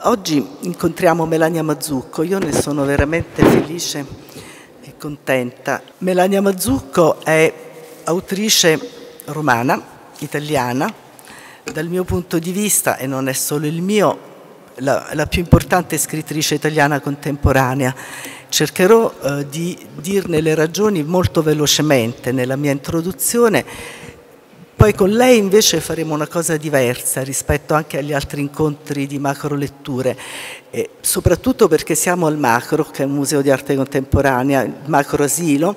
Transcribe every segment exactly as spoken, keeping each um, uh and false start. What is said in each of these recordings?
oggi incontriamo Melania Mazzucco, io ne sono veramente felice e contenta. Melania Mazzucco è autrice romana, italiana, dal mio punto di vista, e non è solo il mio, la, la più importante scrittrice italiana contemporanea. Cercherò eh, di dirne le ragioni molto velocemente nella mia introduzione. Poi con lei invece faremo una cosa diversa rispetto anche agli altri incontri di macro letture, eh, soprattutto perché siamo al Macro, che è un museo di arte contemporanea, il Macro Asilo,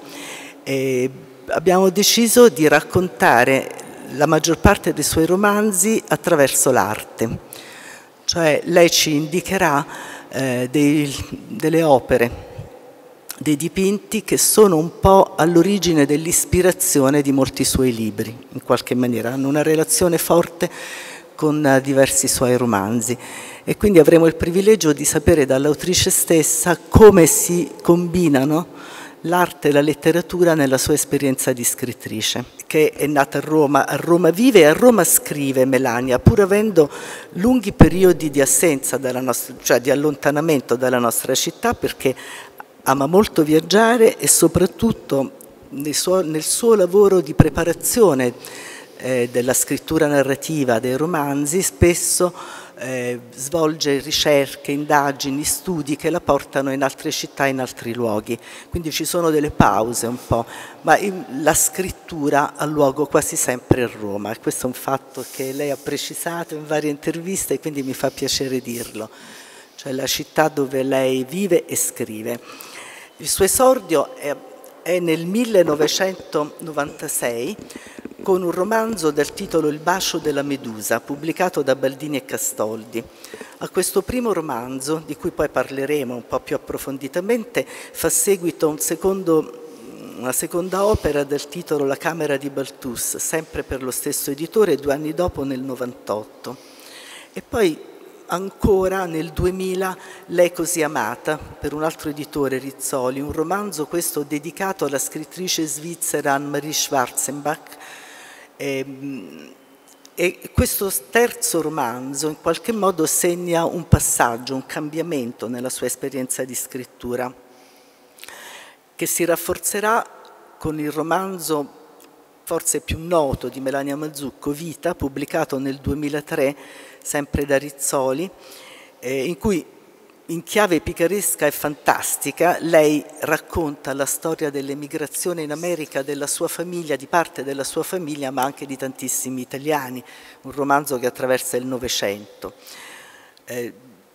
e abbiamo deciso di raccontare la maggior parte dei suoi romanzi attraverso l'arte. Cioè lei ci indicherà eh, dei, delle opere, dei dipinti che sono un po' all'origine dell'ispirazione di molti suoi libri, in qualche maniera, hanno una relazione forte con diversi suoi romanzi e quindi avremo il privilegio di sapere dall'autrice stessa come si combinano l'arte e la letteratura nella sua esperienza di scrittrice, che è nata a Roma, a Roma vive e a Roma scrive Melania, pur avendo lunghi periodi di assenza dalla nostra, cioè di allontanamento dalla nostra città, perché ama molto viaggiare e soprattutto nel suo, nel suo lavoro di preparazione eh, della scrittura narrativa, dei romanzi, spesso eh, svolge ricerche, indagini, studi che la portano in altre città, in altri luoghi. Quindi ci sono delle pause un po', ma in, la scrittura ha luogo quasi sempre a Roma e questo è un fatto che lei ha precisato in varie interviste e quindi mi fa piacere dirlo. Cioè la città dove lei vive e scrive. Il suo esordio è, è nel millenovecentonovantasei con un romanzo dal titolo Il bacio della Medusa, pubblicato da Baldini e Castoldi. A questo primo romanzo, di cui poi parleremo un po' più approfonditamente, fa seguito un secondo, una seconda opera dal titolo La Camera di Balthus, sempre per lo stesso editore, due anni dopo nel novantotto. E poi ancora nel duemila Lei così amata, per un altro editore, Rizzoli, un romanzo questo dedicato alla scrittrice svizzera Anne-Marie Schwarzenbach. E, e questo terzo romanzo in qualche modo segna un passaggio, un cambiamento nella sua esperienza di scrittura, che si rafforzerà con il romanzo forse più noto di Melania Mazzucco, Vita, pubblicato nel duemilatré, sempre da Rizzoli, eh, in cui in chiave picaresca e fantastica lei racconta la storia dell'emigrazione in America della sua famiglia, di parte della sua famiglia, ma anche di tantissimi italiani, un romanzo che attraversa il Novecento. Eh,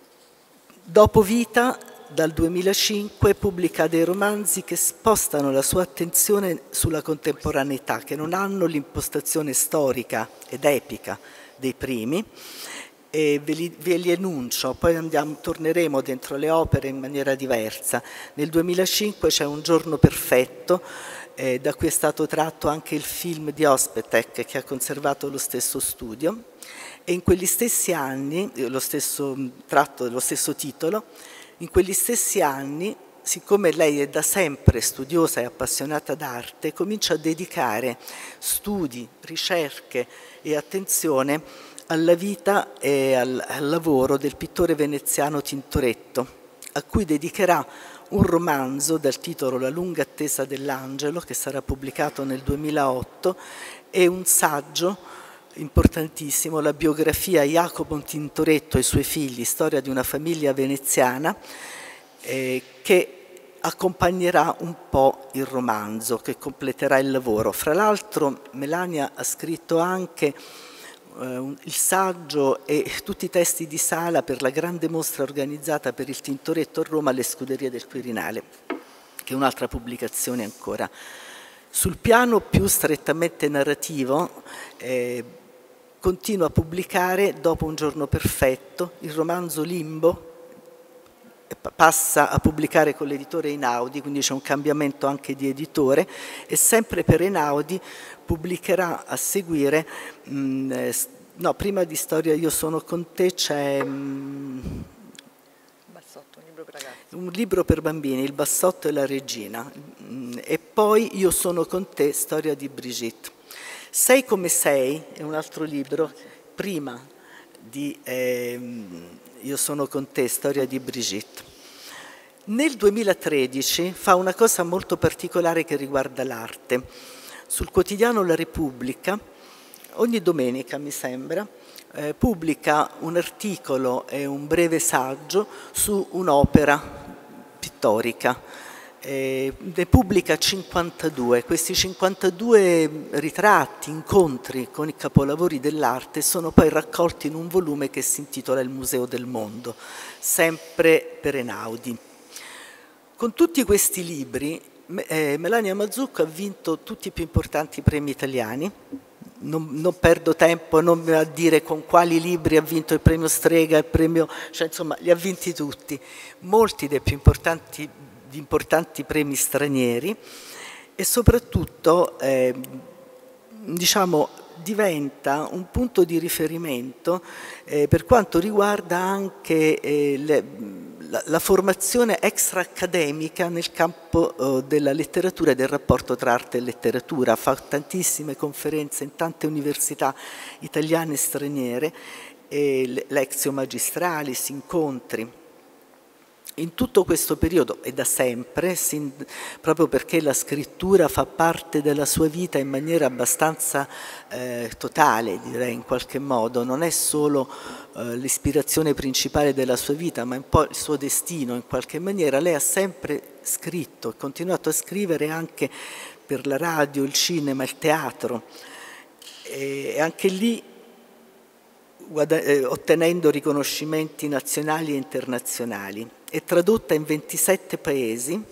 dopo Vita, dal duemilacinque, pubblica dei romanzi che spostano la sua attenzione sulla contemporaneità, che non hanno l'impostazione storica ed epica dei primi, e ve li, ve li enuncio, poi andiamo, torneremo dentro le opere in maniera diversa. Nel duemilacinque c'è Un giorno perfetto, eh, da cui è stato tratto anche il film di Ospetek, che ha conservato lo stesso studio, e in quegli stessi anni, lo stesso tratto, lo stesso titolo, in quegli stessi anni, siccome lei è da sempre studiosa e appassionata d'arte, comincia a dedicare studi, ricerche e attenzione alla vita e al, al lavoro del pittore veneziano Tintoretto, a cui dedicherà un romanzo dal titolo La lunga attesa dell'angelo, che sarà pubblicato nel duemilaotto, e un saggio importantissimo, la biografia Jacopo Tintoretto e i suoi figli, storia di una famiglia veneziana, eh, che accompagnerà un po' il romanzo, che completerà il lavoro. Fra l'altro Melania ha scritto anche Uh, il saggio e tutti i testi di sala per la grande mostra organizzata per il Tintoretto a Roma alle Scuderie del Quirinale, che è un'altra pubblicazione ancora. Sul piano più strettamente narrativo eh, continua a pubblicare, dopo Un giorno perfetto, il romanzo Limbo, passa a pubblicare con l'editore Einaudi, quindi c'è un cambiamento anche di editore, e sempre per Einaudi pubblicherà a seguire, mh, no, prima di Storia Io sono con te c'è mh, Bassotto, un libro per ragazzi. Un libro per bambini, Il bassotto e la regina, mh, e poi Io sono con te, storia di Brigitte. Sei come sei è un altro libro, prima di... Eh, Io sono con te, storia di Brigitte. Nel duemilatredici fa una cosa molto particolare che riguarda l'arte. Sul quotidiano La Repubblica, ogni domenica mi sembra, eh, pubblica un articolo e un breve saggio su un'opera pittorica. Eh, ne pubblica cinquantadue. Questi cinquantadue ritratti, incontri con i capolavori dell'arte sono poi raccolti in un volume che si intitola Il Museo del Mondo, sempre per Einaudi. Con tutti questi libri eh, Melania Mazzucco ha vinto tutti i più importanti premi italiani. Non, non perdo tempo non a dire con quali libri ha vinto il premio Strega, il premio, cioè insomma li ha vinti tutti, molti dei più importanti, di importanti premi stranieri, e soprattutto eh, diciamo diventa un punto di riferimento eh, per quanto riguarda anche eh, le, la, la formazione extra-accademica nel campo eh, della letteratura e del rapporto tra arte e letteratura. Fa tantissime conferenze in tante università italiane e straniere, eh, lectio magistralis, incontri. In tutto questo periodo, e da sempre, sin, proprio perché la scrittura fa parte della sua vita in maniera abbastanza eh, totale, direi in qualche modo, non è solo eh, l'ispirazione principale della sua vita, ma un po' il suo destino in qualche maniera, lei ha sempre scritto, ha continuato a scrivere anche per la radio, il cinema, il teatro, e anche lì ottenendo riconoscimenti nazionali e internazionali. È tradotta in ventisette paesi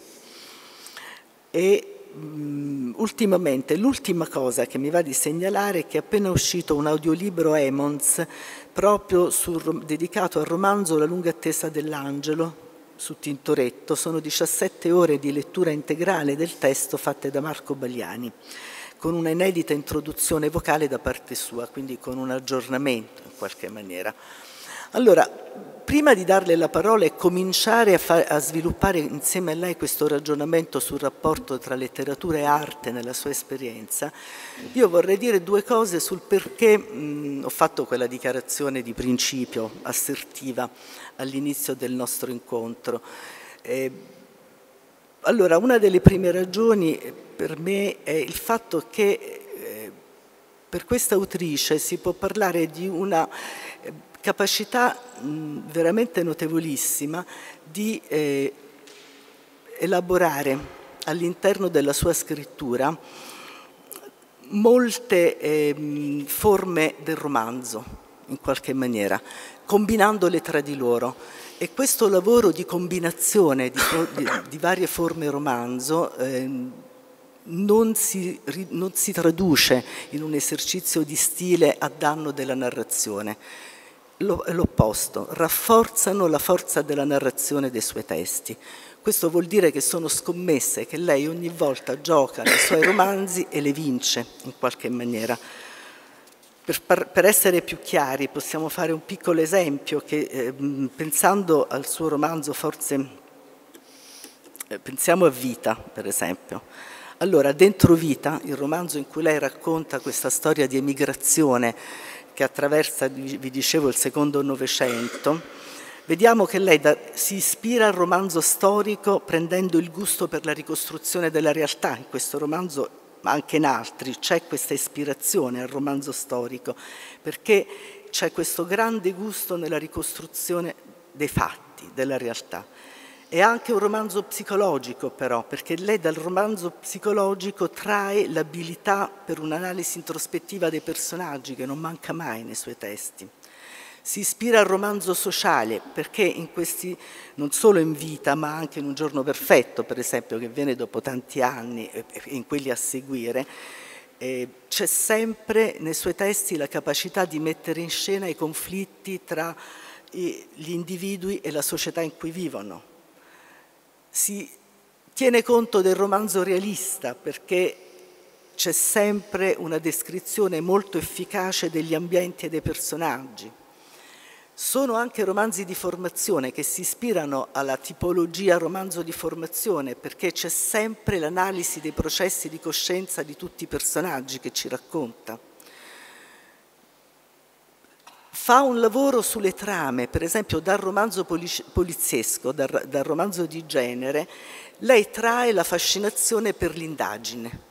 e mh, ultimamente, l'ultima cosa che mi va di segnalare è che è appena uscito un audiolibro Emons proprio sul, dedicato al romanzo La lunga attesa dell'angelo su Tintoretto. Sono diciassette ore di lettura integrale del testo fatte da Marco Baliani, con una inedita introduzione vocale da parte sua, quindi con un aggiornamento in qualche maniera. Allora, prima di darle la parola e cominciare a, far, a sviluppare insieme a lei questo ragionamento sul rapporto tra letteratura e arte nella sua esperienza, io vorrei dire due cose sul perché mh, ho fatto quella dichiarazione di principio assertiva all'inizio del nostro incontro. Eh, allora, una delle prime ragioni per me è il fatto che eh, per questa autrice si può parlare di una eh, capacità mh, veramente notevolissima di eh, elaborare all'interno della sua scrittura molte eh, forme del romanzo, in qualche maniera, combinandole tra di loro. E questo lavoro di combinazione di, di, di varie forme romanzo eh, non, si, non si traduce in un esercizio di stile a danno della narrazione. L'opposto, rafforzano la forza della narrazione dei suoi testi. Questo vuol dire che sono scommesse che lei ogni volta gioca nei suoi romanzi e le vince in qualche maniera. Per, per essere più chiari possiamo fare un piccolo esempio che eh, pensando al suo romanzo forse eh, pensiamo a Vita, per esempio. Allora, dentro Vita, il romanzo in cui lei racconta questa storia di emigrazione che attraversa, vi dicevo, il secondo Novecento, vediamo che lei da, si ispira al romanzo storico prendendo il gusto per la ricostruzione della realtà. In questo romanzo, ma anche in altri, c'è questa ispirazione al romanzo storico, perché c'è questo grande gusto nella ricostruzione dei fatti, della realtà. È anche un romanzo psicologico però, perché lei dal romanzo psicologico trae l'abilità per un'analisi introspettiva dei personaggi che non manca mai nei suoi testi. Si ispira al romanzo sociale perché in questi, non solo in Vita ma anche in Un giorno perfetto, per esempio, che viene dopo tanti anni e in quelli a seguire, eh, c'è sempre nei suoi testi la capacità di mettere in scena i conflitti tra gli individui e la società in cui vivono. Si tiene conto del romanzo realista perché c'è sempre una descrizione molto efficace degli ambienti e dei personaggi. Sono anche romanzi di formazione che si ispirano alla tipologia romanzo di formazione perché c'è sempre l'analisi dei processi di coscienza di tutti i personaggi che ci racconta. fa un lavoro sulle trame, per esempio dal romanzo poliziesco, dal, dal romanzo di genere, lei trae la fascinazione per l'indagine.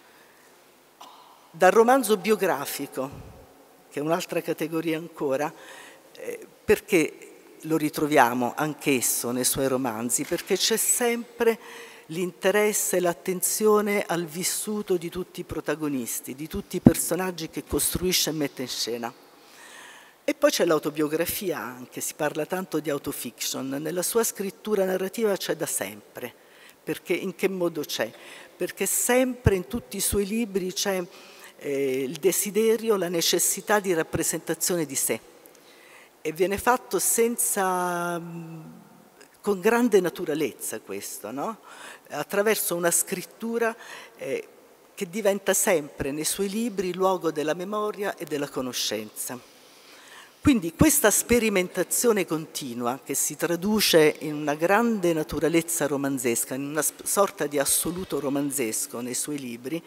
Dal romanzo biografico, che è un'altra categoria ancora, eh, perché lo ritroviamo anch'esso nei suoi romanzi? Perché c'è sempre l'interesse e l'attenzione al vissuto di tutti i protagonisti, di tutti i personaggi che costruisce e mette in scena. E poi c'è l'autobiografia anche, si parla tanto di autofiction, nella sua scrittura narrativa c'è da sempre. Perché in che modo c'è? Perché sempre in tutti i suoi libri c'è eh, il desiderio, la necessità di rappresentazione di sé. E viene fatto senza, con grande naturalezza questo, no? Attraverso una scrittura eh, che diventa sempre nei suoi libri luogo della memoria e della conoscenza. Quindi questa sperimentazione continua che si traduce in una grande naturalezza romanzesca, in una sorta di assoluto romanzesco nei suoi libri,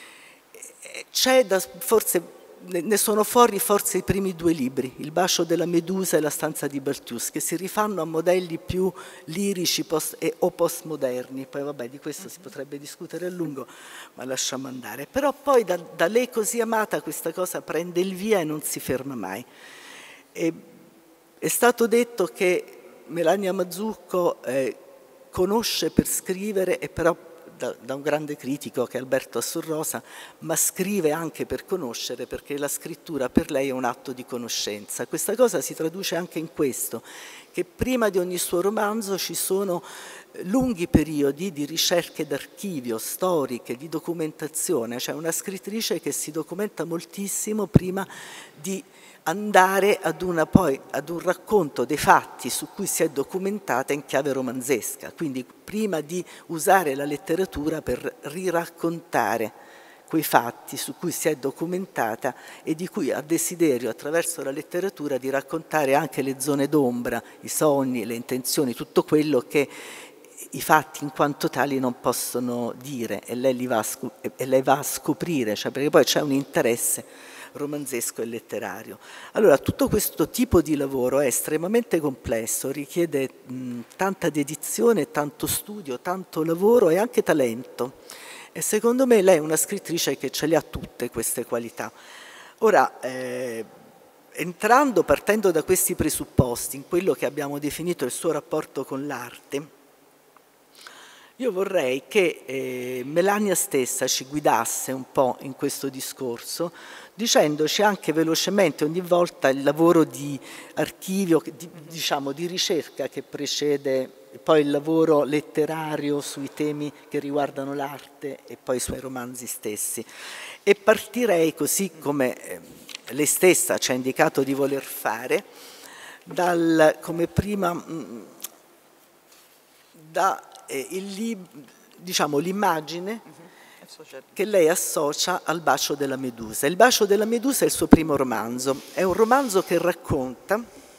c'è da, forse ne sono fuori forse i primi due libri, Il bacio della Medusa e La stanza di Balthus, che si rifanno a modelli più lirici post, e, o postmoderni. Poi vabbè, di questo si potrebbe discutere a lungo, ma lasciamo andare. Però poi da, da Lei così amata questa cosa prende il via e non si ferma mai. E, è stato detto che Melania Mazzucco eh, conosce per scrivere e però Da, da un grande critico che è Alberto Assurrosa, ma scrive anche per conoscere, perché la scrittura per lei è un atto di conoscenza. Questa cosa si traduce anche in questo, che prima di ogni suo romanzo ci sono lunghi periodi di ricerche d'archivio, storiche, di documentazione, cioè una scrittrice che si documenta moltissimo prima di andare ad, una, poi, ad un racconto dei fatti su cui si è documentata in chiave romanzesca, quindi prima di usare la letteratura per riraccontare quei fatti su cui si è documentata e di cui ha desiderio attraverso la letteratura di raccontare anche le zone d'ombra, i sogni, le intenzioni, tutto quello che i fatti in quanto tali non possono dire e lei, li va, a e lei va a scoprire, cioè perché poi c'è un interesse romanzesco e letterario. Allora, tutto questo tipo di lavoro è estremamente complesso, richiede mh, tanta dedizione, tanto studio, tanto lavoro e anche talento. E secondo me lei è una scrittrice che ce le ha tutte queste qualità. Ora, eh, entrando, partendo da questi presupposti, in quello che abbiamo definito il suo rapporto con l'arte, io vorrei che eh, Melania stessa ci guidasse un po' in questo discorso, dicendoci anche velocemente ogni volta il lavoro di archivio, di, diciamo di ricerca che precede poi il lavoro letterario sui temi che riguardano l'arte e poi i suoi romanzi stessi. E partirei, così come eh, lei stessa ci ha indicato di voler fare, dal, come prima, mh, da eh, il, diciamo, l'immagine che lei associa al bacio della Medusa. Il bacio della Medusa è il suo primo romanzo, è un romanzo che racconta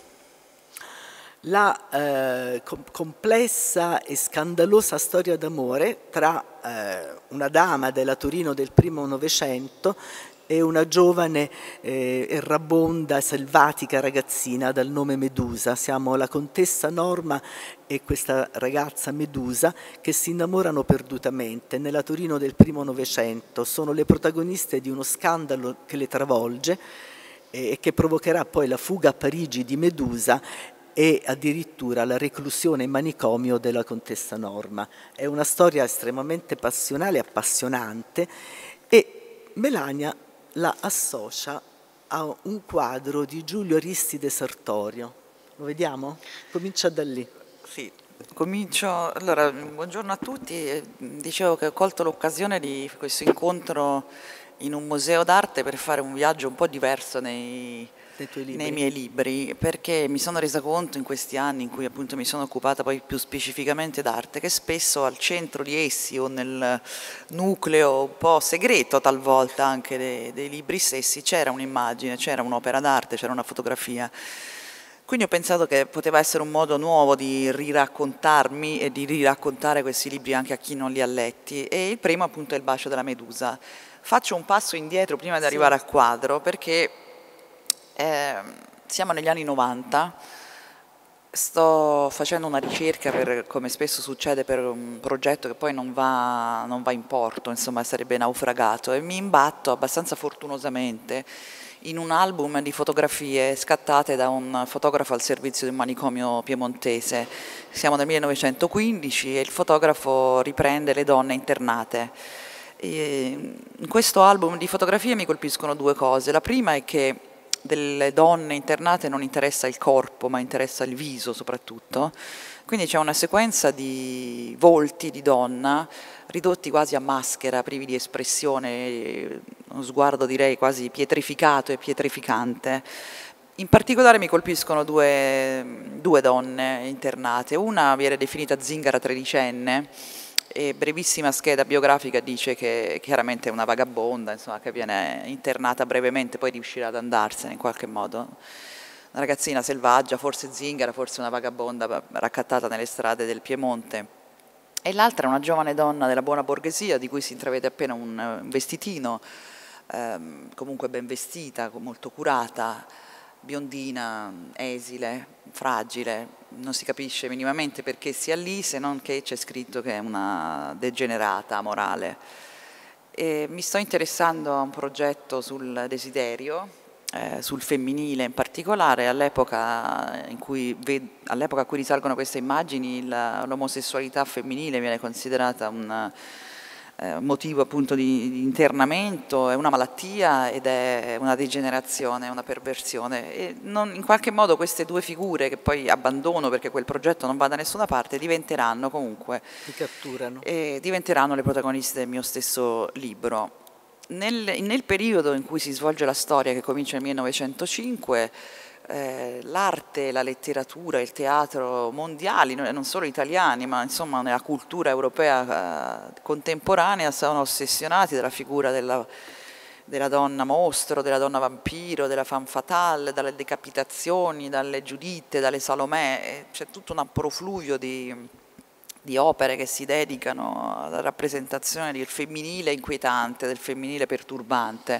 la eh, com complessa e scandalosa storia d'amore tra eh, una dama della Torino del primo Novecento e una giovane eh, errabonda, selvatica ragazzina dal nome Medusa. Siamo la contessa Norma e questa ragazza Medusa che si innamorano perdutamente nella Torino del primo Novecento. Sono le protagoniste di uno scandalo che le travolge e che provocherà poi la fuga a Parigi di Medusa e addirittura la reclusione in manicomio della contessa Norma. È una storia estremamente passionale e appassionante e Melania la associa a un quadro di Giulio Aristide Sartorio. Lo vediamo? Comincia da lì. Sì, comincio. Allora, buongiorno a tutti. Dicevo che ho colto l'occasione di questo incontro in un museo d'arte per fare un viaggio un po' diverso nei, nei miei libri, perché mi sono resa conto in questi anni in cui appunto mi sono occupata poi più specificamente d'arte, che spesso al centro di essi o nel nucleo un po' segreto talvolta anche dei, dei libri stessi c'era un'immagine, c'era un'opera d'arte, c'era una fotografia. Quindi ho pensato che poteva essere un modo nuovo di riraccontarmi e di riraccontare questi libri anche a chi non li ha letti, e il primo appunto è Il bacio della Medusa. Faccio un passo indietro prima di arrivare al quadro perché eh, siamo negli anni novanta, sto facendo una ricerca, per, come spesso succede per un progetto che poi non va, non va in porto, insomma sarebbe naufragato, e mi imbatto abbastanza fortunosamente in un album di fotografie scattate da un fotografo al servizio di un manicomio piemontese. Siamo nel millenovecentoquindici e il fotografo riprende le donne internate. E in questo album di fotografie mi colpiscono due cose. La prima è che delle donne internate non interessa il corpo, ma interessa il viso soprattutto. Quindi c'è una sequenza di volti di donna ridotti quasi a maschera, privi di espressione, uno sguardo direi quasi pietrificato e pietrificante. In particolare mi colpiscono due, due donne internate. Una viene definita zingara tredicenne, e brevissima scheda biografica dice che chiaramente è una vagabonda, insomma, che viene internata brevemente, poi riuscirà ad andarsene in qualche modo. Una ragazzina selvaggia, forse zingara, forse una vagabonda raccattata nelle strade del Piemonte. E l'altra è una giovane donna della buona borghesia, di cui si intravede appena un vestitino, ehm, comunque ben vestita, molto curata, biondina, esile, fragile, non si capisce minimamente perché sia lì, se non che c'è scritto che è una degenerata morale. E mi sto interessando a un progetto sul desiderio, eh, sul femminile in particolare. All'epoca in cui all'epoca a cui risalgono queste immagini, l'omosessualità femminile viene considerata un Eh, motivo appunto di, di internamento, è una malattia ed è una degenerazione, una perversione, e non, in qualche modo queste due figure, che poi abbandono perché quel progetto non va da nessuna parte, diventeranno comunque Ti catturano. E diventeranno le protagoniste del mio stesso libro. Nel, nel periodo in cui si svolge la storia, che comincia nel millenovecentocinque, Eh, l'arte, la letteratura, il teatro mondiali, non solo italiani, ma insomma nella cultura europea eh, contemporanea, sono ossessionati dalla figura della, della donna mostro, della donna vampiro, della femme fatale, dalle decapitazioni, dalle Giuditte, dalle Salomè. C'è tutto un profluvio di, di opere che si dedicano alla rappresentazione del femminile inquietante, del femminile perturbante.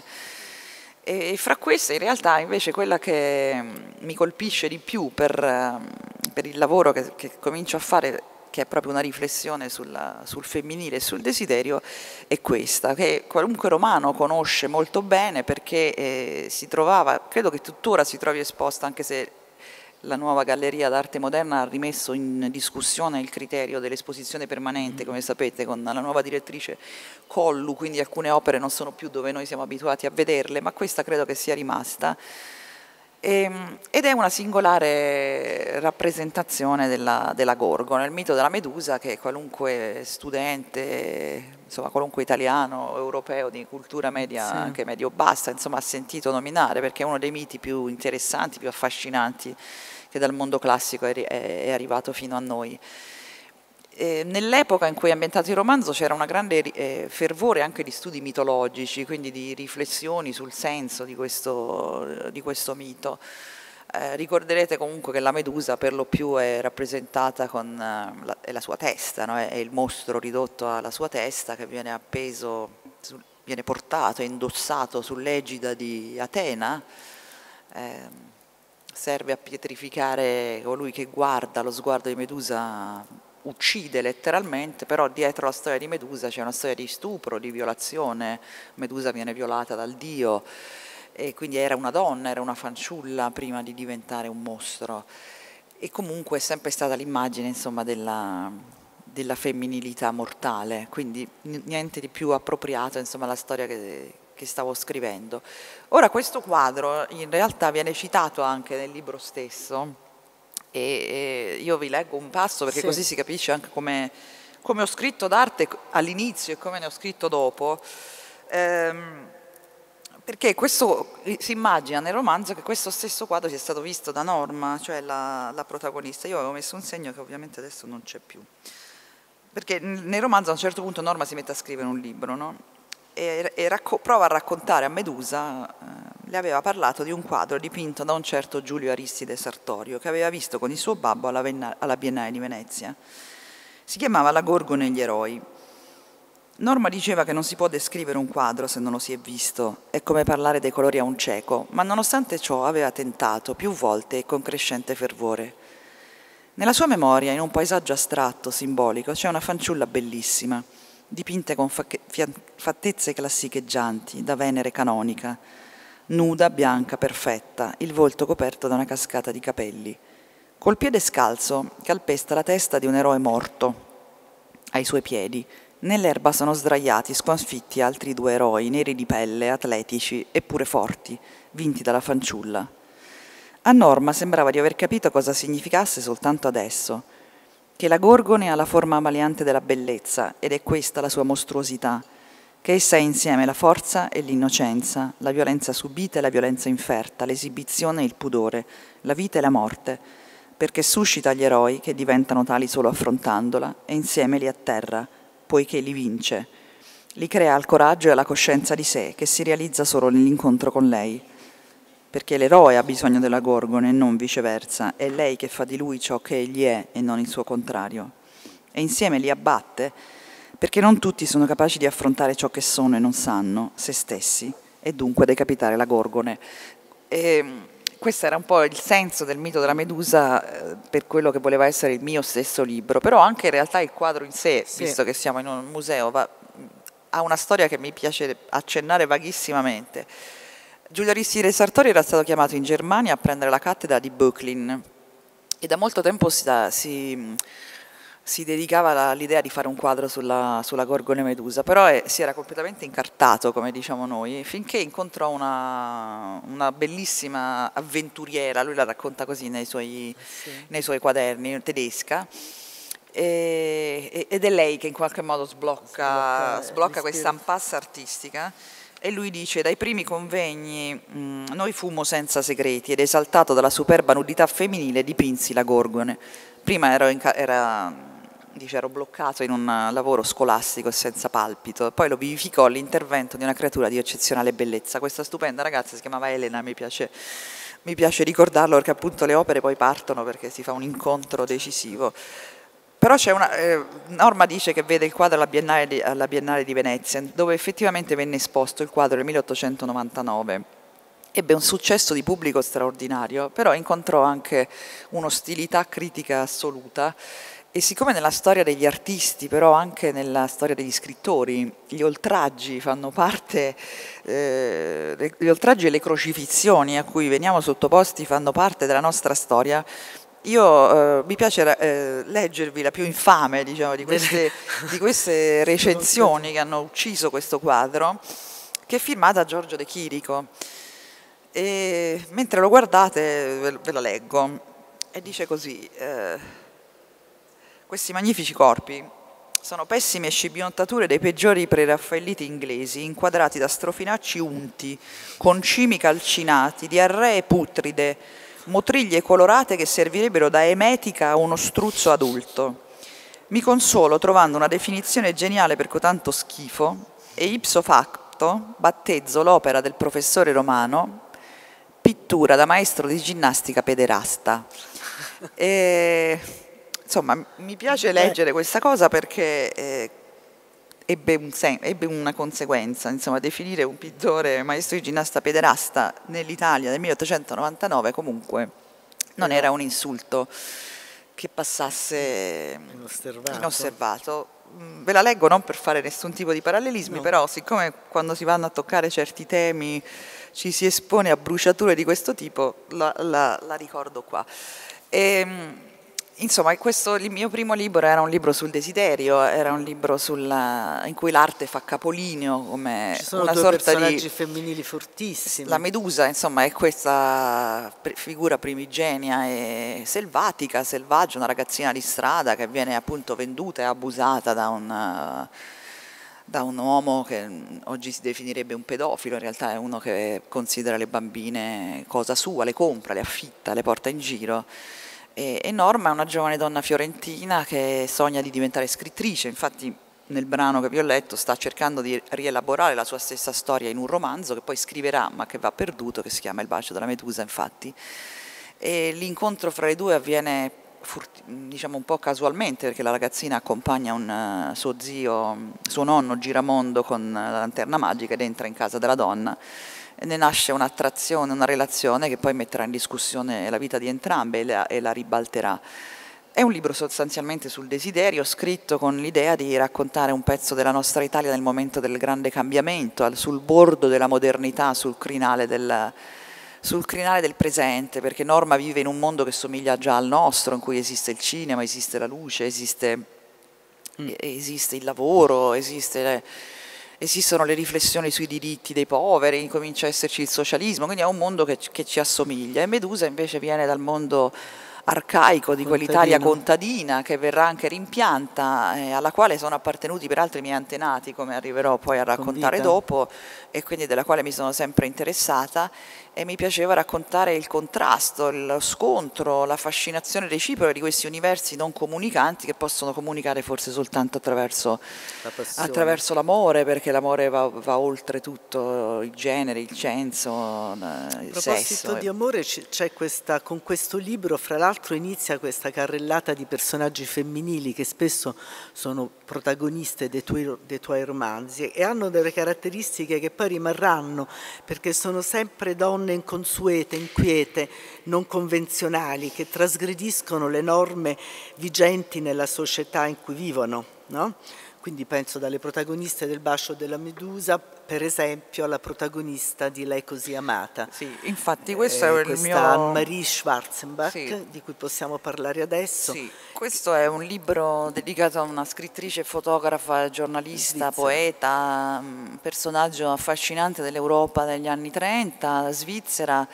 E fra queste in realtà invece quella che mi colpisce di più per, per il lavoro che, che comincio a fare, che è proprio una riflessione sulla, sul femminile e sul desiderio, è questa, che qualunque romano conosce molto bene perché eh, si trovava, credo che tuttora si trovi esposta, anche se la nuova Galleria d'Arte Moderna ha rimesso in discussione il criterio dell'esposizione permanente, come sapete, con la nuova direttrice Collu, quindi alcune opere non sono più dove noi siamo abituati a vederle, ma questa credo che sia rimasta. E, ed è una singolare rappresentazione della, della Gorgona, il mito della Medusa, che qualunque studente, insomma qualunque italiano, europeo di cultura media, sì, anche medio-bassa, insomma ha sentito nominare, perché è uno dei miti più interessanti, più affascinanti che dal mondo classico è, è arrivato fino a noi. Eh, nell'epoca in cui è ambientato il romanzo c'era un grande eh, fervore anche di studi mitologici, quindi di riflessioni sul senso di questo, di questo mito. Eh, ricorderete comunque che la Medusa per lo più è rappresentata con eh, la, è la sua testa, no? è, è il mostro ridotto alla sua testa che viene appeso, su, viene portato e indossato sull'egida di Atena. Eh, serve a pietrificare colui che guarda, lo sguardo di Medusa uccide letteralmente, però dietro la storia di Medusa c'è una storia di stupro, di violazione. Medusa viene violata dal dio e quindi era una donna, era una fanciulla prima di diventare un mostro, e comunque è sempre stata l'immagine, insomma, della, della femminilità mortale, quindi niente di più appropriato, insomma, alla storia che, che stavo scrivendo. Ora questo quadro in realtà viene citato anche nel libro stesso, e io vi leggo un passo perché sì, così si capisce anche come, come ho scritto d'arte all'inizio e come ne ho scritto dopo, ehm, perché questo, si immagina nel romanzo che questo stesso quadro sia stato visto da Norma, cioè la, la protagonista. Io avevo messo un segno che ovviamente adesso non c'è più, perché nel romanzo a un certo punto Norma si mette a scrivere un libro, no? e, e prova a raccontare a Medusa, eh, le aveva parlato di un quadro dipinto da un certo Giulio Aristide Sartorio che aveva visto con il suo babbo alla, alla Biennale di Venezia. Si chiamava La Gorgone e gli eroi. Norma diceva che non si può descrivere un quadro se non lo si è visto, è come parlare dei colori a un cieco, ma nonostante ciò aveva tentato più volte e con crescente fervore. Nella sua memoria, in un paesaggio astratto, simbolico, c'è una fanciulla bellissima, dipinte con fattezze classicheggianti, da Venere canonica, nuda, bianca, perfetta, il volto coperto da una cascata di capelli. Col piede scalzo calpesta la testa di un eroe morto. Ai suoi piedi, nell'erba sono sdraiati, sconfitti altri due eroi, neri di pelle, atletici eppure forti, vinti dalla fanciulla. A Norma sembrava di aver capito cosa significasse soltanto adesso, che la Gorgone ha la forma amaliante della bellezza ed è questa la sua mostruosità, che essa è insieme la forza e l'innocenza, la violenza subita e la violenza inferta, l'esibizione e il pudore, la vita e la morte, perché suscita gli eroi che diventano tali solo affrontandola e insieme li atterra, poiché li vince, li crea al coraggio e alla coscienza di sé, che si realizza solo nell'incontro con lei, perché l'eroe ha bisogno della Gorgone e non viceversa, è lei che fa di lui ciò che egli è e non il suo contrario, e insieme li abbatte, perché non tutti sono capaci di affrontare ciò che sono e non sanno, se stessi, e dunque decapitare la Gorgone. E questo era un po' il senso del mito della Medusa eh, per quello che voleva essere il mio stesso libro, però anche in realtà il quadro in sé, sì, visto che siamo in un museo, va, ha una storia che mi piace accennare vaghissimamente. Giulio Aristide Sartori era stato chiamato in Germania a prendere la cattedra di Böcklin e da molto tempo si, si, si dedicava all'idea di fare un quadro sulla, sulla Gorgone Medusa, però è, si era completamente incartato, come diciamo noi, finché incontrò una, una bellissima avventuriera, lui la racconta così nei suoi, sì. nei suoi quaderni, tedesca, e, ed è lei che in qualche modo sblocca, sblocca questa impasse artistica. E lui dice: dai primi convegni mh, noi fummo senza segreti ed esaltato dalla superba nudità femminile dipinsi la Gorgone. Prima ero, in, era, dice, ero bloccato in un lavoro scolastico e senza palpito, poi lo vivificò l'intervento di una creatura di eccezionale bellezza. Questa stupenda ragazza si chiamava Elena, mi piace, mi piace ricordarlo perché appunto le opere poi partono perché si fa un incontro decisivo. Però c'è una, eh, Norma dice che vede il quadro alla Biennale, di, alla Biennale di Venezia, dove effettivamente venne esposto il quadro nel milleottocentonovantanove. Ebbe un successo di pubblico straordinario, però incontrò anche un'ostilità critica assoluta e siccome nella storia degli artisti, però anche nella storia degli scrittori, gli oltraggi fanno parte, eh, gli oltraggi e le crocifissioni a cui veniamo sottoposti fanno parte della nostra storia. Io eh, mi piace eh, leggervi la più infame, diciamo, di queste, di queste recensioni che hanno ucciso questo quadro, che è firmata Giorgio De Chirico. E mentre lo guardate ve, ve la leggo. E dice così: eh, questi magnifici corpi sono pessime scimmiottature dei peggiori preraffaelliti inglesi, inquadrati da strofinacci unti, con cimi calcinati, diarree putride, motriglie colorate che servirebbero da emetica a uno struzzo adulto. Mi consolo trovando una definizione geniale per cotanto schifo e ipso facto battezzo l'opera del professore Romano pittura da maestro di ginnastica pederasta. E, insomma, mi piace leggere questa cosa perché eh, ebbe, un sen- ebbe una conseguenza, insomma, definire un pittore maestro di ginnasta pederasta nell'Italia del milleottocentonovantanove comunque non era un insulto che passasse inosservato. inosservato. Ve la leggo non per fare nessun tipo di parallelismi, no. Però siccome quando si vanno a toccare certi temi ci si espone a bruciature di questo tipo, la, la, la ricordo qua. E, insomma, questo, il mio primo libro era un libro sul desiderio, era un libro sulla, in cui l'arte fa capolineo, come ci sono una due sorta personaggi di femminili fortissimi. La Medusa, insomma, è questa figura primigenia e selvatica, selvaggia, una ragazzina di strada che viene appunto venduta e abusata da un, da un uomo che oggi si definirebbe un pedofilo, in realtà è uno che considera le bambine cosa sua, le compra, le affitta, le porta in giro. E Norma è una giovane donna fiorentina che sogna di diventare scrittrice, infatti nel brano che vi ho letto sta cercando di rielaborare la sua stessa storia in un romanzo che poi scriverà ma che va perduto, che si chiama Il bacio della Medusa, infatti. E l'incontro fra le due avviene diciamo un po' casualmente, perché la ragazzina accompagna un, uh, suo zio, suo nonno giramondo con la lanterna magica ed entra in casa della donna e ne nasce un'attrazione, una relazione che poi metterà in discussione la vita di entrambe e la, e la ribalterà. È un libro sostanzialmente sul desiderio, scritto con l'idea di raccontare un pezzo della nostra Italia nel momento del grande cambiamento, al, sul bordo della modernità, sul crinale del, sul crinale del presente, perché Norma vive in un mondo che somiglia già al nostro, in cui esiste il cinema, esiste la luce, esiste, mm. esiste il lavoro, esiste, esistono le riflessioni sui diritti dei poveri, comincia a esserci il socialismo, quindi è un mondo che, che ci assomiglia. E Medusa invece viene dal mondo arcaico di quell'Italia contadina che verrà anche rimpianta, eh, alla quale sono appartenuti peraltro i miei antenati, come arriverò poi a raccontare dopo, e quindi della quale mi sono sempre interessata, e mi piaceva raccontare il contrasto, lo scontro, la fascinazione reciproca di questi universi non comunicanti che possono comunicare forse soltanto attraverso attraverso l'amore, perché l'amore va, va oltre tutto il genere, il censo, il sesso. A proposito di amore, c'è questa, con questo libro fra l'altro inizia questa carrellata di personaggi femminili che spesso sono protagoniste dei tuoi, dei tuoi romanzi e hanno delle caratteristiche che poi rimarranno, perché sono sempre donne inconsuete, inquiete, non convenzionali, che trasgrediscono le norme vigenti nella società in cui vivono, no? Quindi penso dalle protagoniste del Bacio della Medusa, per esempio, alla protagonista di Lei così amata. Sì, infatti questo eh, è il questa mio... Anne-Marie Schwarzenbach, sì. di cui possiamo parlare adesso. Sì, questo è un libro dedicato a una scrittrice, fotografa, giornalista, Svizzera. poeta, personaggio affascinante dell'Europa degli anni trenta, svizzera,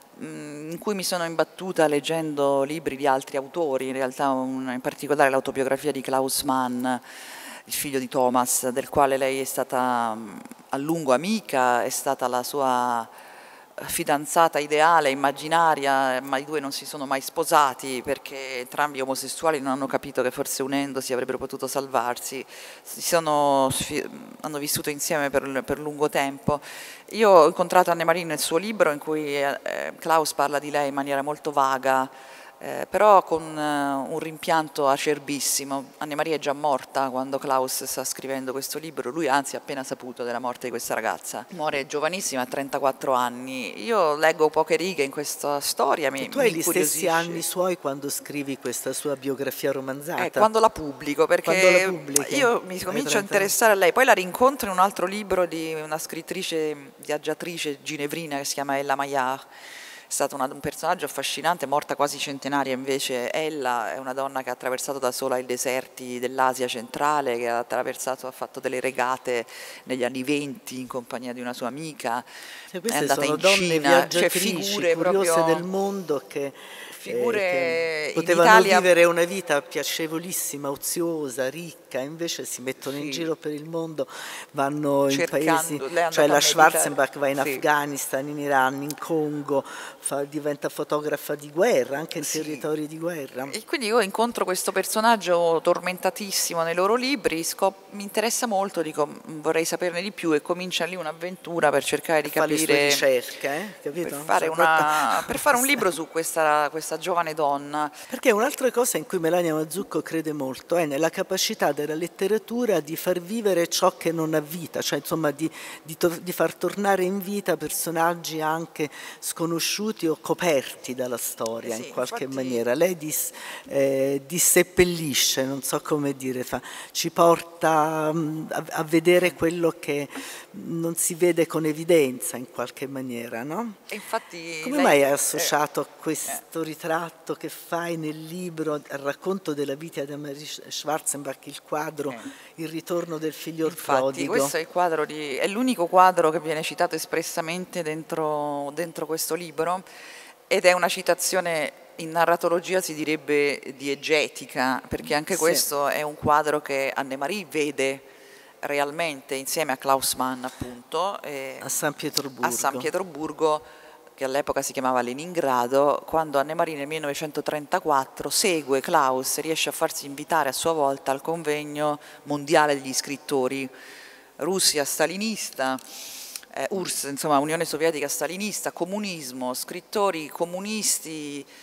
in cui mi sono imbattuta leggendo libri di altri autori, in realtà un, in particolare l'autobiografia di Klaus Mann, il figlio di Thomas, del quale lei è stata a lungo amica, è stata la sua fidanzata ideale, immaginaria, ma i due non si sono mai sposati perché entrambi omosessuali non hanno capito che forse unendosi avrebbero potuto salvarsi, si sono, hanno vissuto insieme per, per lungo tempo. Io ho incontrato Anne-Marie nel suo libro in cui eh, Klaus parla di lei in maniera molto vaga, Eh, però con uh, un rimpianto acerbissimo. Anne-Marie è già morta quando Klaus sta scrivendo questo libro, lui anzi ha appena saputo della morte di questa ragazza. Muore giovanissima, a trentaquattro anni. Io leggo poche righe in questa storia, mi, tu hai mi gli stessi anni suoi quando scrivi questa sua biografia romanzata? Eh, quando la pubblico, perché la io mi comincio a interessare a lei, poi la rincontro in un altro libro di una scrittrice, viaggiatrice ginevrina che si chiama Ella Maillard. È stato una, un personaggio affascinante, morta quasi centenaria invece. Ella è una donna che ha attraversato da sola i deserti dell'Asia centrale, che ha attraversato, ha fatto delle regate negli anni venti in compagnia di una sua amica, cioè, è andata sono in donne Cina, cioè figure curiose proprio del mondo che, figure eh, che in potevano Italia... vivere una vita piacevolissima, oziosa, ricca, invece si mettono sì. in giro per il mondo, vanno Cercando, in paesi, cioè la Schwarzenbach va in sì. Afghanistan, in Iran, in Congo, fa, diventa fotografa di guerra, anche in sì. territori di guerra. E quindi io incontro questo personaggio tormentatissimo nei loro libri, scop- mi interessa molto, dico vorrei saperne di più e comincia lì un'avventura per cercare di fa capire, le sue ricerche, eh? Capito? Per, fare una, per fare un libro su questa, questa giovane donna. Perché un'altra cosa in cui Melania Mazzucco crede molto è nella capacità della letteratura di far vivere ciò che non ha vita, cioè insomma di, di, di far tornare in vita personaggi anche sconosciuti o coperti dalla storia, eh sì, in qualche infatti... maniera. Lei dis, eh, disseppellisce, non so come dire, fa, ci porta um, a, a vedere quello che non si vede con evidenza in qualche maniera, no? E infatti come lei, mai hai associato eh, a questo eh. ritratto che fai nel libro, al racconto della vita di Anne-Marie Schwarzenbach, il quadro, eh. il ritorno del figlio infatti, prodigo? Questo è il quadro di, è l'unico quadro che viene citato espressamente dentro, dentro questo libro ed è una citazione, in narratologia si direbbe diegetica, perché anche sì. questo è un quadro che Anne-Marie vede realmente insieme a Klaus Mann, appunto, eh, a San Pietroburgo, a San Pietroburgo, che all'epoca si chiamava Leningrado, quando Anne-Marie nel millenovecentotrentaquattro segue Klaus e riesce a farsi invitare a sua volta al convegno mondiale degli scrittori, Russia stalinista, eh, U R S S, insomma Unione Sovietica stalinista, comunismo, scrittori comunisti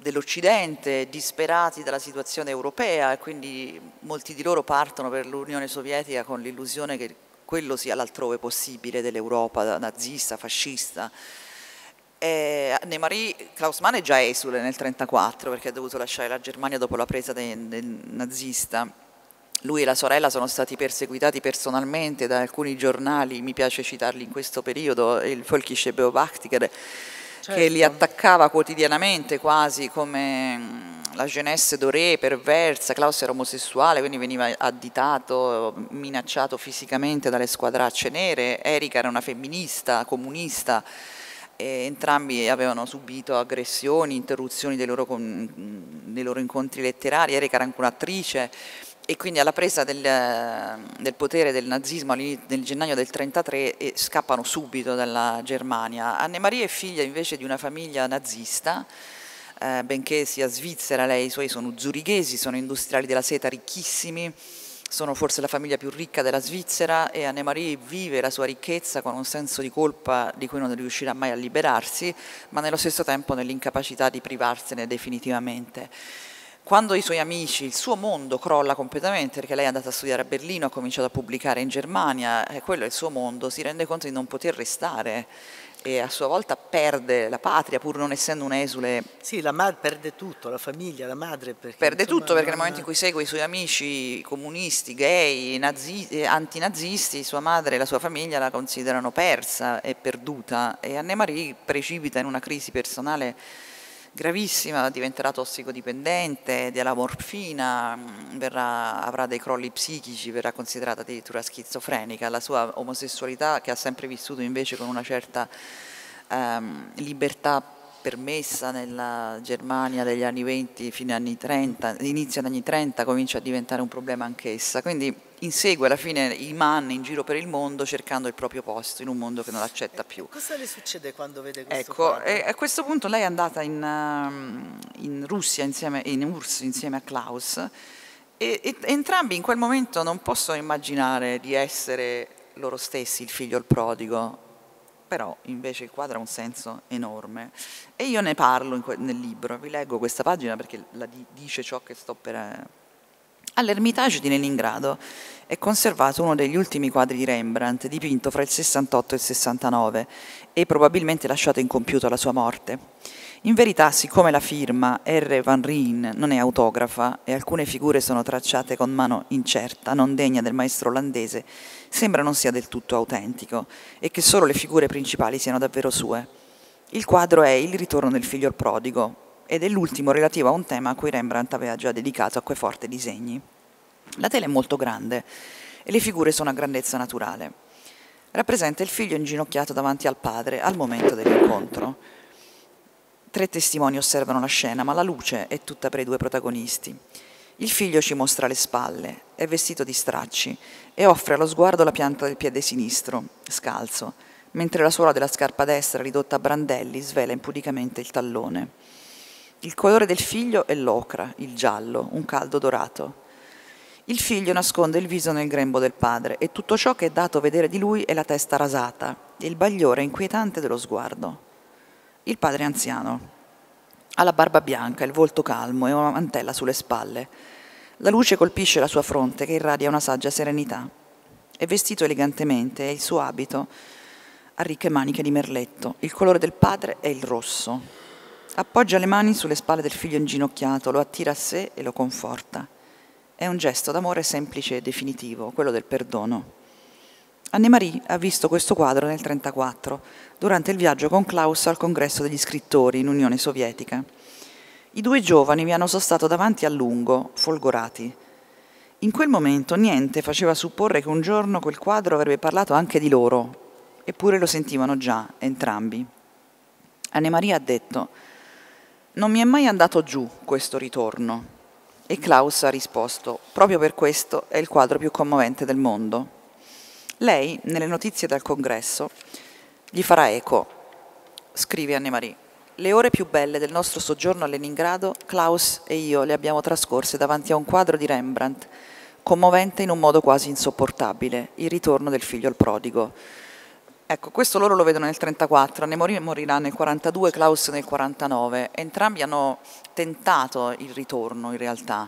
dell'Occidente, disperati dalla situazione europea, e quindi molti di loro partono per l'Unione Sovietica con l'illusione che quello sia l'altrove possibile dell'Europa nazista, fascista. E Annemarie, Klaus Mann è già esule nel millenovecentotrentaquattro perché ha dovuto lasciare la Germania dopo la presa del, del nazista. Lui e la sorella sono stati perseguitati personalmente da alcuni giornali, mi piace citarli in questo periodo, il Völkische Beobachter, certo, che li attaccava quotidianamente quasi come la jeunesse dorée perversa. Klaus era omosessuale, quindi veniva additato, minacciato fisicamente dalle squadracce nere. Erika era una femminista, comunista, e entrambi avevano subito aggressioni, interruzioni dei loro, dei loro incontri letterari. Erika era anche un'attrice, e quindi alla presa del, del potere del nazismo nel gennaio del millenovecentotrentatré e scappano subito dalla Germania. Annemarie è figlia invece di una famiglia nazista, eh, benché sia svizzera, lei, i suoi sono zurighesi, sono industriali della seta ricchissimi, sono forse la famiglia più ricca della Svizzera, e Annemarie vive la sua ricchezza con un senso di colpa di cui non riuscirà mai a liberarsi, ma nello stesso tempo nell'incapacità di privarsene definitivamente. Quando i suoi amici, il suo mondo crolla completamente, perché lei è andata a studiare a Berlino, ha cominciato a pubblicare in Germania, e quello è il suo mondo, si rende conto di non poter restare e a sua volta perde la patria, pur non essendo un esule. Sì, la madre perde tutto, la famiglia, la madre. Perché, perde insomma, tutto perché non... nel momento in cui segue i suoi amici comunisti, gay, nazi, antinazisti, sua madre e la sua famiglia la considerano persa e perduta, e Annemarie precipita in una crisi personale gravissima, diventerà tossicodipendente, della morfina, verrà, avrà dei crolli psichici, verrà considerata addirittura schizofrenica. La sua omosessualità, che ha sempre vissuto invece con una certa ehm, libertà permessa nella Germania degli anni venti fino agli anni trenta, inizio degli anni trenta, comincia a diventare un problema anch'essa. Quindi insegue alla fine i man in giro per il mondo cercando il proprio posto in un mondo che non l'accetta più. Cosa le succede quando vede questo Ecco, quadro? E a questo punto lei è andata in, in Russia, insieme, in U R S S insieme a Klaus, e, e entrambi in quel momento non possono immaginare di essere loro stessi il figlio il prodigo, però invece il quadro ha un senso enorme. E io ne parlo in nel libro, vi leggo questa pagina perché la di, dice ciò che sto per... All'Ermitage di Leningrado è conservato uno degli ultimi quadri di Rembrandt, dipinto fra il sessantotto e il sessantanove e probabilmente lasciato incompiuto alla sua morte. In verità, siccome la firma R. Van Rijn non è autografa e alcune figure sono tracciate con mano incerta, non degna del maestro olandese, sembra non sia del tutto autentico e che solo le figure principali siano davvero sue. Il quadro è Il ritorno del figlio il prodigo, ed è l'ultimo relativo a un tema a cui Rembrandt aveva già dedicato acqueforti disegni. La tela è molto grande e le figure sono a grandezza naturale. Rappresenta il figlio inginocchiato davanti al padre al momento dell'incontro. Tre testimoni osservano la scena, ma la luce è tutta per i due protagonisti. Il figlio ci mostra le spalle, è vestito di stracci e offre allo sguardo la pianta del piede sinistro, scalzo, mentre la suola della scarpa destra, ridotta a brandelli, svela impudicamente il tallone. Il colore del figlio è l'ocra, il giallo, un caldo dorato. Il figlio nasconde il viso nel grembo del padre e tutto ciò che è dato vedere di lui è la testa rasata e il bagliore inquietante dello sguardo. Il padre è anziano, ha la barba bianca, il volto calmo e una mantella sulle spalle. La luce colpisce la sua fronte che irradia una saggia serenità. È vestito elegantemente e il suo abito ha ricche maniche di merletto. Il colore del padre è il rosso. Appoggia le mani sulle spalle del figlio inginocchiato, lo attira a sé e lo conforta. È un gesto d'amore semplice e definitivo, quello del perdono. Annemarie ha visto questo quadro nel millenovecentotrentaquattro, durante il viaggio con Klaus al congresso degli scrittori in Unione Sovietica. I due giovani vi hanno sostato davanti a lungo, folgorati. In quel momento niente faceva supporre che un giorno quel quadro avrebbe parlato anche di loro, eppure lo sentivano già, entrambi. Annemarie ha detto: «Non mi è mai andato giù questo ritorno». E Klaus ha risposto: «Proprio per questo è il quadro più commovente del mondo». Lei, nelle notizie dal congresso, gli farà eco. Scrive Annemarie: «Le ore più belle del nostro soggiorno a Leningrado, Klaus e io le abbiamo trascorse davanti a un quadro di Rembrandt, commovente in un modo quasi insopportabile, Il ritorno del figlio al prodigo». Ecco, questo loro lo vedono nel trentaquattro, Anne Marie morirà nel quarantadue, Klaus nel quarantanove. Entrambi hanno tentato il ritorno in realtà,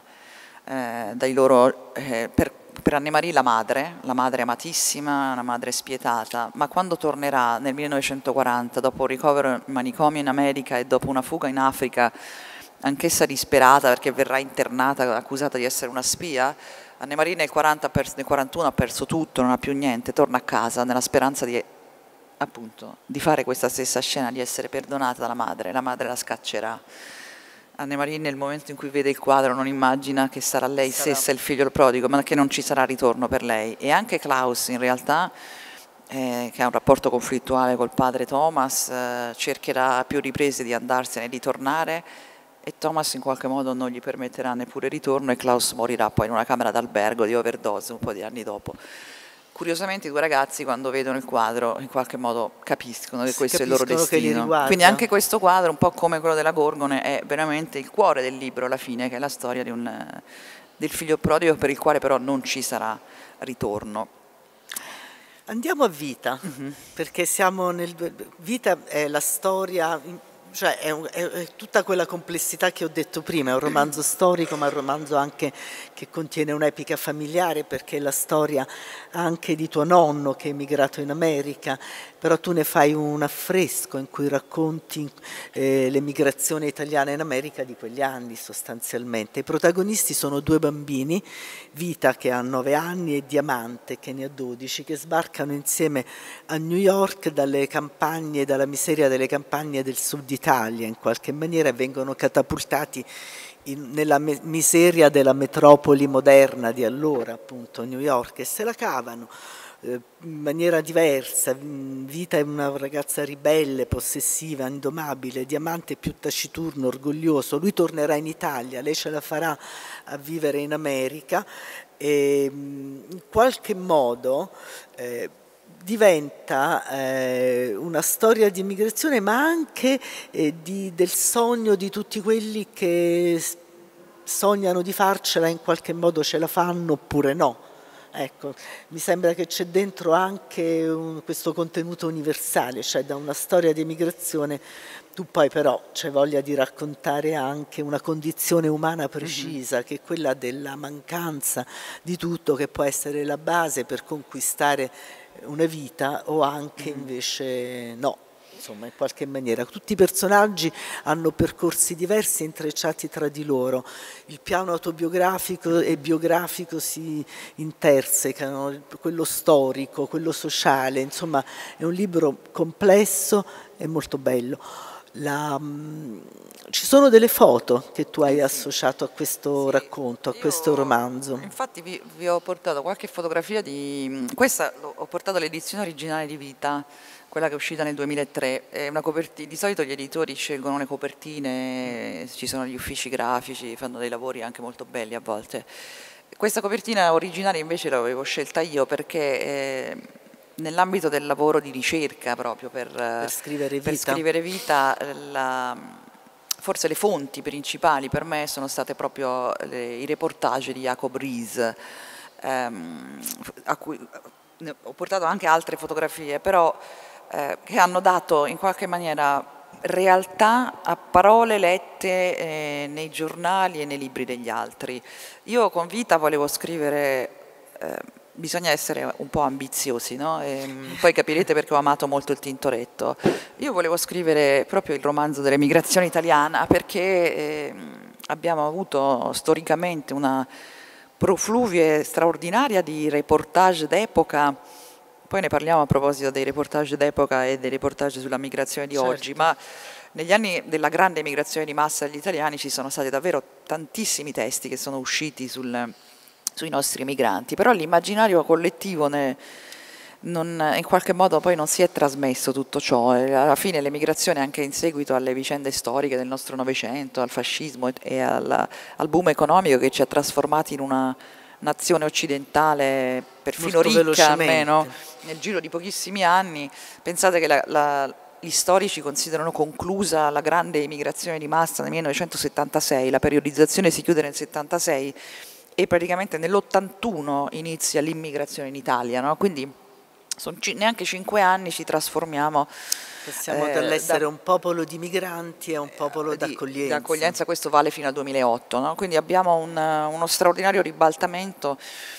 eh, dai loro, eh, per, per Anne Marie la madre, la madre amatissima, una madre spietata, ma quando tornerà nel millenovecentoquaranta, dopo un ricovero in manicomio in America e dopo una fuga in Africa, anch'essa disperata perché verrà internata accusata di essere una spia, Anne Marie nel, quaranta, nel quarantuno ha perso tutto, non ha più niente, torna a casa nella speranza di, appunto, di fare questa stessa scena, di essere perdonata dalla madre, la madre la scaccerà. Anne Marie nel momento in cui vede il quadro non immagina che sarà lei sarà. stessa il figlio prodigo, ma che non ci sarà ritorno per lei. E anche Klaus in realtà, eh, che ha un rapporto conflittuale col padre Thomas, eh, cercherà a più riprese di andarsene e di tornare, e Thomas in qualche modo non gli permetterà neppure ritorno e Klaus morirà poi in una camera d'albergo di overdose un po' di anni dopo. Curiosamente i due ragazzi quando vedono il quadro in qualche modo capiscono che si questo è il loro destino. Quindi anche questo quadro, un po' come quello della Gorgone, è veramente il cuore del libro alla fine, che è la storia di un, del figlio prodigo per il quale però non ci sarà ritorno. Andiamo a Vita, uh-huh. perché siamo nel... Vita è la storia... Cioè è, un, è, è tutta quella complessità che ho detto prima, è un romanzo storico ma è un romanzo anche che contiene un'epica familiare, perché è la storia anche di tuo nonno che è emigrato in America, però tu ne fai un affresco in cui racconti eh, l'emigrazione italiana in America di quegli anni sostanzialmente. I protagonisti sono due bambini, Vita che ha nove anni e Diamante che ne ha dodici, che sbarcano insieme a New York dalle campagne, dalla miseria delle campagne del sud Italia in qualche maniera, e vengono catapultati in, nella me, miseria della metropoli moderna di allora, appunto New York, e se la cavano eh, in maniera diversa. Vita è una ragazza ribelle, possessiva, indomabile, Diamante più taciturno, orgoglioso. Lui tornerà in Italia, lei ce la farà a vivere in America e in qualche modo eh, diventa eh, una storia di immigrazione, ma anche eh, di, del sogno di tutti quelli che sognano di farcela, in qualche modo ce la fanno oppure no. Ecco, mi sembra che c'è dentro anche un, questo contenuto universale, cioè da una storia di emigrazione tu poi però c'è voglia di raccontare anche una condizione umana precisa, mm-hmm. che è quella della mancanza di tutto, che può essere la base per conquistare una vita o anche invece no, insomma in qualche maniera. Tutti i personaggi hanno percorsi diversi intrecciati tra di loro, il piano autobiografico e biografico si intersecano, quello storico, quello sociale, insomma è un libro complesso e molto bello. La, um, ci sono delle foto che tu hai associato a questo sì, racconto, a questo romanzo. Infatti vi, vi ho portato qualche fotografia di... Questa ho portato l'edizione originale di Vita, quella che è uscita nel duemilatré. È una copertina, di solito gli editori scelgono le copertine, ci sono gli uffici grafici, fanno dei lavori anche molto belli a volte. Questa copertina originale invece l'avevo scelta io perché... Eh, nell'ambito del lavoro di ricerca proprio per, per scrivere Vita, per scrivere vita la, forse le fonti principali per me sono state proprio le, i reportage di Jacob Riis, ehm, a cui ho portato anche altre fotografie, però eh, che hanno dato in qualche maniera realtà a parole lette eh, nei giornali e nei libri degli altri. Io con Vita volevo scrivere... Eh, bisogna essere un po' ambiziosi, no? E poi capirete perché ho amato molto il Tintoretto. Io volevo scrivere proprio il romanzo dell'emigrazione italiana perché eh, abbiamo avuto storicamente una profluvie straordinaria di reportage d'epoca, poi ne parliamo a proposito dei reportage d'epoca e dei reportage sulla migrazione di certo. oggi, ma negli anni della grande emigrazione di massa degli italiani ci sono stati davvero tantissimi testi che sono usciti sul... sui nostri emigranti, però l'immaginario collettivo ne, non, in qualche modo poi non si è trasmesso tutto ciò, e alla fine l'emigrazione anche in seguito alle vicende storiche del nostro Novecento, al fascismo e al, al boom economico che ci ha trasformati in una nazione occidentale perfino molto ricca almeno nel giro di pochissimi anni. Pensate che la, la, gli storici considerano conclusa la grande emigrazione di massa nel millenovecentosettantasei, la periodizzazione si chiude nel settantasei e praticamente nell'ottantuno inizia l'immigrazione in Italia, no? Quindi sono neanche cinque anni ci trasformiamo. Passiamo eh, dall'essere da, un popolo di migranti a un popolo d'accoglienza. D'accoglienza, questo vale fino al duemilaotto, no? Quindi abbiamo un, uno straordinario ribaltamento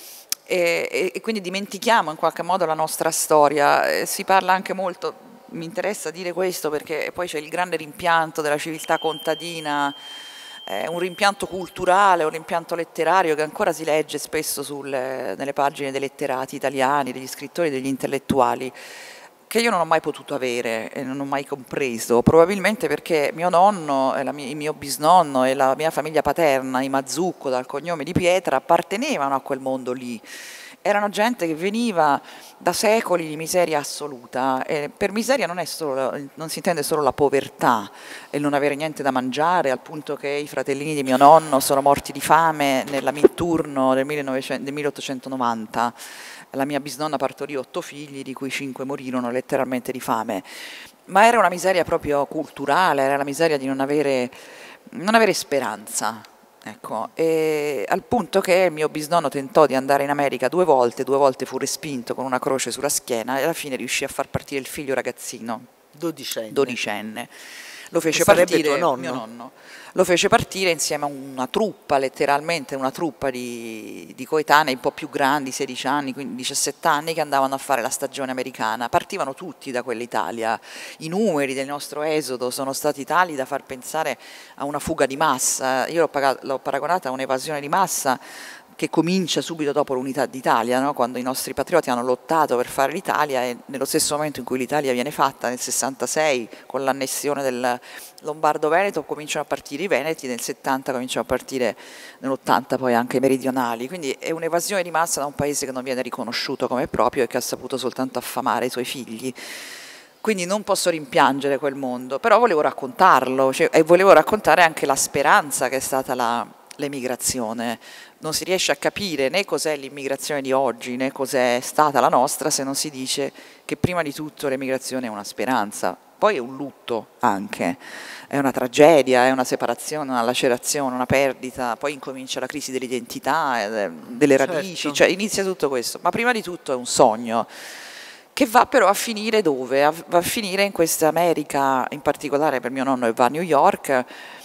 e, e, e quindi dimentichiamo in qualche modo la nostra storia. E si parla anche molto, mi interessa dire questo perché poi c'è il grande rimpianto della civiltà contadina, eh, un rimpianto culturale, un rimpianto letterario che ancora si legge spesso sulle, nelle pagine dei letterati italiani, degli scrittori, degli intellettuali, che io non ho mai potuto avere e non ho mai compreso, probabilmente perché mio nonno, e la mia, il mio bisnonno e la mia famiglia paterna, i Mazzucco dal cognome di Pietra, appartenevano a quel mondo lì. Erano gente che veniva da secoli di miseria assoluta, e per miseria non, è solo, non si intende solo la povertà e il non avere niente da mangiare, al punto che i fratellini di mio nonno sono morti di fame nella minturno del, del milleottocentonovanta. La mia bisnonna partorì otto figli, di cui cinque morirono letteralmente di fame. Ma era una miseria proprio culturale, era la miseria di non avere, non avere speranza. Ecco, e al punto che il mio bisnonno tentò di andare in America due volte, due volte fu respinto con una croce sulla schiena e alla fine riuscì a far partire il figlio ragazzino, dodicenne. dodicenne. Lo fece partire tuo nonno? mio nonno. Lo fece partire insieme a una truppa, letteralmente una truppa di, di coetanei un po' più grandi, sedici anni, quindi diciassette anni, che andavano a fare la stagione americana. Partivano tutti da quell'Italia. I numeri del nostro esodo sono stati tali da far pensare a una fuga di massa. Io l'ho, l'ho paragonata a un'evasione di massa che comincia subito dopo l'unità d'Italia, no? Quando i nostri patrioti hanno lottato per fare l'Italia, e nello stesso momento in cui l'Italia viene fatta, nel sessantasei, con l'annessione del Lombardo-Veneto, cominciano a partire i veneti, nel settanta cominciano a partire, nell'ottanta poi anche i meridionali, quindi è un'evasione di massa da un paese che non viene riconosciuto come proprio e che ha saputo soltanto affamare i suoi figli. Quindi non posso rimpiangere quel mondo, però volevo raccontarlo, cioè, e volevo raccontare anche la speranza che è stata la... l'emigrazione. Non si riesce a capire né cos'è l'immigrazione di oggi né cos'è stata la nostra se non si dice che prima di tutto l'emigrazione è una speranza, poi è un lutto anche, è una tragedia, è una separazione, una lacerazione, una perdita, poi incomincia la crisi dell'identità, delle radici, certo. Cioè inizia tutto questo, ma prima di tutto è un sogno che va però a finire dove? Va a finire in questa America, in particolare per mio nonno va a New York,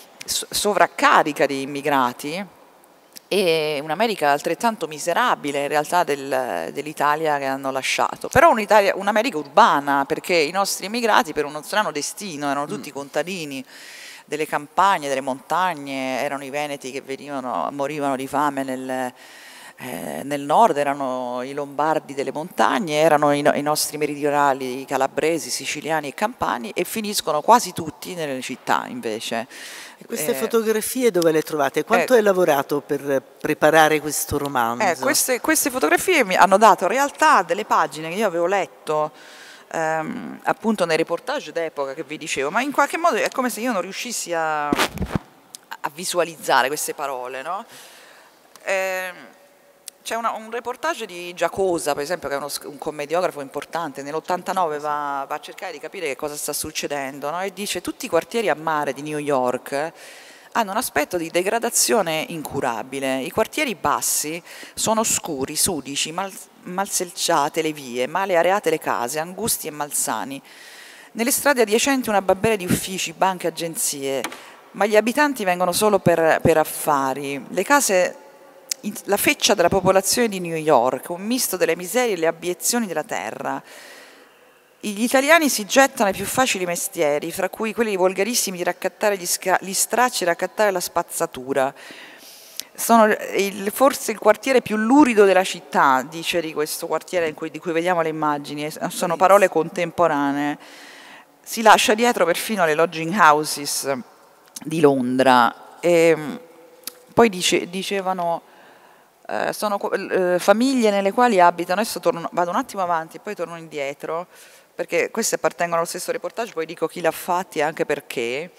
sovraccarica di immigrati, e un'America altrettanto miserabile in realtà del, dell'Italia che hanno lasciato, però un'Italia, un'America urbana, perché i nostri immigrati per uno strano destino erano tutti contadini delle campagne, delle montagne, erano i veneti che venivano, morivano di fame nel, eh, nel nord, erano i lombardi delle montagne, erano i, i nostri meridionali calabresi, siciliani e campani, e finiscono quasi tutti nelle città invece. E queste eh, fotografie dove le trovate? Quanto eh, hai lavorato per preparare questo romanzo? Eh, queste, queste fotografie mi hanno dato realtà delle pagine che io avevo letto ehm, appunto nei reportage d'epoca che vi dicevo, ma in qualche modo è come se io non riuscissi a, a visualizzare queste parole, no? Eh, C'è un reportage di Giacosa, per esempio, che è uno, un commediografo importante, nell'ottantanove va, va a cercare di capire che cosa sta succedendo, no? E dice: tutti i quartieri a mare di New York hanno un aspetto di degradazione incurabile. I quartieri bassi sono scuri, sudici, mal, malselciate le vie, male areate le case, angusti e malsani. Nelle strade adiacenti una babele di uffici, banche, agenzie, ma gli abitanti vengono solo per, per affari. Le case... La feccia della popolazione di New York, un misto delle miserie e le abiezioni della terra. Gli italiani si gettano ai più facili mestieri, fra cui quelli volgarissimi di raccattare gli, gli stracci e raccattare la spazzatura. Sono il, forse il quartiere più lurido della città, dice di questo quartiere in cui, di cui vediamo le immagini, sono parole contemporanee. Si lascia dietro perfino le lodging houses di Londra. E poi dice, dicevano... Eh, sono eh, famiglie nelle quali abitano, adesso torno, vado un attimo avanti e poi torno indietro, perché queste appartengono allo stesso reportage, poi dico chi l'ha fatti e anche perché.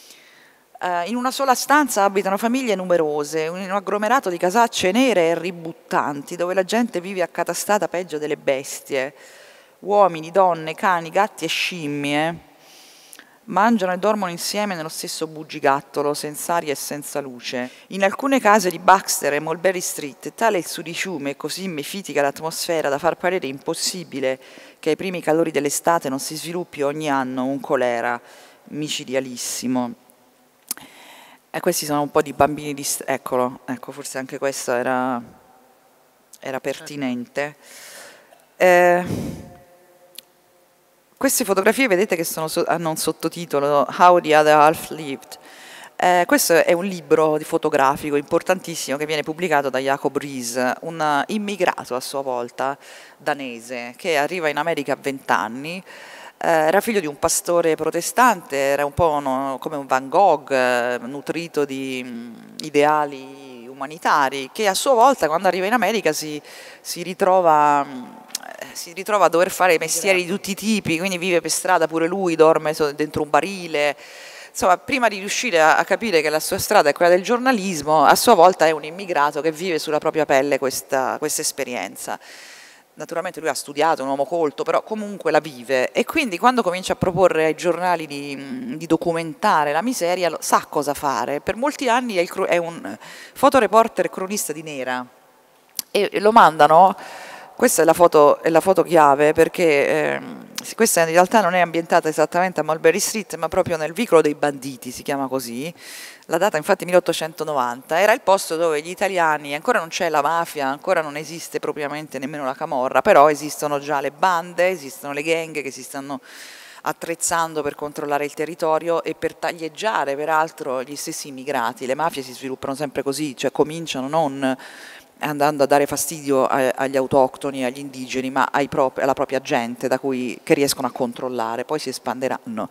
Eh, in una sola stanza abitano famiglie numerose, in un agglomerato di casacce nere e ributtanti, dove la gente vive accatastata peggio delle bestie, uomini, donne, cani, gatti e scimmie. Mangiano e dormono insieme nello stesso bugigattolo, senza aria e senza luce. In alcune case di Baxter e Mulberry Street tale il sudiciume e così mefitica l'atmosfera da far parere impossibile che ai primi calori dell'estate non si sviluppi ogni anno un colera micidialissimo. E questi sono un po' di bambini di... Eccolo, ecco, forse anche questo era, era pertinente. Eh, queste fotografie vedete che sono, hanno un sottotitolo How the Other Half Lived. Eh, questo è un libro fotografico importantissimo che viene pubblicato da Jacob Riis, un immigrato a sua volta danese che arriva in America a vent'anni. Eh, era figlio di un pastore protestante, era un po' no, come un Van Gogh, eh, nutrito di mh, ideali umanitari, che a sua volta quando arriva in America si, si ritrova... Mh, si ritrova a dover fare mestieri di tutti i tipi, quindi vive per strada pure lui, dorme dentro un barile. Insomma, prima di riuscire a, a capire che la sua strada è quella del giornalismo, a sua volta è un immigrato che vive sulla propria pelle questa, questa esperienza. Naturalmente lui ha studiato, è un uomo colto, però comunque la vive e quindi quando comincia a proporre ai giornali di, di documentare la miseria lo, sa cosa fare. Per molti anni è, il, è un fotoreporter cronista di Nera e, e lo mandano... Questa è la foto, è la foto chiave perché eh, questa in realtà non è ambientata esattamente a Mulberry Street ma proprio nel vicolo dei banditi, si chiama così, la data infatti milleottocentonovanta, era il posto dove gli italiani, ancora non c'è la mafia, ancora non esiste propriamente nemmeno la camorra, però esistono già le bande, esistono le gang che si stanno attrezzando per controllare il territorio e per taglieggiare peraltro gli stessi immigrati. Le mafie si sviluppano sempre così, cioè cominciano non... andando a dare fastidio agli autoctoni, agli indigeni, ma ai prop- alla propria gente da cui, che riescono a controllare, poi si espanderanno.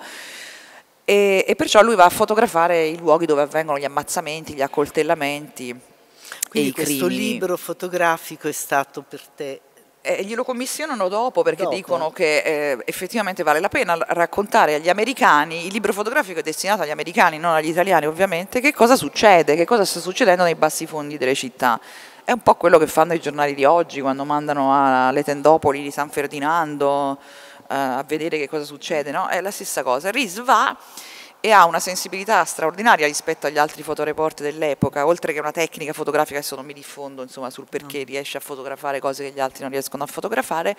E, e perciò lui va a fotografare i luoghi dove avvengono gli ammazzamenti, gli accoltellamenti. Quindi e i questo crimini. libro fotografico è stato per te... Eh, glielo commissionano dopo perché dopo. dicono che eh, effettivamente vale la pena raccontare agli americani, il libro fotografico è destinato agli americani, non agli italiani ovviamente, che cosa succede, che cosa sta succedendo nei bassi fondi delle città. È un po' quello che fanno i giornali di oggi quando mandano alle tendopoli di San Ferdinando eh, a vedere che cosa succede, no? È la stessa cosa. Riis va e ha una sensibilità straordinaria rispetto agli altri fotoreporter dell'epoca, oltre che una tecnica fotografica, adesso non mi diffondo insomma, sul perché riesce a fotografare cose che gli altri non riescono a fotografare,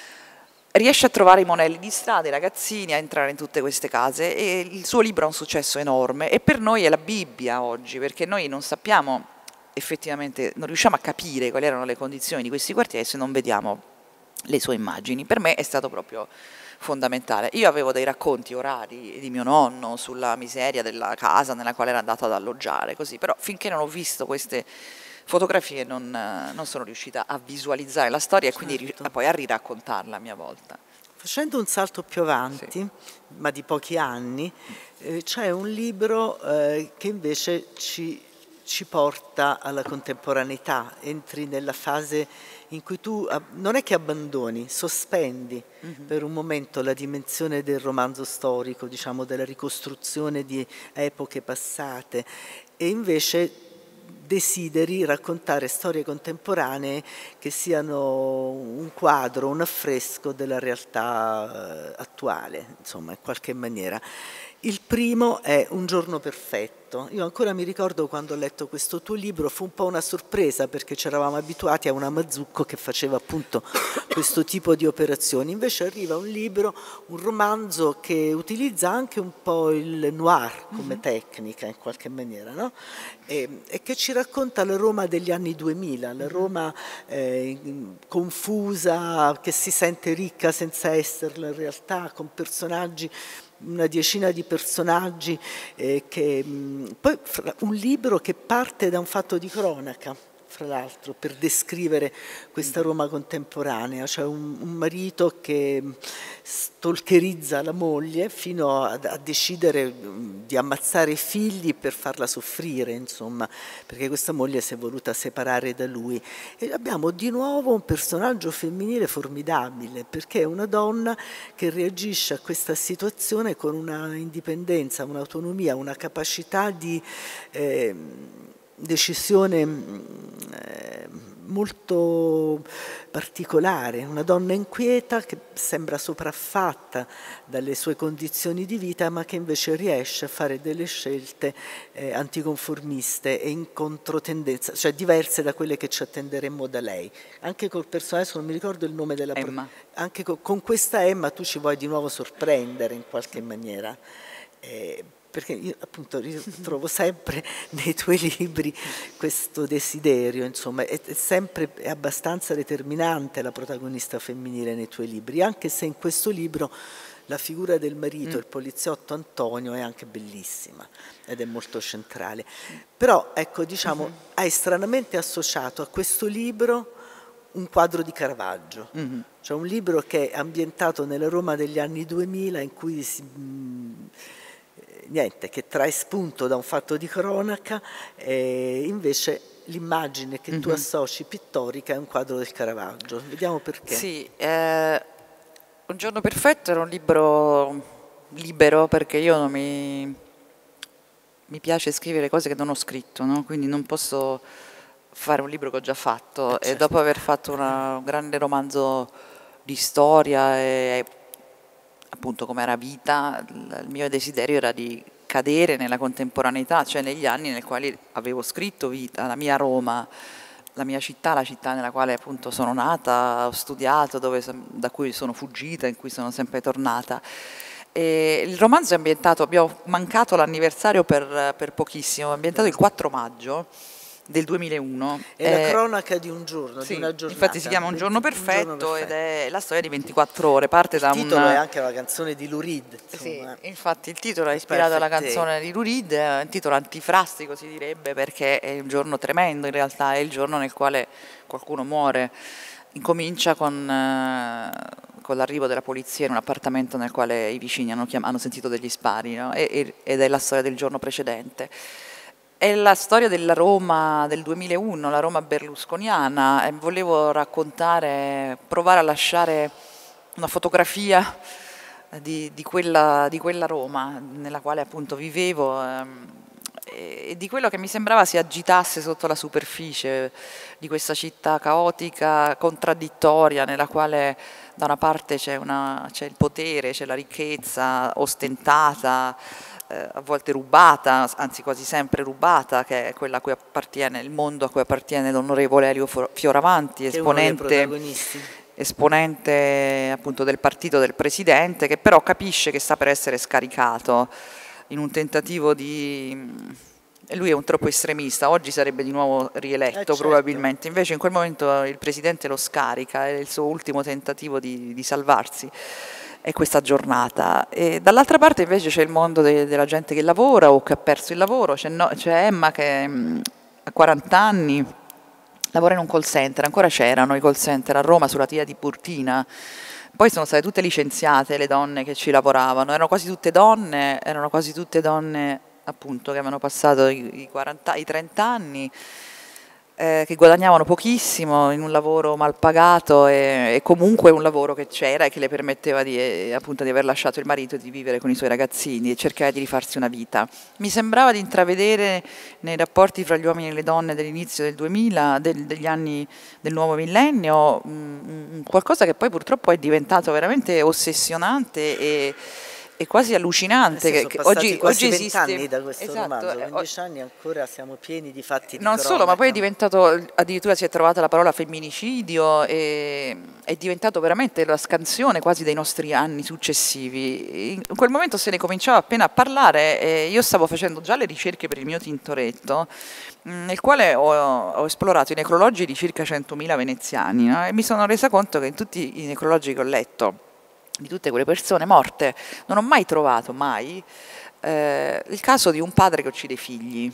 riesce a trovare i monelli di strada, i ragazzini, a entrare in tutte queste case e il suo libro ha un successo enorme e per noi è la Bibbia oggi, perché noi non sappiamo effettivamente, non riusciamo a capire quali erano le condizioni di questi quartieri se non vediamo le sue immagini. Per me è stato proprio fondamentale. Io avevo dei racconti orali di mio nonno sulla miseria della casa nella quale era andato ad alloggiare, così, però finché non ho visto queste fotografie non, non sono riuscita a visualizzare la storia certo. E quindi a, poi a riraccontarla a mia volta. Facendo un salto più avanti, sì. ma di pochi anni, eh, c'è un libro eh, che invece ci ci porta alla contemporaneità, entri nella fase in cui tu non è che abbandoni, sospendi mm-hmm. per un momento la dimensione del romanzo storico, diciamo della ricostruzione di epoche passate e invece desideri raccontare storie contemporanee che siano un quadro, un affresco della realtà attuale, insomma, in qualche maniera. Il primo è Un giorno perfetto. Io ancora mi ricordo quando ho letto questo tuo libro, fu un po' una sorpresa perché ci eravamo abituati a una Mazzucco che faceva appunto questo tipo di operazioni. Invece arriva un libro, un romanzo che utilizza anche un po' il noir come mm-hmm. tecnica in qualche maniera, no? E, e che ci racconta la Roma degli anni duemila, la Roma eh, confusa, che si sente ricca senza esserla in realtà, con personaggi una decina di personaggi, eh, che, mh, poi un libro che parte da un fatto di cronaca, fra l'altro, per descrivere questa Roma contemporanea, cioè un, un marito che stalkerizza la moglie fino a, a decidere di ammazzare i figli per farla soffrire, insomma, perché questa moglie si è voluta separare da lui. E abbiamo di nuovo un personaggio femminile formidabile, perché è una donna che reagisce a questa situazione con una indipendenza, un'autonomia, una capacità di... Eh, decisione eh, molto particolare, una donna inquieta che sembra sopraffatta dalle sue condizioni di vita, ma che invece riesce a fare delle scelte eh, anticonformiste e in controtendenza, cioè diverse da quelle che ci attenderemmo da lei. Anche col personaggio, non mi ricordo il nome della Emma. anche con, con questa Emma tu ci vuoi di nuovo sorprendere in qualche maniera. Eh, perché io appunto io trovo sempre nei tuoi libri questo desiderio, insomma, è, è sempre è abbastanza determinante la protagonista femminile nei tuoi libri, anche se in questo libro la figura del marito, mm. il poliziotto Antonio, è anche bellissima ed è molto centrale. Però, ecco, diciamo, mm-hmm. hai stranamente associato a questo libro un quadro di Caravaggio, mm-hmm. cioè un libro che è ambientato nella Roma degli anni duemila, in cui si... Mh, niente, che trae spunto da un fatto di cronaca, e invece l'immagine che mm-hmm. tu associ pittorica è un quadro del Caravaggio. Vediamo perché. Sì, eh, Un giorno perfetto era un libro libero, perché io non mi, mi piace scrivere cose che non ho scritto, no? Quindi non posso fare un libro che ho già fatto, eh, certo. E dopo aver fatto una, un grande romanzo di storia e appunto come era vita, il mio desiderio era di cadere nella contemporaneità, cioè negli anni nei quali avevo scritto vita, la mia Roma, la mia città, la città nella quale appunto sono nata, ho studiato, dove, da cui sono fuggita, in cui sono sempre tornata. E il romanzo è ambientato, abbiamo mancato l'anniversario per, per pochissimo, è ambientato il quattro maggio del duemilauno. È la cronaca di un giorno, sì, di una giornata. Infatti si chiama Un giorno perfetto, un giorno perfetto. Ed è la storia di ventiquattro ore. Parte il da titolo un... è anche una canzone di Lou Reed. Sì, infatti il titolo è ispirato alla canzone di Lou Reed, è un titolo antifrastico si direbbe, perché è un giorno tremendo in realtà, è il giorno nel quale qualcuno muore. Incomincia con, eh, con l'arrivo della polizia in un appartamento nel quale i vicini hanno, chiam- hanno sentito degli spari, no? e, ed è la storia del giorno precedente. È la storia della Roma del duemilauno, la Roma berlusconiana, e volevo raccontare, provare a lasciare una fotografia di, di, quella, di quella Roma nella quale appunto vivevo, ehm, e di quello che mi sembrava si agitasse sotto la superficie di questa città caotica, contraddittoria, nella quale da una parte c'è, una, c'è il potere, c'è la ricchezza ostentata, eh, a volte rubata, anzi quasi sempre rubata, che è quella a cui appartiene il mondo, a cui appartiene l'onorevole Elio Fioravanti, esponente, esponente appunto del partito del presidente, che però capisce che sta per essere scaricato in un tentativo di... E lui è un troppo estremista, oggi sarebbe di nuovo rieletto, eh certo. probabilmente, invece in quel momento il presidente lo scarica, è il suo ultimo tentativo di, di salvarsi, è questa giornata. E dall'altra parte invece c'è il mondo de, della gente che lavora o che ha perso il lavoro, c'è, no, c'è Emma che mh, ha quaranta anni, lavora in un call center, ancora c'erano i call center a Roma sulla Via Tiburtina. Poi sono state tutte licenziate le donne che ci lavoravano, erano quasi tutte donne, erano quasi tutte donne appunto che avevano passato i, i, quaranta, i trenta anni, eh, che guadagnavano pochissimo in un lavoro mal pagato e, e comunque un lavoro che c'era e che le permetteva di, eh, appunto, di aver lasciato il marito e di vivere con i suoi ragazzini e cercare di rifarsi una vita. Mi sembrava di intravedere nei rapporti fra gli uomini e le donne dell'inizio del duemila, del, degli anni del nuovo millennio, mh, qualcosa che poi purtroppo è diventato veramente ossessionante e è quasi allucinante. Eh sì, che, sono che oggi, quasi oggi esiste anni da questo esatto, romanzo, eh, quindici anni ancora siamo pieni di fatti di non cronaca. solo, ma poi è diventato, addirittura si è trovata la parola femminicidio e è diventato veramente la scansione quasi dei nostri anni successivi. In quel momento se ne cominciava appena a parlare e io stavo facendo già le ricerche per il mio Tintoretto, nel quale ho, ho esplorato i necrologi di circa centomila veneziani, no? E mi sono resa conto che in tutti i necrologi che ho letto di tutte quelle persone morte non ho mai trovato, mai, eh, il caso di un padre che uccide i figli.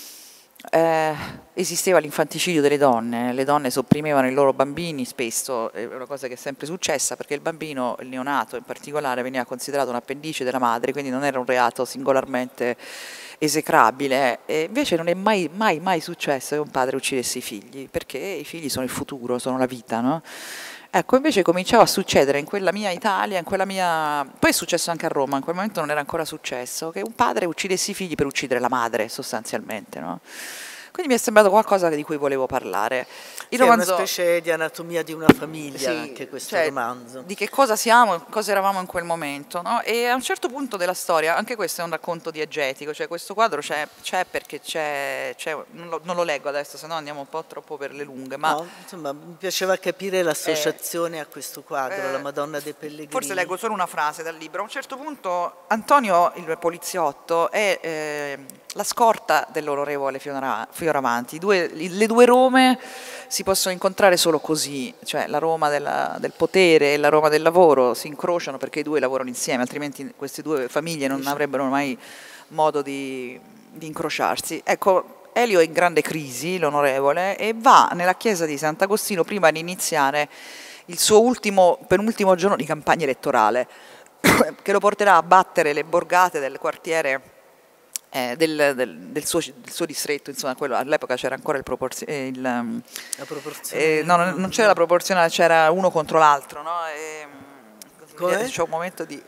Eh, esisteva l'infanticidio delle donne, le donne sopprimevano i loro bambini spesso, è una cosa che è sempre successa perché il bambino, il neonato in particolare, veniva considerato un appendice della madre, quindi non era un reato singolarmente esecrabile, e invece non è mai, mai, mai successo che un padre uccidesse i figli, perché i figli sono il futuro, sono la vita, no? Ecco, invece cominciava a succedere in quella mia Italia, in quella mia... Poi è successo anche a Roma, in quel momento non era ancora successo, che un padre uccidesse i figli per uccidere la madre, sostanzialmente, no? Quindi mi è sembrato qualcosa di cui volevo parlare. Il Sì, romanzo, è una specie di anatomia di una famiglia, sì, anche questo cioè, romanzo. di che cosa siamo, cosa eravamo in quel momento, no? E a un certo punto della storia, anche questo è un racconto diegetico, cioè questo quadro c'è, c'è perché c'è, c'è non, lo, non lo leggo adesso, se no andiamo un po' troppo per le lunghe, ma No, insomma, mi piaceva capire l'associazione a questo quadro, la eh, Madonna dei Pellegrini. forse leggo solo una frase dal libro. A un certo punto Antonio, il poliziotto, è eh, la scorta dell'onorevole Fiora- Fioravanti. Due, le due Rome si possono incontrare solo così, cioè la Roma della, del potere e la Roma del lavoro si incrociano perché i due lavorano insieme, altrimenti queste due famiglie non avrebbero mai modo di, di incrociarsi. Ecco, Elio è in grande crisi, l'onorevole, e va nella chiesa di Sant'Agostino prima di iniziare il suo ultimo, penultimo giorno di campagna elettorale, che lo porterà a battere le borgate del quartiere eh, del, del, del, suo, del suo distretto, insomma, quello, all'epoca c'era ancora il proporzionale, il, La proporzione. eh, no, non, non c'era la proporzionale, c'era uno contro l'altro, no? E, Come? c'è un momento di...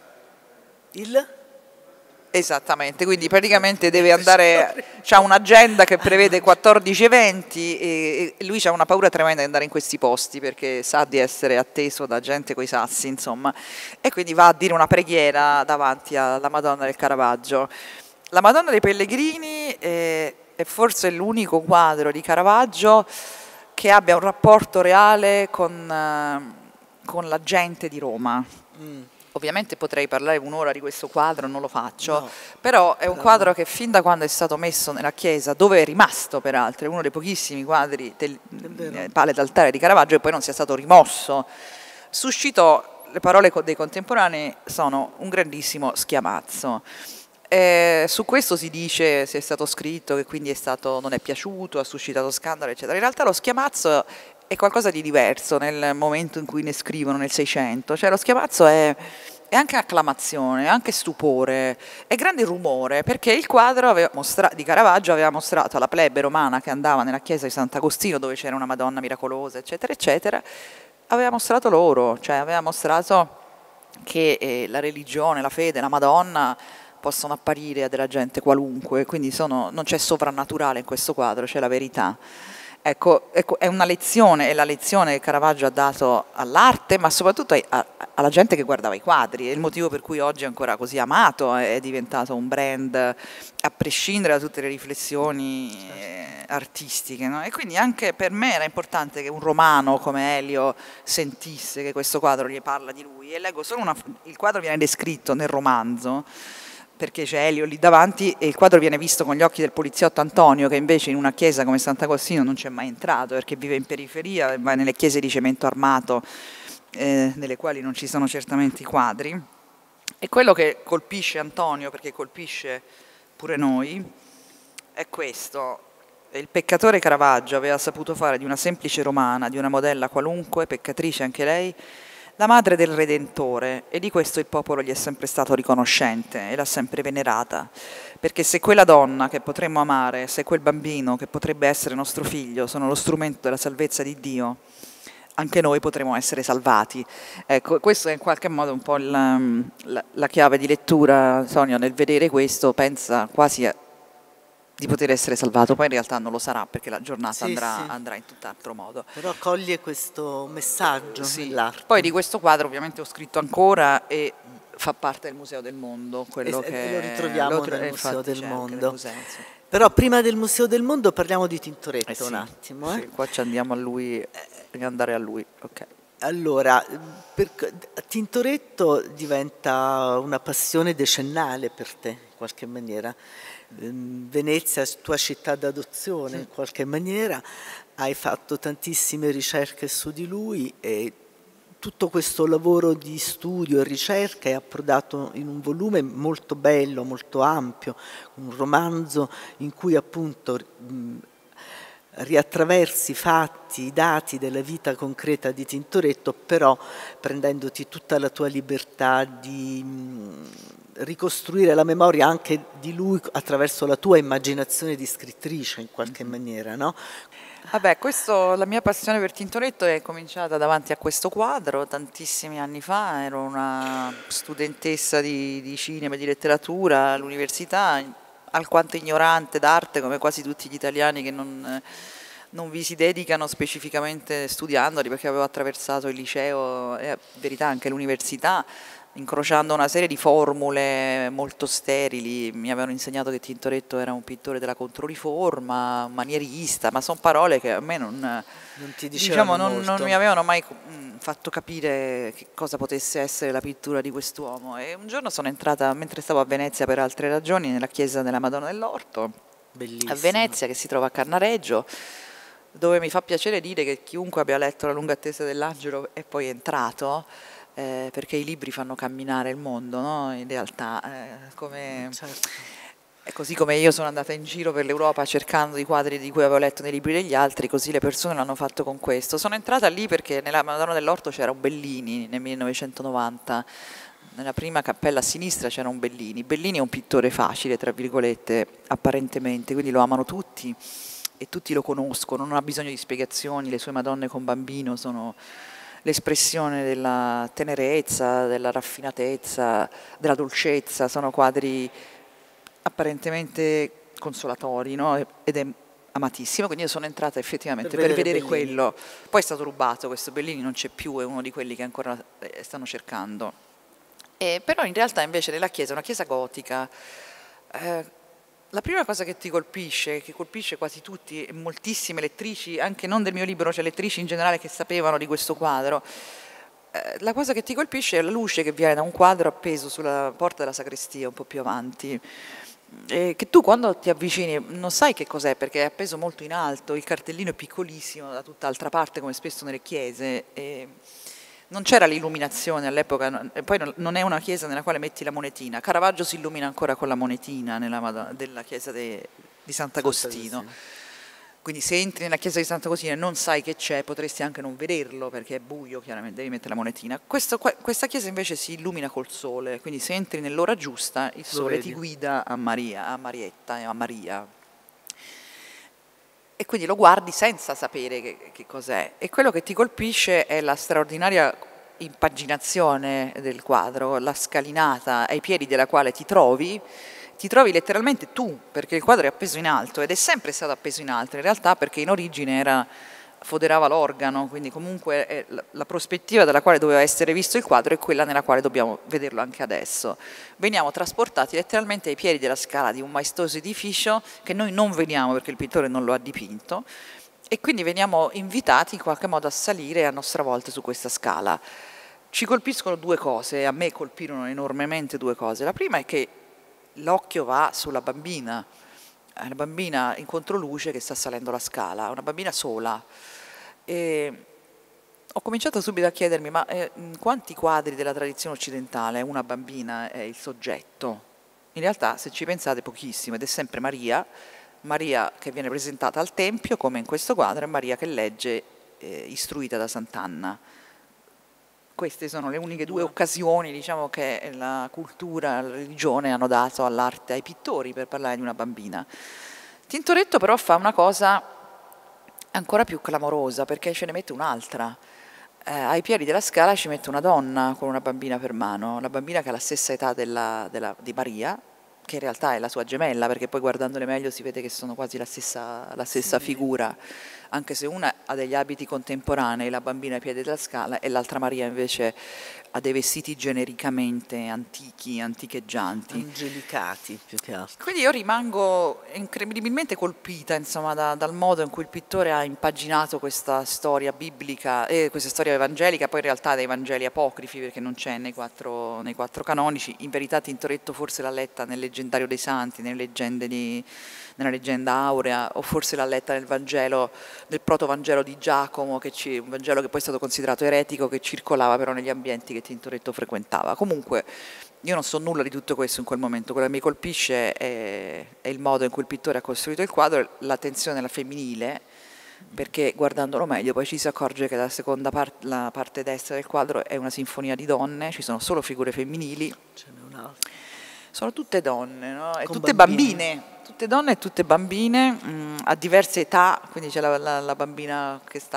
Il? Esattamente, quindi praticamente deve andare, c'ha un'agenda che prevede quattordici eventi e, e lui ha una paura tremenda di andare in questi posti perché sa di essere atteso da gente coi sassi, insomma, e quindi va a dire una preghiera davanti alla Madonna del Caravaggio. La Madonna dei Pellegrini è, è forse l'unico quadro di Caravaggio che abbia un rapporto reale con, eh, con la gente di Roma. Mm. Ovviamente potrei parlare un'ora di questo quadro, non lo faccio, no, però è un quadro che fin da quando è stato messo nella chiesa, dove è rimasto peraltro, è uno dei pochissimi quadri del eh, pale d'altare di Caravaggio e poi non sia stato rimosso, suscitò, le parole dei contemporanei sono un grandissimo schiamazzo. Eh, su questo si dice, si è stato scritto che quindi è stato, non è piaciuto, ha suscitato scandalo, eccetera. In realtà lo schiamazzo è qualcosa di diverso nel momento in cui ne scrivono, nel Seicento. Cioè lo schiamazzo è, è anche acclamazione, è anche stupore, è grande rumore, perché il quadro aveva mostra- di Caravaggio aveva mostrato alla plebe romana che andava nella chiesa di Sant'Agostino, dove c'era una Madonna miracolosa, eccetera, eccetera, aveva mostrato loro, cioè aveva mostrato che eh, la religione, la fede, la Madonna possono apparire a della gente qualunque, quindi sono, non c'è sovrannaturale in questo quadro, c'è la verità. Ecco, ecco, è una lezione, è la lezione che Caravaggio ha dato all'arte, ma soprattutto a, a, alla gente che guardava i quadri, è il motivo per cui oggi è ancora così amato, è diventato un brand a prescindere da tutte le riflessioni eh, artistiche, no? E quindi anche per me era importante che un romano come Elio sentisse che questo quadro gli parla di lui, e leggo solo una, il quadro viene descritto nel romanzo, perché c'è Elio lì davanti e il quadro viene visto con gli occhi del poliziotto Antonio, che invece in una chiesa come Sant'Agostino non c'è mai entrato perché vive in periferia, va nelle chiese di cemento armato eh, nelle quali non ci sono certamente i quadri. E quello che colpisce Antonio, perché colpisce pure noi, è questo: il peccatore Caravaggio aveva saputo fare di una semplice romana, di una modella qualunque, peccatrice anche lei, la madre del Redentore, e di questo il popolo gli è sempre stato riconoscente e l'ha sempre venerata, perché se quella donna che potremmo amare, se quel bambino che potrebbe essere nostro figlio sono lo strumento della salvezza di Dio, anche noi potremo essere salvati. Ecco, questo è in qualche modo un po' la, la, la chiave di lettura. Sonia, nel vedere questo, pensa quasi a di poter essere salvato, poi in realtà non lo sarà perché la giornata sì, andrà, sì. andrà in tutt'altro modo. Però coglie questo messaggio sì. nell'arte. Poi di questo quadro ovviamente ho scritto ancora e fa parte del Museo del Mondo, quello e, che lo ritroviamo lo, nel Museo del Mondo. Museo, sì. Però prima del Museo del Mondo parliamo di Tintoretto eh sì, un attimo. Eh? Sì, qua ci andiamo a lui, eh, andare a lui. Okay. Allora, per, Tintoretto diventa una passione decennale per te, in qualche maniera. Venezia, tua città d'adozione, in qualche maniera, hai fatto tantissime ricerche su di lui e tutto questo lavoro di studio e ricerca è approdato in un volume molto bello, molto ampio, un romanzo in cui appunto mh, riattraversi i fatti, i dati della vita concreta di Tintoretto, però prendendoti tutta la tua libertà di mh, ricostruire la memoria anche di lui attraverso la tua immaginazione di scrittrice in qualche maniera, no? Vabbè, questo, la mia passione per Tintoretto è cominciata davanti a questo quadro tantissimi anni fa, ero una studentessa di, di cinema e di letteratura all'università, alquanto ignorante d'arte, come quasi tutti gli italiani che non, non vi si dedicano specificamente studiandoli, perché avevo attraversato il liceo e, a verità, anche l'università, incrociando una serie di formule molto sterili. Mi avevano insegnato che Tintoretto era un pittore della Controriforma, un manierista, ma sono parole che a me non, non, ti diciamo, non, molto. non mi avevano mai fatto capire che cosa potesse essere la pittura di quest'uomo. E un giorno sono entrata, mentre stavo a Venezia per altre ragioni, nella chiesa della Madonna dell'Orto, Bellissimo. a Venezia, che si trova a Carnareggio, dove mi fa piacere dire che chiunque abbia letto La lunga attesa dell'angelo è poi entrato, Eh, perché i libri fanno camminare il mondo, no? In realtà, eh, come, certo. è così come io sono andata in giro per l'Europa cercando i quadri di cui avevo letto nei libri degli altri, così le persone l'hanno fatto con questo. Sono entrata lì perché nella Madonna dell'Orto c'era un Bellini nel millenovecentonovanta, nella prima cappella a sinistra c'era un Bellini. Bellini è un pittore facile, tra virgolette, apparentemente, quindi lo amano tutti e tutti lo conoscono, non ha bisogno di spiegazioni, le sue Madonne con bambino sono l'espressione della tenerezza, della raffinatezza, della dolcezza, sono quadri apparentemente consolatori, no? Ed è amatissimo, quindi io sono entrata effettivamente per, per vedere, vedere quello. Poi è stato rubato, questo Bellini non c'è più, è uno di quelli che ancora stanno cercando. E, però in realtà invece nella chiesa, una chiesa gotica, eh, la prima cosa che ti colpisce, che colpisce quasi tutti, e moltissime lettrici, anche non del mio libro, cioè lettrici in generale che sapevano di questo quadro, eh, la cosa che ti colpisce è la luce che viene da un quadro appeso sulla porta della sacrestia, un po' più avanti, e che tu quando ti avvicini non sai che cos'è, perché è appeso molto in alto, il cartellino è piccolissimo da tutt'altra parte, come spesso nelle chiese, e non c'era l'illuminazione all'epoca, e poi non è una chiesa nella quale metti la monetina. Caravaggio si illumina ancora con la monetina nella della chiesa de, di Sant'Agostino. Quindi se entri nella chiesa di Sant'Agostino e non sai che c'è, potresti anche non vederlo perché è buio, chiaramente devi mettere la monetina. Questo, questa chiesa invece si illumina col sole, quindi se entri nell'ora giusta il sole ti guida a Maria, a Marietta e a Maria. E quindi lo guardi senza sapere che, che cos'è. E quello che ti colpisce è la straordinaria impaginazione del quadro, la scalinata ai piedi della quale ti trovi, ti trovi letteralmente tu, perché il quadro è appeso in alto ed è sempre stato appeso in alto, in realtà perché in origine era, foderava l'organo, quindi comunque è la, la prospettiva dalla quale doveva essere visto il quadro è quella nella quale dobbiamo vederlo anche adesso. Veniamo trasportati letteralmente ai piedi della scala di un maestoso edificio che noi non vediamo perché il pittore non lo ha dipinto, e quindi veniamo invitati in qualche modo a salire a nostra volta su questa scala. Ci colpiscono due cose, a me colpirono enormemente due cose. La prima è che l'occhio va sulla bambina, una bambina in controluce che sta salendo la scala, una bambina sola. E ho cominciato subito a chiedermi, ma eh, quanti quadri della tradizione occidentale una bambina è il soggetto? In realtà, se ci pensate, pochissimo, ed è sempre Maria, Maria che viene presentata al Tempio, come in questo quadro, e Maria che legge, eh, istruita da Sant'Anna. Queste sono le uniche due occasioni, diciamo, che la cultura, la religione hanno dato all'arte, ai pittori, per parlare di una bambina. Tintoretto però fa una cosa ancora più clamorosa, perché ce ne mette un'altra. Eh, ai piedi della scala ci mette una donna con una bambina per mano, la bambina che ha la stessa età della, della, di Maria, che in realtà è la sua gemella, perché poi guardandole meglio si vede che sono quasi la stessa, la stessa sì. figura, anche se una ha degli abiti contemporanei, la bambina ai piedi della scala, e l'altra Maria invece ha dei vestiti genericamente antichi, anticheggianti. Angelicati più che altro. Quindi io rimango incredibilmente colpita, insomma, da, dal modo in cui il pittore ha impaginato questa storia biblica, eh, questa storia evangelica, poi in realtà dei Vangeli apocrifi, perché non c'è nei quattro, nei quattro canonici. In verità Tintoretto forse l'ha letta nel Leggendario dei Santi, nelle leggende di... nella leggenda aurea, o forse l'ha letta nel Vangelo, nel protovangelo di Giacomo, che ci, un Vangelo che poi è stato considerato eretico, che circolava però negli ambienti che Tintoretto frequentava. Comunque io non so nulla di tutto questo in quel momento, quello che mi colpisce è, è il modo in cui il pittore ha costruito il quadro, l'attenzione alla femminile, perché guardandolo meglio poi ci si accorge che la seconda parte, la parte destra del quadro è una sinfonia di donne, ci sono solo figure femminili, ce n'è un'altra. Sono tutte donne, no? E Con tutte bambine. bambine, tutte donne e tutte bambine, mh, a diverse età, quindi c'è la, la, la bambina che sta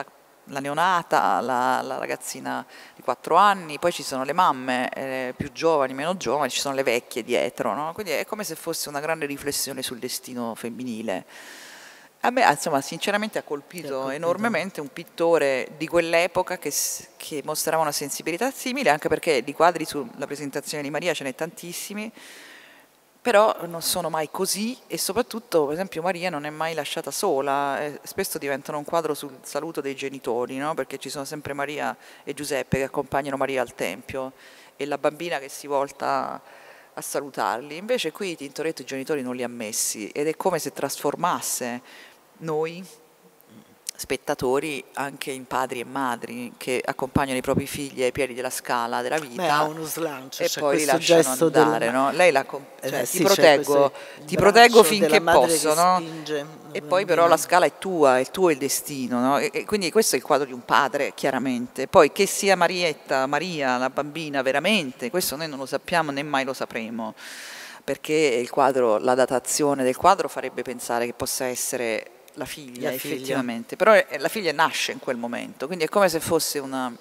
la neonata, la, la ragazzina di quattro anni, poi ci sono le mamme eh, più giovani, meno giovani, ci sono le vecchie dietro, no? Quindi è come se fosse una grande riflessione sul destino femminile. A me, insomma, sinceramente ha colpito, colpito enormemente un pittore di quell'epoca che, che mostrava una sensibilità simile, anche perché di quadri sulla presentazione di Maria ce n'è tantissimi, però non sono mai così, e soprattutto, per esempio, Maria non è mai lasciata sola, eh, spesso diventano un quadro sul saluto dei genitori, no? Perché ci sono sempre Maria e Giuseppe che accompagnano Maria al tempio e la bambina che si volta a salutarli. Invece qui Tintoretto i genitori non li ha messi, ed è come se trasformasse noi spettatori anche in padri e madri che accompagnano i propri figli ai piedi della scala della vita. Beh, ha uno slancio, e cioè poi li questo lasciano gesto andare, della... no? Lei la, cioè, eh, ti sì, proteggo, ti proteggo finché posso, no? Spinge, E poi però la scala è tua, è il tuo il destino, no? E, e quindi questo è il quadro di un padre, chiaramente. Poi che sia Marietta, Maria, la bambina veramente, questo noi non lo sappiamo né mai lo sapremo, perché il quadro, la datazione del quadro farebbe pensare che possa essere la figlia, la figlia, effettivamente, però la figlia nasce in quel momento, quindi è come se fosse una,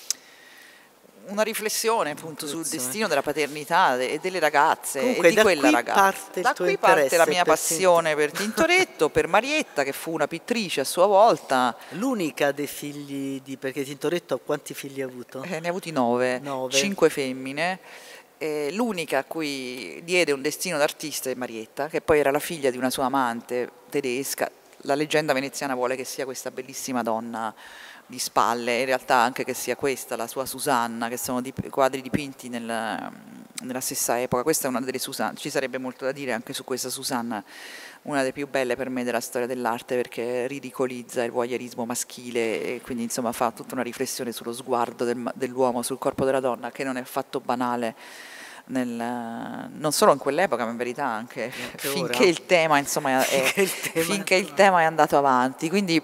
una riflessione appunto sul destino della paternità e delle ragazze. Comunque, e di da quella qui ragazza. Parte da qui parte la mia per passione per Tintoretto, per Marietta, che fu una pittrice a sua volta. L'unica dei figli di... perché Tintoretto quanti figli ha avuto? Eh, ne ha avuti nove, nove. cinque femmine. Eh, l'unica a cui diede un destino d'artista è Marietta, che poi era la figlia di una sua amante tedesca. La leggenda veneziana vuole che sia questa bellissima donna di spalle, in realtà anche che sia questa, la sua Susanna, che sono dip- quadri dipinti nel, nella stessa epoca. Questa è una delle Susanne, ci sarebbe molto da dire anche su questa Susanna, una delle più belle per me della storia dell'arte, perché ridicolizza il voyeurismo maschile e quindi insomma fa tutta una riflessione sullo sguardo del, dell'uomo sul corpo della donna, che non è affatto banale. Nel, non solo in quell'epoca, ma in verità anche, anche finché ora. il tema insomma è, finché, il tema, finché il tema è andato avanti. Quindi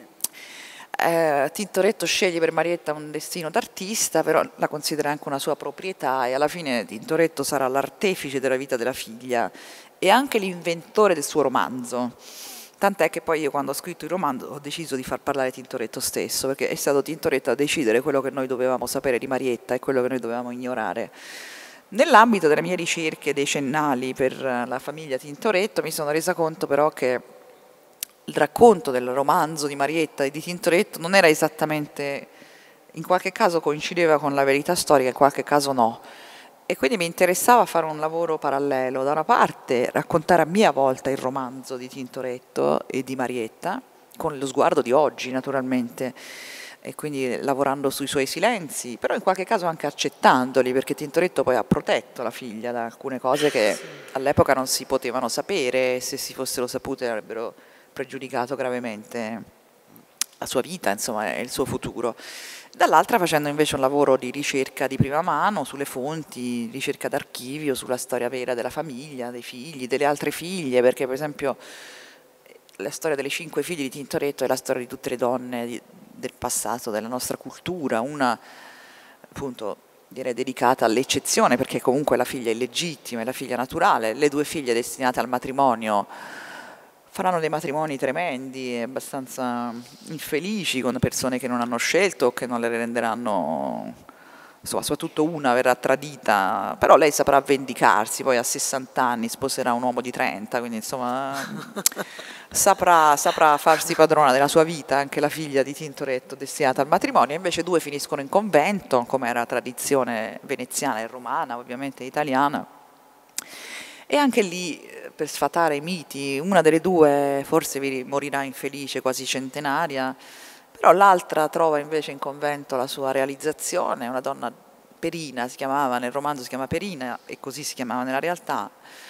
eh, Tintoretto sceglie per Marietta un destino d'artista, però la considera anche una sua proprietà, e alla fine Tintoretto sarà l'artefice della vita della figlia e anche l'inventore del suo romanzo. Tant'è che poi io, quando ho scritto il romanzo, ho deciso di far parlare Tintoretto stesso, perché è stato Tintoretto a decidere quello che noi dovevamo sapere di Marietta e quello che noi dovevamo ignorare. Nell'ambito delle mie ricerche decennali per la famiglia Tintoretto mi sono resa conto però che il racconto del romanzo di Marietta e di Tintoretto non era esattamente, in qualche caso coincideva con la verità storica, in qualche caso no. E quindi mi interessava fare un lavoro parallelo, da una parte raccontare a mia volta il romanzo di Tintoretto e di Marietta, con lo sguardo di oggi naturalmente, e quindi lavorando sui suoi silenzi, però in qualche caso anche accettandoli, perché Tintoretto poi ha protetto la figlia da alcune cose che all'epoca non si potevano sapere, e se si fossero sapute avrebbero pregiudicato gravemente la sua vita, insomma, e il suo futuro. Dall'altra facendo invece un lavoro di ricerca di prima mano sulle fonti, ricerca d'archivio, sulla storia vera della famiglia, dei figli, delle altre figlie, perché per esempio la storia delle cinque figlie di Tintoretto è la storia di tutte le donne di, del passato, della nostra cultura, una appunto direi dedicata all'eccezione, perché comunque la figlia è illegittima, è la figlia naturale, le due figlie destinate al matrimonio faranno dei matrimoni tremendi, abbastanza infelici, con persone che non hanno scelto o che non le renderanno, insomma, soprattutto una verrà tradita, però lei saprà vendicarsi, poi a sessanta anni sposerà un uomo di trenta, quindi insomma saprà, saprà farsi padrona della sua vita, anche la figlia di Tintoretto destinata al matrimonio. Invece due finiscono in convento, come era tradizione veneziana e romana, ovviamente italiana, e anche lì, per sfatare i miti, una delle due forse morirà infelice, quasi centenaria, però l'altra trova invece in convento la sua realizzazione, una donna, Perina si chiamava, nel romanzo si chiama Perina e così si chiamava nella realtà.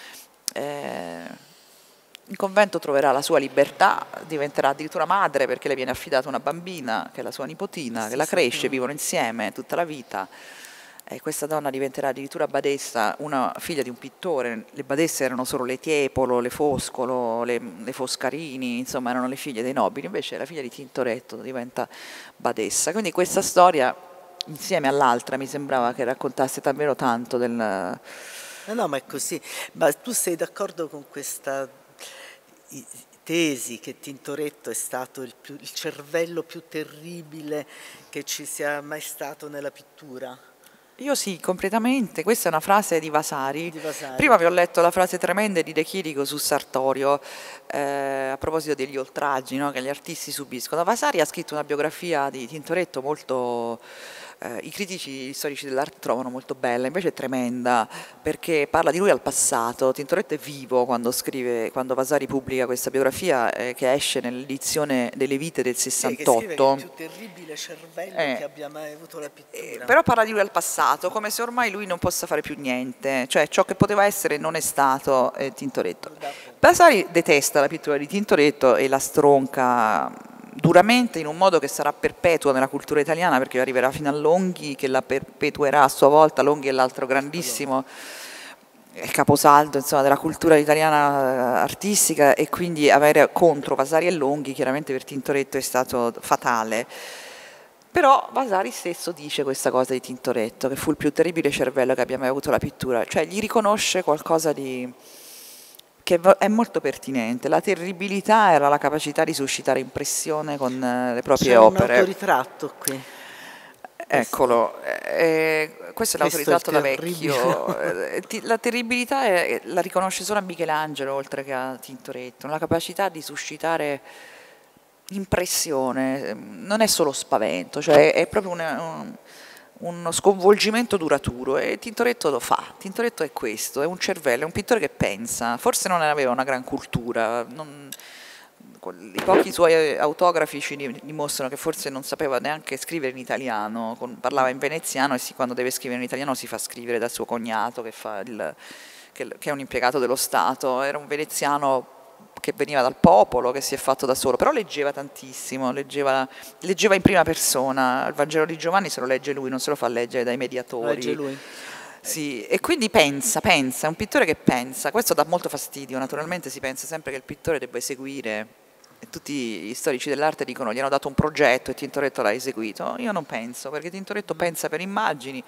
Eh, in convento troverà la sua libertà, diventerà addirittura madre, perché le viene affidata una bambina che è la sua nipotina, sì, che la cresce, sì, vivono insieme tutta la vita. E questa donna diventerà addirittura badessa, una figlia di un pittore. Le badesse erano solo le Tiepolo, le Foscolo, le, le Foscarini, insomma erano le figlie dei nobili, invece la figlia di Tintoretto diventa badessa. Quindi questa storia, insieme all'altra, mi sembrava che raccontasse davvero tanto del... No, no, ma è così. Ma tu sei d'accordo con questa tesi che Tintoretto è stato il, più, il cervello più terribile che ci sia mai stato nella pittura? Io sì, completamente. Questa è una frase di Vasari. Di Vasari. Prima vi ho letto la frase tremenda di De Chirico su Sartorio, eh, a proposito degli oltraggi, no, che gli artisti subiscono. Vasari ha scritto una biografia di Tintoretto molto... Eh, i critici storici dell'arte trovano molto bella, invece è tremenda, perché parla di lui al passato. Tintoretto è vivo quando scrive, quando Vasari pubblica questa biografia, eh, che esce nell'edizione delle vite del sessantotto. Sì, che scrive che è il più terribile cervello eh, che abbia mai avuto la pittura. Eh, però parla di lui al passato, come se ormai lui non possa fare più niente, cioè ciò che poteva essere non è stato eh, Tintoretto. Vasari detesta la pittura di Tintoretto e la stronca duramente, in un modo che sarà perpetuo nella cultura italiana, perché arriverà fino a Longhi, che la perpetuerà a sua volta. Longhi è l'altro grandissimo caposaldo, insomma, della cultura italiana artistica, e quindi avere contro Vasari e Longhi chiaramente per Tintoretto è stato fatale. Però Vasari stesso dice questa cosa di Tintoretto, che fu il più terribile cervello che abbia mai avuto la pittura, cioè gli riconosce qualcosa di... che è molto pertinente. La terribilità era la capacità di suscitare impressione con le proprie C'è opere. C'è un autoritratto qui. Eccolo, eh, questo è l'autoritratto da vecchio. La terribilità è, la riconosce solo a Michelangelo, oltre che a Tintoretto, la capacità di suscitare impressione, non è solo spavento, cioè è proprio una, un, uno sconvolgimento duraturo, e Tintoretto lo fa. Tintoretto è questo, è un cervello, è un pittore che pensa, forse non aveva una gran cultura, non, i pochi suoi autografi ci dimostrano che forse non sapeva neanche scrivere in italiano, parlava in veneziano, e sì, quando deve scrivere in italiano si fa scrivere dal suo cognato che, fa il, che, che è un impiegato dello Stato. Era un veneziano che veniva dal popolo, che si è fatto da solo, però leggeva tantissimo, leggeva, leggeva in prima persona. Il Vangelo di Giovanni se lo legge lui, non se lo fa leggere dai mediatori. Legge lui. Sì, e quindi pensa, pensa, è un pittore che pensa. Questo dà molto fastidio, naturalmente si pensa sempre che il pittore debba eseguire, e tutti gli storici dell'arte dicono gli hanno dato un progetto e Tintoretto l'ha eseguito. Io non penso, perché Tintoretto pensa per immagini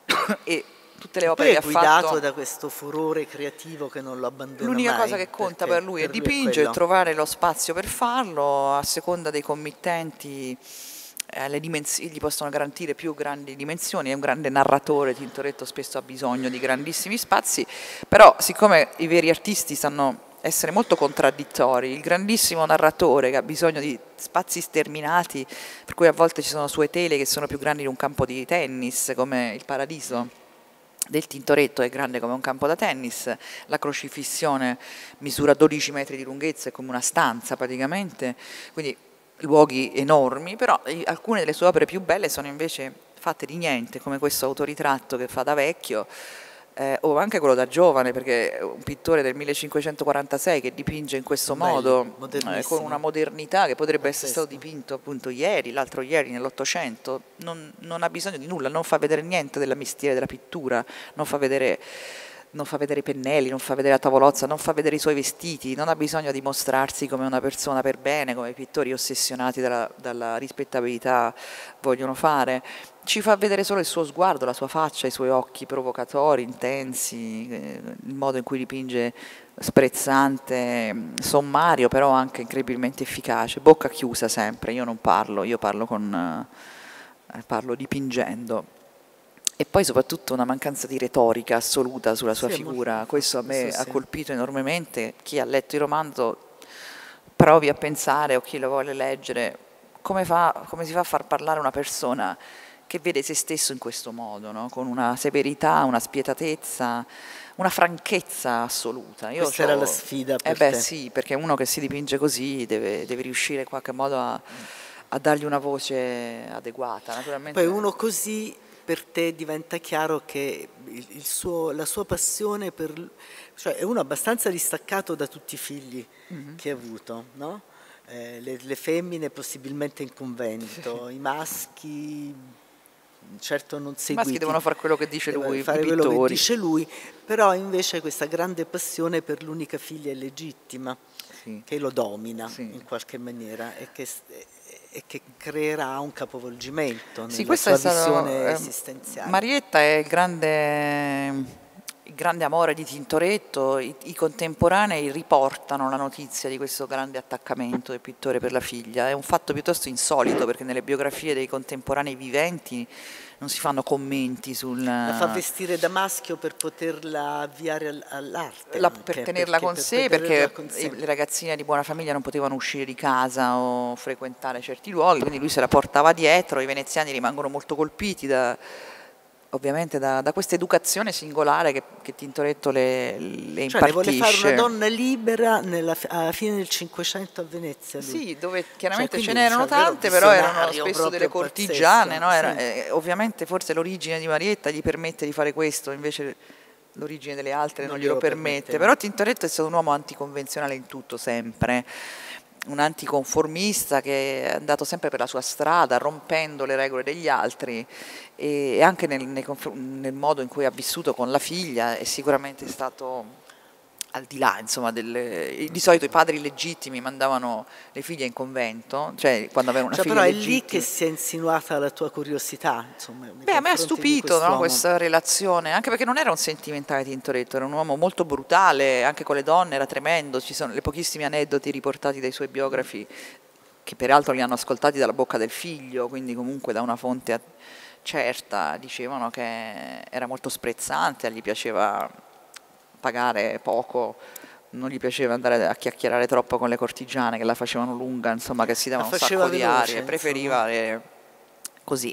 e tutte le opere che ha fatto... Poi è guidato da questo furore creativo che non lo abbandona mai. L'unica cosa che conta per lui è dipingere, trovare lo spazio per farlo, a seconda dei committenti eh, le dimensioni, gli possono garantire più grandi dimensioni. È un grande narratore, Tintoretto spesso ha bisogno di grandissimi spazi, però siccome i veri artisti sanno essere molto contraddittori, il grandissimo narratore che ha bisogno di spazi sterminati, per cui a volte ci sono sue tele che sono più grandi di un campo di tennis, come il Paradiso del Tintoretto è grande come un campo da tennis, la crocifissione misura dodici metri di lunghezza, è come una stanza praticamente, quindi luoghi enormi. Però alcune delle sue opere più belle sono invece fatte di niente, come questo autoritratto che fa da vecchio, eh, o anche quello da giovane, perché è un pittore del millecinquecentoquarantasei che dipinge in questo Bello, modo, eh, con una modernità che potrebbe Pazzesco. essere stato dipinto appunto ieri, l'altro ieri, nell'Ottocento. Non, non ha bisogno di nulla, non fa vedere niente della mestiere della pittura, non fa vedere... non fa vedere i pennelli, non fa vedere la tavolozza, non fa vedere i suoi vestiti, non ha bisogno di mostrarsi come una persona per bene, come i pittori ossessionati dalla, dalla rispettabilità vogliono fare. Ci fa vedere solo il suo sguardo, la sua faccia, i suoi occhi provocatori, intensi, eh, il modo in cui dipinge sprezzante, sommario, però anche incredibilmente efficace, bocca chiusa sempre. Io non parlo, io parlo, con, eh, parlo dipingendo. E poi soprattutto una mancanza di retorica assoluta sulla sua sì, figura. Molto, questo a me sì, ha colpito enormemente. Chi ha letto il romanzo provi a pensare, o chi lo vuole leggere, come, fa, come si fa a far parlare una persona che vede se stesso in questo modo, no? Con una severità, una spietatezza, una franchezza assoluta. Io Questa era la sfida per eh beh, te. Sì, perché uno che si dipinge così deve, deve riuscire in qualche modo a, a dargli una voce adeguata. Naturalmente... Poi uno così... per te diventa chiaro che il, il suo, la sua passione per, cioè è uno abbastanza distaccato da tutti i figli mm-hmm. che ha avuto, no? eh, le, le femmine possibilmente in convento, i maschi certo non seguiti. I maschi devono fare quello che dice lui, fare i quello pittori. che dice lui, però invece questa grande passione per l'unica figlia illegittima sì. che lo domina sì. in qualche maniera e che e che creerà un capovolgimento nella sì, sua è stato, visione eh, esistenziale. Marietta è il grande, il grande amore di Tintoretto, i, i contemporanei riportano la notizia di questo grande attaccamento del pittore per la figlia. È un fatto piuttosto insolito, perché nelle biografie dei contemporanei viventi non si fanno commenti sul... La fa vestire da maschio per poterla avviare all'arte. La, per tenerla con per sé, perché con sé. le ragazzine di buona famiglia non potevano uscire di casa o frequentare certi luoghi, quindi lui se la portava dietro. I veneziani rimangono molto colpiti da, ovviamente da, da questa educazione singolare che, che Tintoretto le, le impartisce. Cioè, le vuole fare una donna libera nella, alla fine del Cinquecento a Venezia. Lui. Sì, dove chiaramente cioè, ce n'erano tante, però erano spesso delle cortigiane, no? Era, sì. eh, ovviamente forse l'origine di Marietta gli permette di fare questo, invece l'origine delle altre non, non glielo permette. permette. Però Tintoretto è stato un uomo anticonvenzionale in tutto, sempre. Un anticonformista che è andato sempre per la sua strada, rompendo le regole degli altri, e anche nel, nel, nel modo in cui ha vissuto con la figlia è sicuramente stato al di là, insomma, delle, di solito i padri legittimi mandavano le figlie in convento, cioè quando avevano una cioè, figlia però legittima. È lì che si è insinuata la tua curiosità, insomma. Beh, a me ha stupito, no, questa relazione, anche perché non era un sentimentale Tintoretto, era un uomo molto brutale, anche con le donne era tremendo. Ci sono le pochissimi aneddoti riportati dai suoi biografi, che peraltro li hanno ascoltati dalla bocca del figlio, quindi comunque da una fonte certa, dicevano che era molto sprezzante, gli piaceva pagare poco, non gli piaceva andare a chiacchierare troppo con le cortigiane che la facevano lunga, insomma, che si davano un sacco veloce, di aria, preferiva le... così.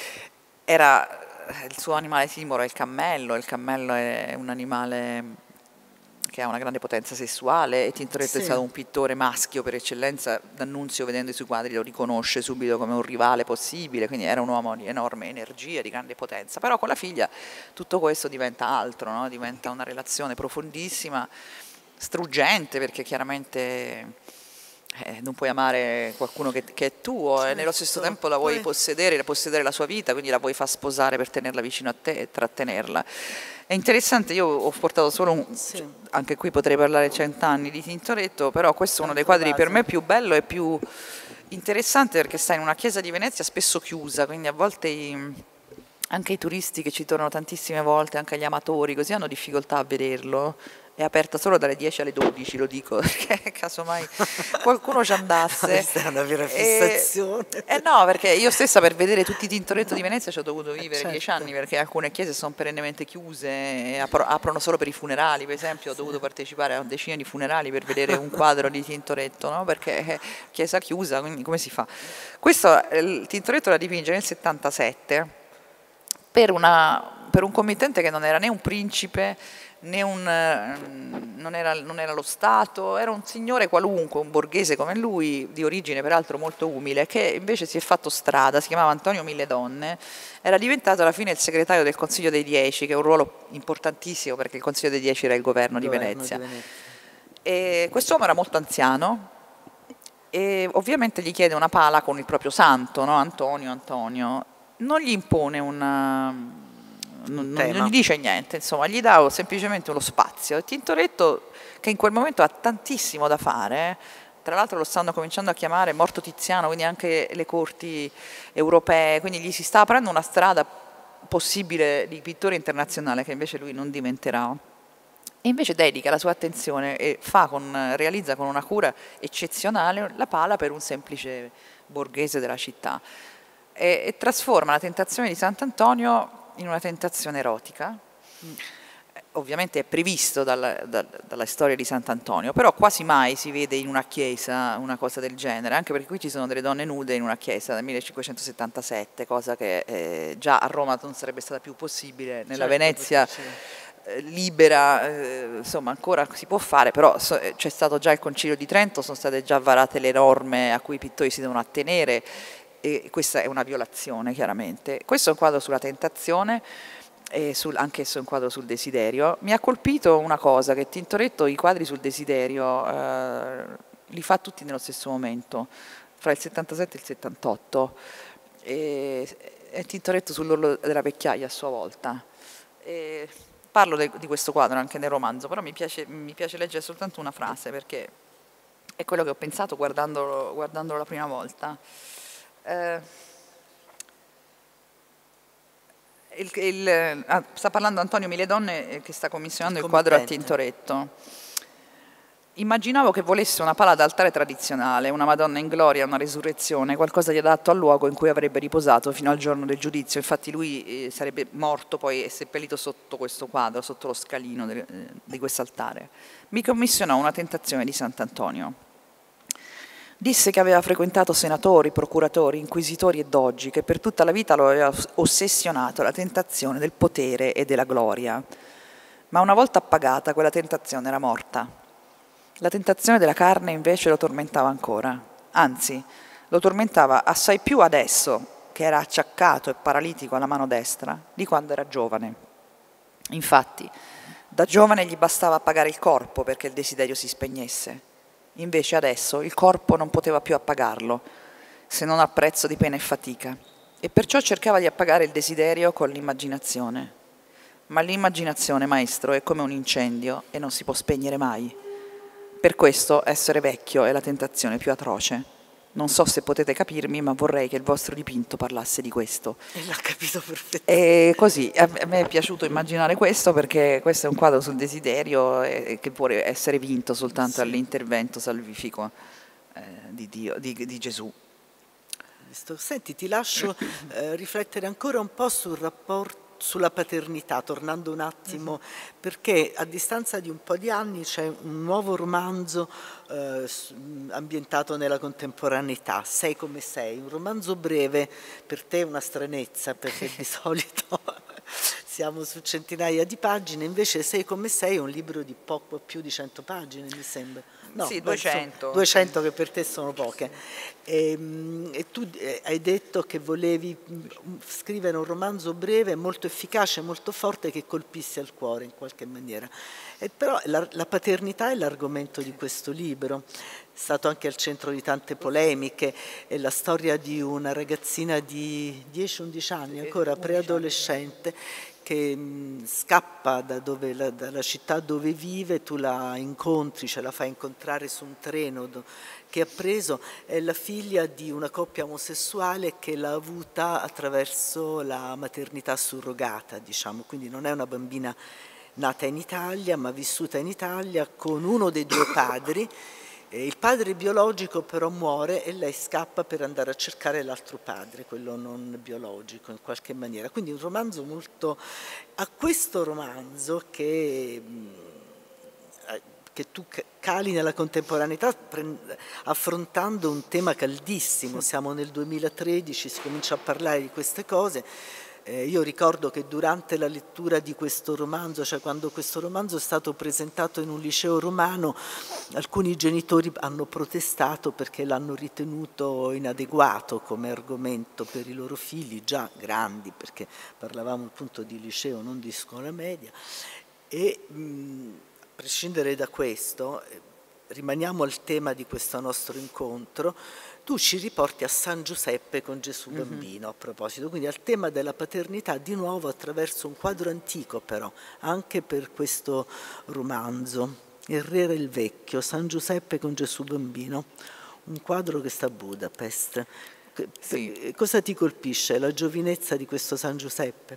Era il suo animale simbolo è il cammello. Il cammello è un animale che ha una grande potenza sessuale, e Tintoretto sì. è stato un pittore maschio per eccellenza. D'Annunzio, vedendo i suoi quadri, lo riconosce subito come un rivale possibile, quindi era un uomo di enorme energia, di grande potenza. Però con la figlia tutto questo diventa altro, no? Diventa una relazione profondissima, struggente, perché chiaramente eh, non puoi amare qualcuno che, che è tuo, certo. E nello stesso tempo la vuoi possedere, possedere la sua vita, quindi la vuoi far sposare per tenerla vicino a te e trattenerla. È interessante, io ho portato solo un, sì. anche qui potrei parlare cent'anni di Tintoretto, però questo è uno dei quadri per me più bello e più interessante, perché sta in una chiesa di Venezia spesso chiusa, quindi a volte i, anche i turisti che ci tornano tantissime volte, anche gli amatori, così hanno difficoltà a vederlo. È aperta solo dalle dieci alle dodici, lo dico, perché casomai qualcuno ci andasse. Questa è una vera fissazione. E, eh no, perché io stessa per vedere tutti i Tintoretto di Venezia ci ho dovuto vivere certo. dieci anni, perché alcune chiese sono perennemente chiuse e apro, aprono solo per i funerali. Per esempio ho dovuto partecipare a una decina di funerali per vedere un quadro di Tintoretto, no? Perché è chiesa chiusa, quindi come si fa? Questo il Tintoretto la dipinge nel settantasette per, una, per un committente che non era né un principe, né un, non, era, non era lo Stato, era un signore qualunque, un borghese come lui, di origine peraltro molto umile, che invece si è fatto strada, si chiamava Antonio Milledonne, era diventato alla fine il segretario del Consiglio dei Dieci, che è un ruolo importantissimo perché il Consiglio dei Dieci era il governo, il governo di Venezia. Di Venezia. E quest'uomo era molto anziano e ovviamente gli chiede una pala con il proprio santo, no? Antonio, Antonio, non gli impone una... Non, non gli dice niente, insomma, gli dà semplicemente uno spazio. E Tintoretto, che in quel momento ha tantissimo da fare, tra l'altro lo stanno cominciando a chiamare morto Tiziano, quindi anche le corti europee, quindi gli si sta aprendo una strada possibile di pittore internazionale che invece lui non diventerà. E invece dedica la sua attenzione e fa con, realizza con una cura eccezionale la pala per un semplice borghese della città e, e trasforma la tentazione di Sant'Antonio in una tentazione erotica. Mm. Ovviamente è previsto dalla, da, dalla storia di Sant'Antonio, però quasi mai si vede in una chiesa una cosa del genere, anche perché qui ci sono delle donne nude in una chiesa del millecinquecentosettantasette, cosa che eh, già a Roma non sarebbe stata più possibile, nella certo, Venezia eh, libera, eh, insomma ancora si può fare, però so, c'è stato già il Concilio di Trento, sono state già varate le norme a cui i pittori si devono attenere, e questa è una violazione chiaramente. Questo è un quadro sulla tentazione, e sul, anch'esso è un quadro sul desiderio. Mi ha colpito una cosa, che Tintoretto i quadri sul desiderio eh, li fa tutti nello stesso momento, fra il settantasette e il settantotto, e, e Tintoretto sull'orlo della vecchiaia a sua volta. E parlo de, di questo quadro anche nel romanzo, però mi piace, mi piace leggere soltanto una frase, perché è quello che ho pensato guardandolo, guardandolo la prima volta. Eh, Il, il, ah, sta parlando Antonio Miledonne che sta commissionando il quadro a Tintoretto. Immaginavo che volesse una pala d'altare tradizionale, una Madonna in gloria, una resurrezione, qualcosa di adatto al luogo in cui avrebbe riposato fino al giorno del giudizio. Infatti lui eh, sarebbe morto poi e seppellito sotto questo quadro, sotto lo scalino de, eh, di quest'altare. Mi commissionò una tentazione di Sant'Antonio. Disse che aveva frequentato senatori, procuratori, inquisitori e doggi, che per tutta la vita lo aveva ossessionato la tentazione del potere e della gloria. Ma una volta appagata, quella tentazione era morta. La tentazione della carne invece lo tormentava ancora, anzi lo tormentava assai più adesso che era acciaccato e paralitico alla mano destra di quando era giovane. Infatti, da giovane gli bastava appagare il corpo perché il desiderio si spegnesse, invece adesso il corpo non poteva più appagarlo, se non a prezzo di pena e fatica, e perciò cercava di appagare il desiderio con l'immaginazione. Ma l'immaginazione, maestro, è come un incendio e non si può spegnere mai. Per questo essere vecchio è la tentazione più atroce. Non so se potete capirmi, ma vorrei che il vostro dipinto parlasse di questo. E l'ha capito perfettamente. E così, a me è piaciuto immaginare questo perché questo è un quadro sul desiderio e che può essere vinto soltanto sì. all'intervento salvifico eh, di, Dio, di, di Gesù. Senti, ti lascio eh, riflettere ancora un po' sul rapporto sulla paternità, tornando un attimo, perché a distanza di un po' di anni c'è un nuovo romanzo eh, ambientato nella contemporaneità, Sei come sei, un romanzo breve, per te una stranezza, perché di solito siamo su centinaia di pagine, invece Sei come sei è un libro di poco più di cento pagine, mi sembra. No, sì, duecento. duecento che per te sono poche. E, e tu hai detto che volevi scrivere un romanzo breve, molto efficace, molto forte, che colpisse al cuore in qualche maniera. E però la, la paternità è l'argomento di questo libro, è stato anche al centro di tante polemiche, è la storia di una ragazzina di dieci undici anni, ancora preadolescente, che mh, scappa da dove, la, dalla città dove vive, tu la incontri, ce la fai incontrare su un treno do, che ha preso, è la figlia di una coppia omosessuale che l'ha avuta attraverso la maternità surrogata, diciamo, quindi non è una bambina nata in Italia ma vissuta in Italia con uno dei due padri. Il padre biologico però muore e lei scappa per andare a cercare l'altro padre, quello non biologico in qualche maniera. Quindi un romanzo molto... A questo romanzo che, che tu cali nella contemporaneità affrontando un tema caldissimo, siamo nel duemilatredici, si comincia a parlare di queste cose. Eh, io ricordo che durante la lettura di questo romanzo, cioè quando questo romanzo è stato presentato in un liceo romano, alcuni genitori hanno protestato perché l'hanno ritenuto inadeguato come argomento per i loro figli, già grandi, perché parlavamo appunto di liceo, non di scuola media. E mh, a prescindere da questo, rimaniamo al tema di questo nostro incontro. Tu ci riporti a San Giuseppe con Gesù bambino, mm-hmm. a proposito, quindi al tema della paternità di nuovo attraverso un quadro antico però, anche per questo romanzo, Il Re era il Vecchio, San Giuseppe con Gesù bambino, un quadro che sta a Budapest. Sì. Cosa ti colpisce? La giovinezza di questo San Giuseppe?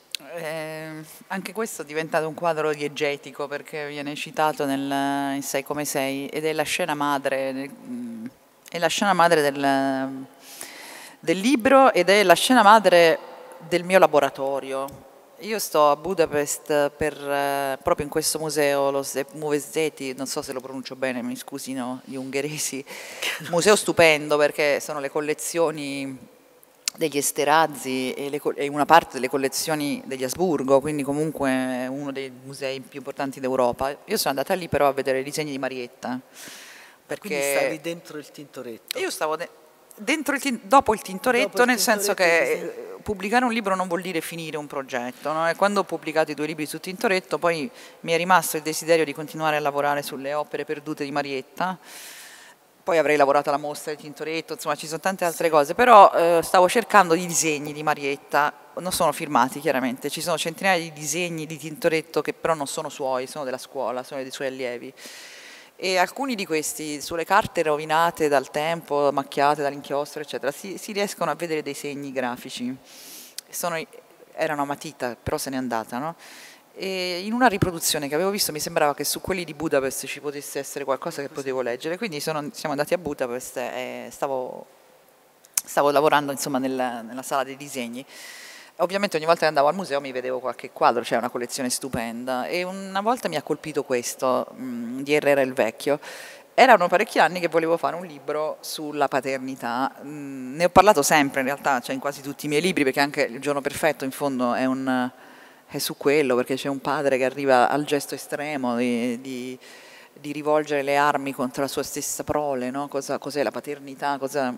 Eh, anche questo è diventato un quadro diegetico perché viene citato nel, in Sei come sei ed è la scena madre del, è la scena madre del, del libro ed è la scena madre del mio laboratorio. Io sto a Budapest per, eh, proprio in questo museo, lo Művészeti, non so se lo pronuncio bene, mi scusino gli ungheresi, museo stupendo perché sono le collezioni degli Esterhazy e, le, e una parte delle collezioni degli Asburgo, quindi comunque uno dei musei più importanti d'Europa. Io sono andata lì però a vedere i disegni di Marietta. Perché quindi stavi dentro il Tintoretto? Io stavo de dentro il dopo il Tintoretto, dopo il nel Tintoretto senso che sì. Pubblicare un libro non vuol dire finire un progetto, no? E quando ho pubblicato i due libri su Tintoretto poi mi è rimasto il desiderio di continuare a lavorare sulle opere perdute di Marietta. Poi avrei lavorato alla mostra di Tintoretto, insomma ci sono tante altre cose, però eh, stavo cercando i disegni di Marietta, non sono firmati chiaramente, ci sono centinaia di disegni di Tintoretto che però non sono suoi, sono della scuola, sono dei suoi allievi. E alcuni di questi, sulle carte rovinate dal tempo, macchiate dall'inchiostro, eccetera, si, si riescono a vedere dei segni grafici. Sono era una matita, però se n'è andata, no? E in una riproduzione che avevo visto mi sembrava che su quelli di Budapest ci potesse essere qualcosa che potevo leggere, quindi sono, siamo andati a Budapest e stavo, stavo lavorando insomma nel, nella sala dei disegni. Ovviamente ogni volta che andavo al museo mi vedevo qualche quadro, c'è una collezione stupenda, e una volta mi ha colpito questo mh, di Herrera il Vecchio. Erano parecchi anni che volevo fare un libro sulla paternità, mh, ne ho parlato sempre in realtà, cioè in quasi tutti i miei libri, perché anche Il giorno perfetto in fondo è, un, è su quello, perché c'è un padre che arriva al gesto estremo di, di, di rivolgere le armi contro la sua stessa prole, no? Cosa, cos'è la paternità, cosa...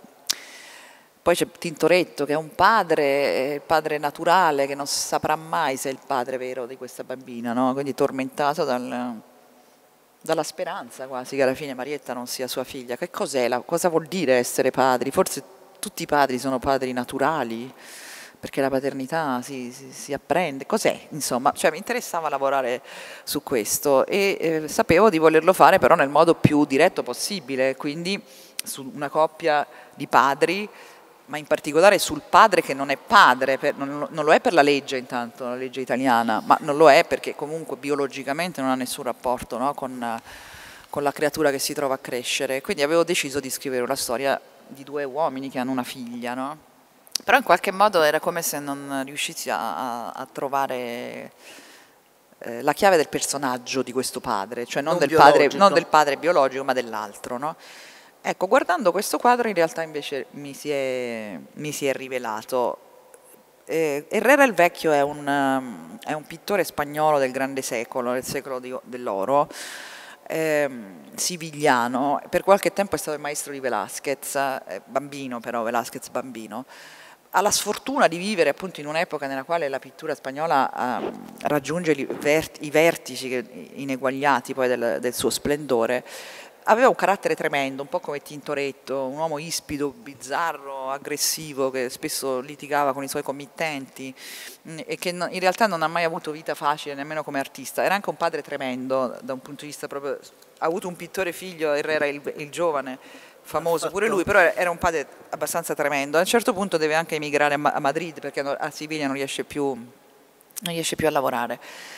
Poi c'è Tintoretto che è un padre, il padre naturale, che non saprà mai se è il padre vero di questa bambina, no? Quindi tormentato dal, dalla speranza quasi che alla fine Marietta non sia sua figlia. Che cos'è? La, cosa vuol dire essere padri? Forse tutti i padri sono padri naturali, perché la paternità si, si, si apprende. Cos'è? Insomma, cioè, mi interessava lavorare su questo e eh, sapevo di volerlo fare però nel modo più diretto possibile, quindi su una coppia di padri, ma in particolare sul padre che non è padre, per, non, non lo è per la legge intanto, la legge italiana, ma non lo è perché comunque biologicamente non ha nessun rapporto, no, con, con la creatura che si trova a crescere. Quindi avevo deciso di scrivere una storia di due uomini che hanno una figlia, no? Però in qualche modo era come se non riuscissi a, a, a trovare eh, la chiave del personaggio di questo padre, cioè non, non, del, padre, non del padre biologico ma dell'altro, no? Ecco, guardando questo quadro in realtà invece mi si è, mi si è rivelato. Eh, Herrera il Vecchio è un, um, è un pittore spagnolo del grande secolo, del secolo di, dell'oro, eh, sivigliano, per qualche tempo è stato il maestro di Velázquez, eh, bambino però, Velázquez bambino. Ha la sfortuna di vivere appunto in un'epoca nella quale la pittura spagnola eh, raggiunge i, vert- i vertici ineguagliati poi del, del suo splendore. Aveva un carattere tremendo, un po' come Tintoretto, un uomo ispido, bizzarro, aggressivo, che spesso litigava con i suoi committenti e che in realtà non ha mai avuto vita facile nemmeno come artista. Era anche un padre tremendo da un punto di vista proprio... Ha avuto un pittore figlio, Herrera il, il giovane, famoso pure lui, però era un padre abbastanza tremendo. A un certo punto deve anche emigrare a Madrid perché a Siviglia non riesce più, non riesce più a lavorare.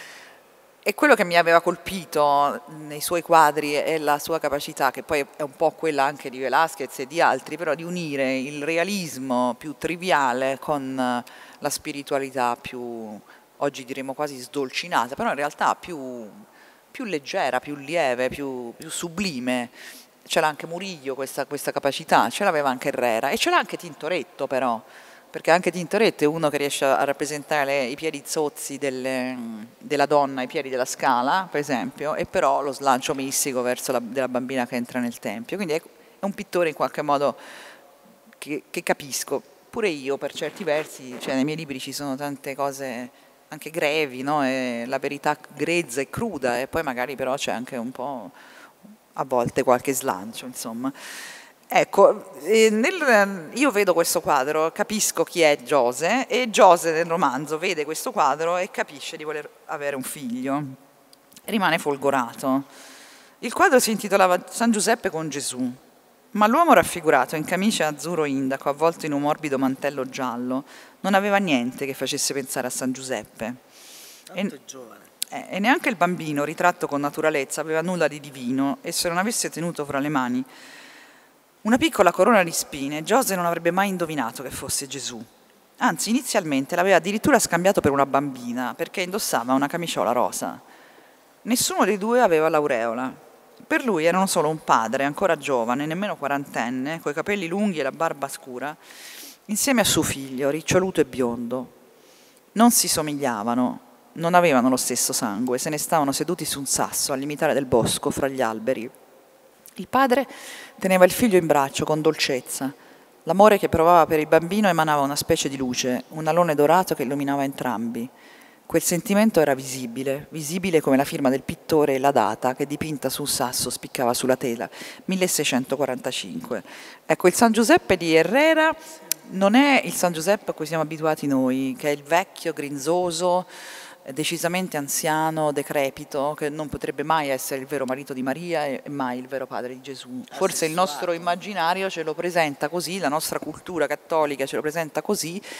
E quello che mi aveva colpito nei suoi quadri è la sua capacità, che poi è un po' quella anche di Velázquez e di altri, però di unire il realismo più triviale con la spiritualità più, oggi diremmo quasi sdolcinata, però in realtà più, più leggera, più lieve, più, più sublime. C'era anche Murillo questa, questa capacità, ce l'aveva anche Herrera e ce l'ha anche Tintoretto però, perché anche Tintoretto è uno che riesce a rappresentare le, i piedi zozzi delle, della donna, i piedi della Scala, per esempio, e però lo slancio mistico verso la della bambina che entra nel tempio. Quindi è, è un pittore in qualche modo che, che capisco. Pure io, per certi versi, cioè nei miei libri ci sono tante cose anche grevi, no? E la verità grezza e cruda, e poi magari però c'è anche un po', a volte, qualche slancio, insomma. Ecco, nel, io vedo questo quadro, capisco chi è Giose e Giose nel romanzo vede questo quadro e capisce di voler avere un figlio. Rimane folgorato. Il quadro si intitolava San Giuseppe con Gesù, ma l'uomo raffigurato in camicia azzurro indaco avvolto in un morbido mantello giallo non aveva niente che facesse pensare a San Giuseppe. Tanto è giovane. E, e neanche il bambino, ritratto con naturalezza, aveva nulla di divino e se non avesse tenuto fra le mani una piccola corona di spine, Giose non avrebbe mai indovinato che fosse Gesù. Anzi, inizialmente l'aveva addirittura scambiato per una bambina, perché indossava una camiciola rosa. Nessuno dei due aveva l'aureola. Per lui erano solo un padre, ancora giovane, nemmeno quarantenne, coi capelli lunghi e la barba scura, insieme a suo figlio, riccioluto e biondo. Non si somigliavano, non avevano lo stesso sangue, se ne stavano seduti su un sasso al limitare del bosco, fra gli alberi. Il padre teneva il figlio in braccio con dolcezza. L'amore che provava per il bambino emanava una specie di luce, un alone dorato che illuminava entrambi. Quel sentimento era visibile, visibile come la firma del pittore e la data che dipinta su un sasso spiccava sulla tela, milleseicentoquarantacinque. Ecco, il San Giuseppe di Herrera non è il San Giuseppe a cui siamo abituati noi, che è il vecchio, grinzoso, decisamente anziano, decrepito, che non potrebbe mai essere il vero marito di Maria e mai il vero padre di Gesù. Forse il nostro immaginario ce lo presenta così, la nostra cultura cattolica ce lo presenta così,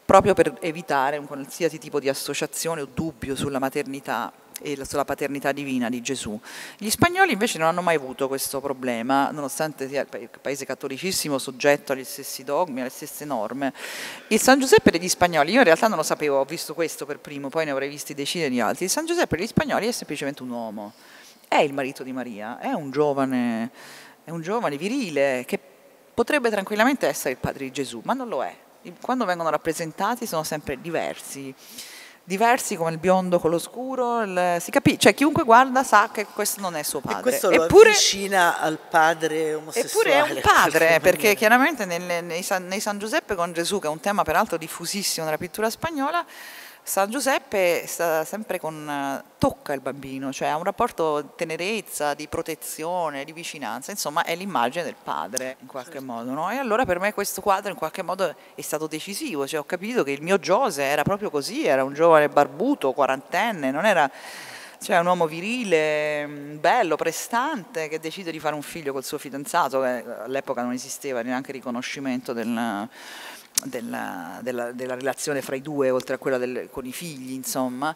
proprio per evitare un qualsiasi tipo di associazione o dubbio sulla maternità e sulla paternità divina di Gesù. Gli spagnoli invece non hanno mai avuto questo problema, nonostante sia il paese cattolicissimo soggetto agli stessi dogmi, alle stesse norme. Il San Giuseppe degli spagnoli, io in realtà non lo sapevo, ho visto questo per primo, poi ne avrei visti decine di altri. Il San Giuseppe degli spagnoli è semplicemente un uomo, è il marito di Maria, è un giovane, è un giovane virile che potrebbe tranquillamente essere il padre di Gesù, ma non lo è. Quando vengono rappresentati sono sempre diversi. diversi come il biondo con lo scuro, il, si capisce, cioè chiunque guarda sa che questo non è suo padre. E questo lo eppure, avvicina al padre omosessuale. Eppure è un padre, perché chiaramente nel, nei, San, nei San Giuseppe con Gesù, che è un tema peraltro diffusissimo nella pittura spagnola, San Giuseppe sta sempre con, tocca il bambino, cioè ha un rapporto di tenerezza, di protezione, di vicinanza, insomma è l'immagine del padre in qualche certo. modo, no? E allora per me questo quadro in qualche modo è stato decisivo, cioè ho capito che il mio Giose era proprio così, era un giovane barbuto, quarantenne, non era cioè un uomo virile, bello, prestante, che decide di fare un figlio col suo fidanzato, che all'epoca non esisteva neanche riconoscimento del... Della, della, della relazione fra i due, oltre a quella del, con i figli, insomma,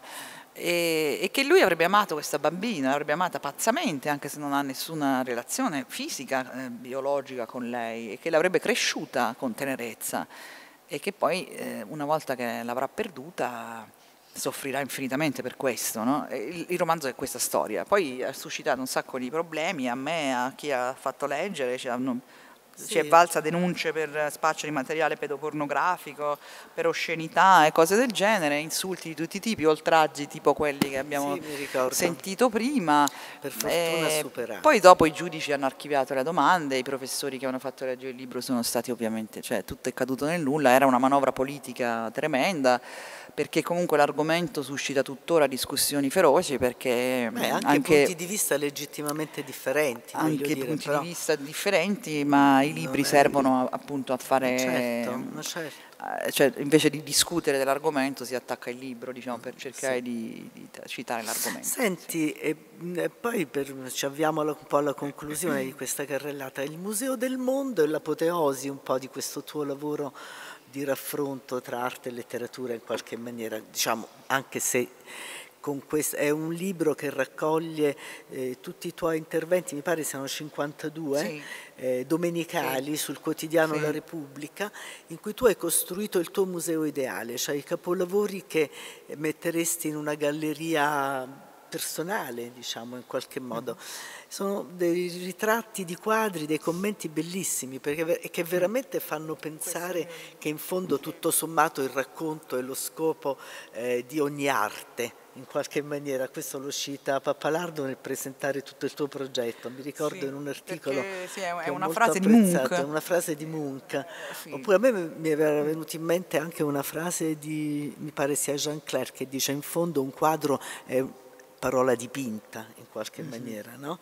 e, e che lui avrebbe amato questa bambina, l'avrebbe amata pazzamente, anche se non ha nessuna relazione fisica, eh, biologica con lei, e che l'avrebbe cresciuta con tenerezza, e che poi, eh, una volta che l'avrà perduta, soffrirà infinitamente per questo, no? il, il romanzo è questa storia. Poi ha suscitato un sacco di problemi a me, a chi ha fatto leggere, cioè, non, Sì. Ci è valsa denunce per spaccio di materiale pedopornografico, per oscenità e cose del genere, insulti di tutti i tipi, oltraggi tipo quelli che abbiamo sì, sentito prima. Per fortuna eh, superato. Poi dopo i giudici hanno archiviato le domande, i professori che hanno fatto leggere il libro sono stati ovviamente, cioè tutto è caduto nel nulla, era una manovra politica tremenda, perché comunque l'argomento suscita tuttora discussioni feroci, perché Beh, anche, anche punti di vista legittimamente differenti, anche dire, punti però... di vista differenti, ma i libri è... servono appunto a fare certo, ma certo. Cioè, invece di discutere dell'argomento si attacca il libro, diciamo, per cercare sì. di, di citare l'argomento. Senti, sì. e, e poi per, ci avviamo alla, un po' alla conclusione di questa carrellata. Il Museo del Mondo è l'apoteosi un po' di questo tuo lavoro di raffronto tra arte e letteratura in qualche maniera, diciamo, anche se con questo, è un libro che raccoglie eh, tutti i tuoi interventi, mi pare siano cinquantadue, sì. eh, domenicali sì. sul quotidiano sì. La Repubblica, in cui tu hai costruito il tuo museo ideale, cioè i capolavori che metteresti in una galleria personale, diciamo, in qualche modo. Sono dei ritratti di quadri, dei commenti bellissimi, perché che veramente fanno pensare che in fondo tutto sommato il racconto è lo scopo eh, di ogni arte, in qualche maniera. Questo lo cita Pappalardo nel presentare tutto il tuo progetto, mi ricordo sì, in un articolo perché, sì, è, che è una molto frase apprezzato, di Munch. una frase di Munch. Sì. Oppure a me mi era venuta in mente anche una frase di, mi pare sia Jean Clair, che dice in fondo un quadro è parola dipinta in qualche mm-hmm. maniera, no?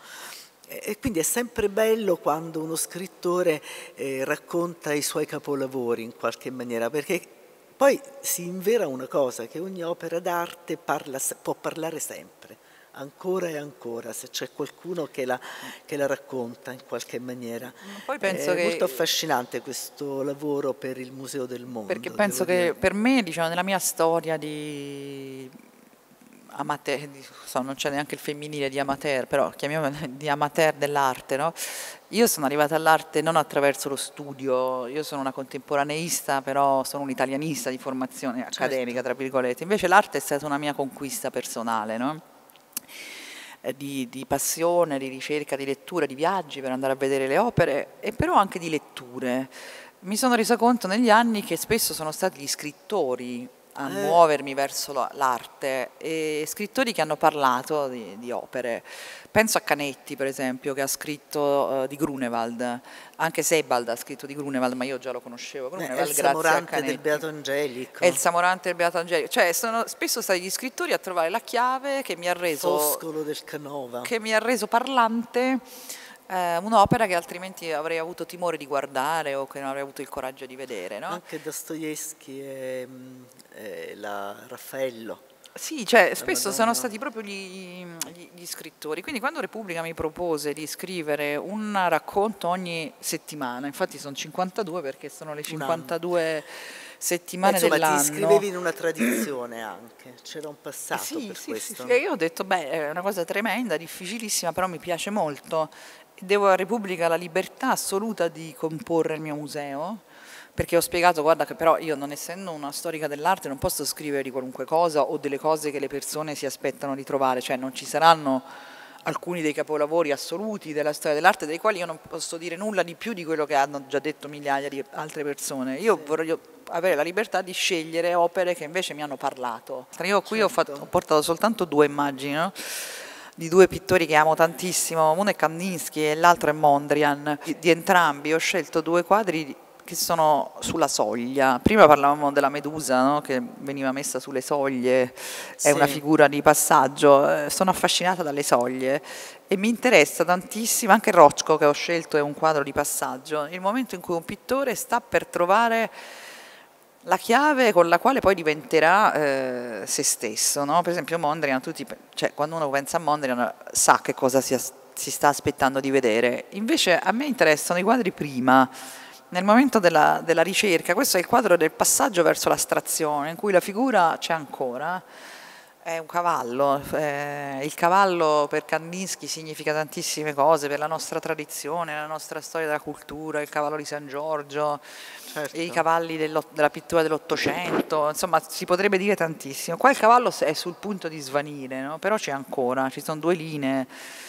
E quindi è sempre bello quando uno scrittore eh, racconta i suoi capolavori in qualche maniera, perché poi si invera una cosa, che ogni opera d'arte parla, può parlare sempre, ancora e ancora, se c'è qualcuno che la, che la racconta in qualche maniera. Poi penso è che molto affascinante questo lavoro per il Museo del Mondo. Perché penso che dire. per me, diciamo, nella mia storia di... amateur, non c'è neanche il femminile di amateur, però chiamiamolo di amateur dell'arte, no? Io sono arrivata all'arte non attraverso lo studio, io sono una contemporaneista, però sono un italianista di formazione accademica, certo. tra virgolette, invece l'arte è stata una mia conquista personale, no? Di, di passione, di ricerca, di lettura, di viaggi per andare a vedere le opere, e però anche di letture. Mi sono resa conto negli anni che spesso sono stati gli scrittori a eh. muovermi verso l'arte, e scrittori che hanno parlato di, di opere. Penso a Canetti, per esempio, che ha scritto uh, di Grunewald, anche Sebald ha scritto di Grunewald, ma io già lo conoscevo, Grunewald, eh, grazie a Canetti. del Beato Angelico. È il Samorante del Beato Angelico, cioè sono spesso stati gli scrittori a trovare la chiave che mi ha reso, Foscolo del Canova, che mi ha reso parlante eh, un'opera che altrimenti avrei avuto timore di guardare o che non avrei avuto il coraggio di vedere, no? Anche Dostoevsky e, e la Raffaello. Sì, cioè spesso Madonna. sono stati proprio gli, gli, gli scrittori, quindi quando Repubblica mi propose di scrivere un racconto ogni settimana, infatti sono cinquantadue perché sono le cinquantadue settimane Insomma, dell'anno. ti iscrivevi in una tradizione anche, c'era un passato sì, per sì, questo. Sì, sì. E io ho detto, beh, è una cosa tremenda, difficilissima, però mi piace molto. Devo alla Repubblica la libertà assoluta di comporre il mio museo, perché ho spiegato, guarda, che però io, non essendo una storica dell'arte, non posso scrivere di qualunque cosa o delle cose che le persone si aspettano di trovare, cioè non ci saranno alcuni dei capolavori assoluti della storia dell'arte dei quali io non posso dire nulla di più di quello che hanno già detto migliaia di altre persone. Io sì. Vorrei avere la libertà di scegliere opere che invece mi hanno parlato. Io qui certo. ho, fatto, ho portato soltanto due immagini, no? Di due pittori che amo tantissimo, uno è Kandinsky e l'altro è Mondrian. Di, di entrambi ho scelto due quadri che sono sulla soglia. Prima parlavamo della Medusa, no? Che veniva messa sulle soglie, sì. È una figura di passaggio. Sono affascinata dalle soglie e mi interessa tantissimo, anche Rothko che ho scelto è un quadro di passaggio, il momento in cui un pittore sta per trovare la chiave con la quale poi diventerà eh, se stesso, no? Per esempio Mondrian, tutti, cioè, quando uno pensa a Mondrian sa che cosa si, si sta aspettando di vedere, invece a me interessano i quadri prima, nel momento della, della ricerca. Questo è il quadro del passaggio verso l'astrazione, in cui la figura c'è ancora, è un cavallo, eh, il cavallo per Kandinsky significa tantissime cose, per la nostra tradizione, la nostra storia della cultura, il cavallo di San Giorgio, certo. I cavalli della pittura dell'Ottocento, insomma si potrebbe dire tantissimo. Qua il cavallo è sul punto di svanire, no? Però c'è ancora, ci sono due linee.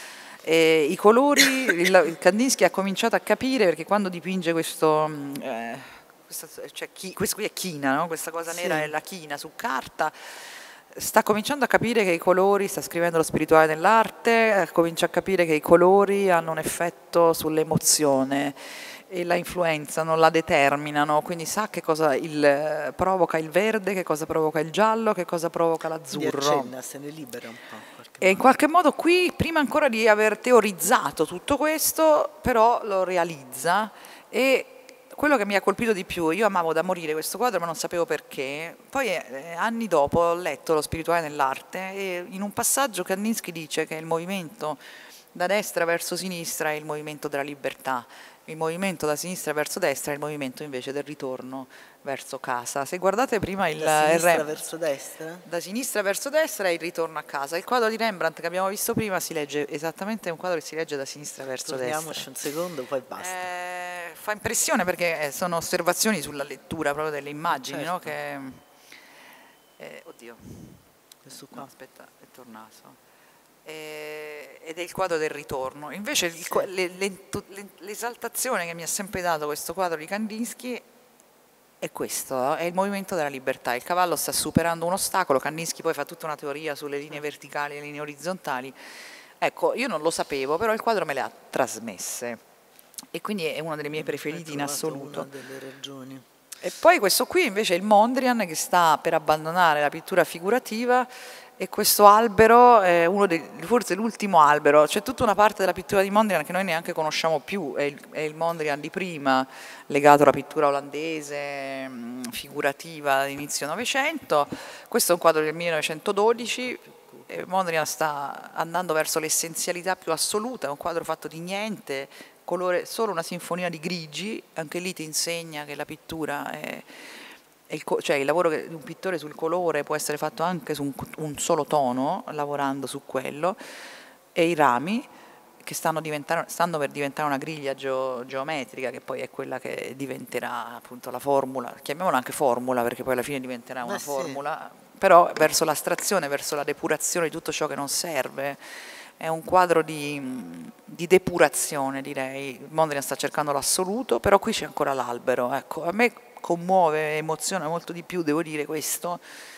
E i colori, il, il Kandinsky ha cominciato a capire, perché quando dipinge questo, eh, questa, cioè, chi, questo qui è china, no? Questa cosa nera sì. È la china su carta, sta cominciando a capire che i colori, sta scrivendo lo spirituale nell'arte, comincia a capire che i colori hanno un effetto sull'emozione e la influenzano, la determinano, quindi sa che cosa il, provoca il verde, che cosa provoca il giallo, che cosa provoca l'azzurro. Accenna, se ne libera un po'. E in qualche modo qui, prima ancora di aver teorizzato tutto questo, però lo realizza. E quello che mi ha colpito di più, io amavo da morire questo quadro ma non sapevo perché, poi eh, anni dopo ho letto lo spirituale nell'arte e in un passaggio Kandinsky dice che il movimento da destra verso sinistra è il movimento della libertà, il movimento da sinistra verso destra è il movimento invece del ritorno verso casa. Se guardate prima il da sinistra il, verso destra? Da sinistra verso destra è il ritorno a casa. Il quadro di Rembrandt che abbiamo visto prima si legge esattamente, è un quadro che si legge da sinistra verso Torniamoci destra. un secondo, poi basta. Eh, fa impressione perché sono osservazioni sulla lettura proprio delle immagini, certo. No? Che, eh, oddio, questo qua, no, aspetta, è tornato. Eh, ed è il quadro del ritorno. Invece il, sì. le, le, l'esaltazione che mi ha sempre dato questo quadro di Kandinsky è questo, è il movimento della libertà. Il cavallo sta superando un ostacolo, Kandinsky poi fa tutta una teoria sulle linee verticali e le linee orizzontali. Ecco, io non lo sapevo, però il quadro me le ha trasmesse e quindi è uno dei miei preferiti in assoluto. Una delle ragioni. E poi questo qui invece è il Mondrian che sta per abbandonare la pittura figurativa. E questo albero è uno dei, forse l'ultimo albero, c'è tutta una parte della pittura di Mondrian che noi neanche conosciamo più, è il, è il Mondrian di prima, legato alla pittura olandese, figurativa d'inizio Novecento. Questo è un quadro del millenovecentododici, e Mondrian sta andando verso l'essenzialità più assoluta, è un quadro fatto di niente, colore, solo una sinfonia di grigi, anche lì ti insegna che la pittura è... Il, cioè il lavoro di un pittore sul colore può essere fatto anche su un, un solo tono, lavorando su quello, e i rami che stanno, stanno per diventare una griglia geo, geometrica, che poi è quella che diventerà appunto la formula, chiamiamola anche formula perché poi alla fine diventerà una Beh, formula, sì. Però verso l'astrazione, verso la depurazione di tutto ciò che non serve. È un quadro di, di depurazione, direi. Mondrian sta cercando l'assoluto, però qui c'è ancora l'albero. Ecco, a me commuove, emoziona molto di più, devo dire questo,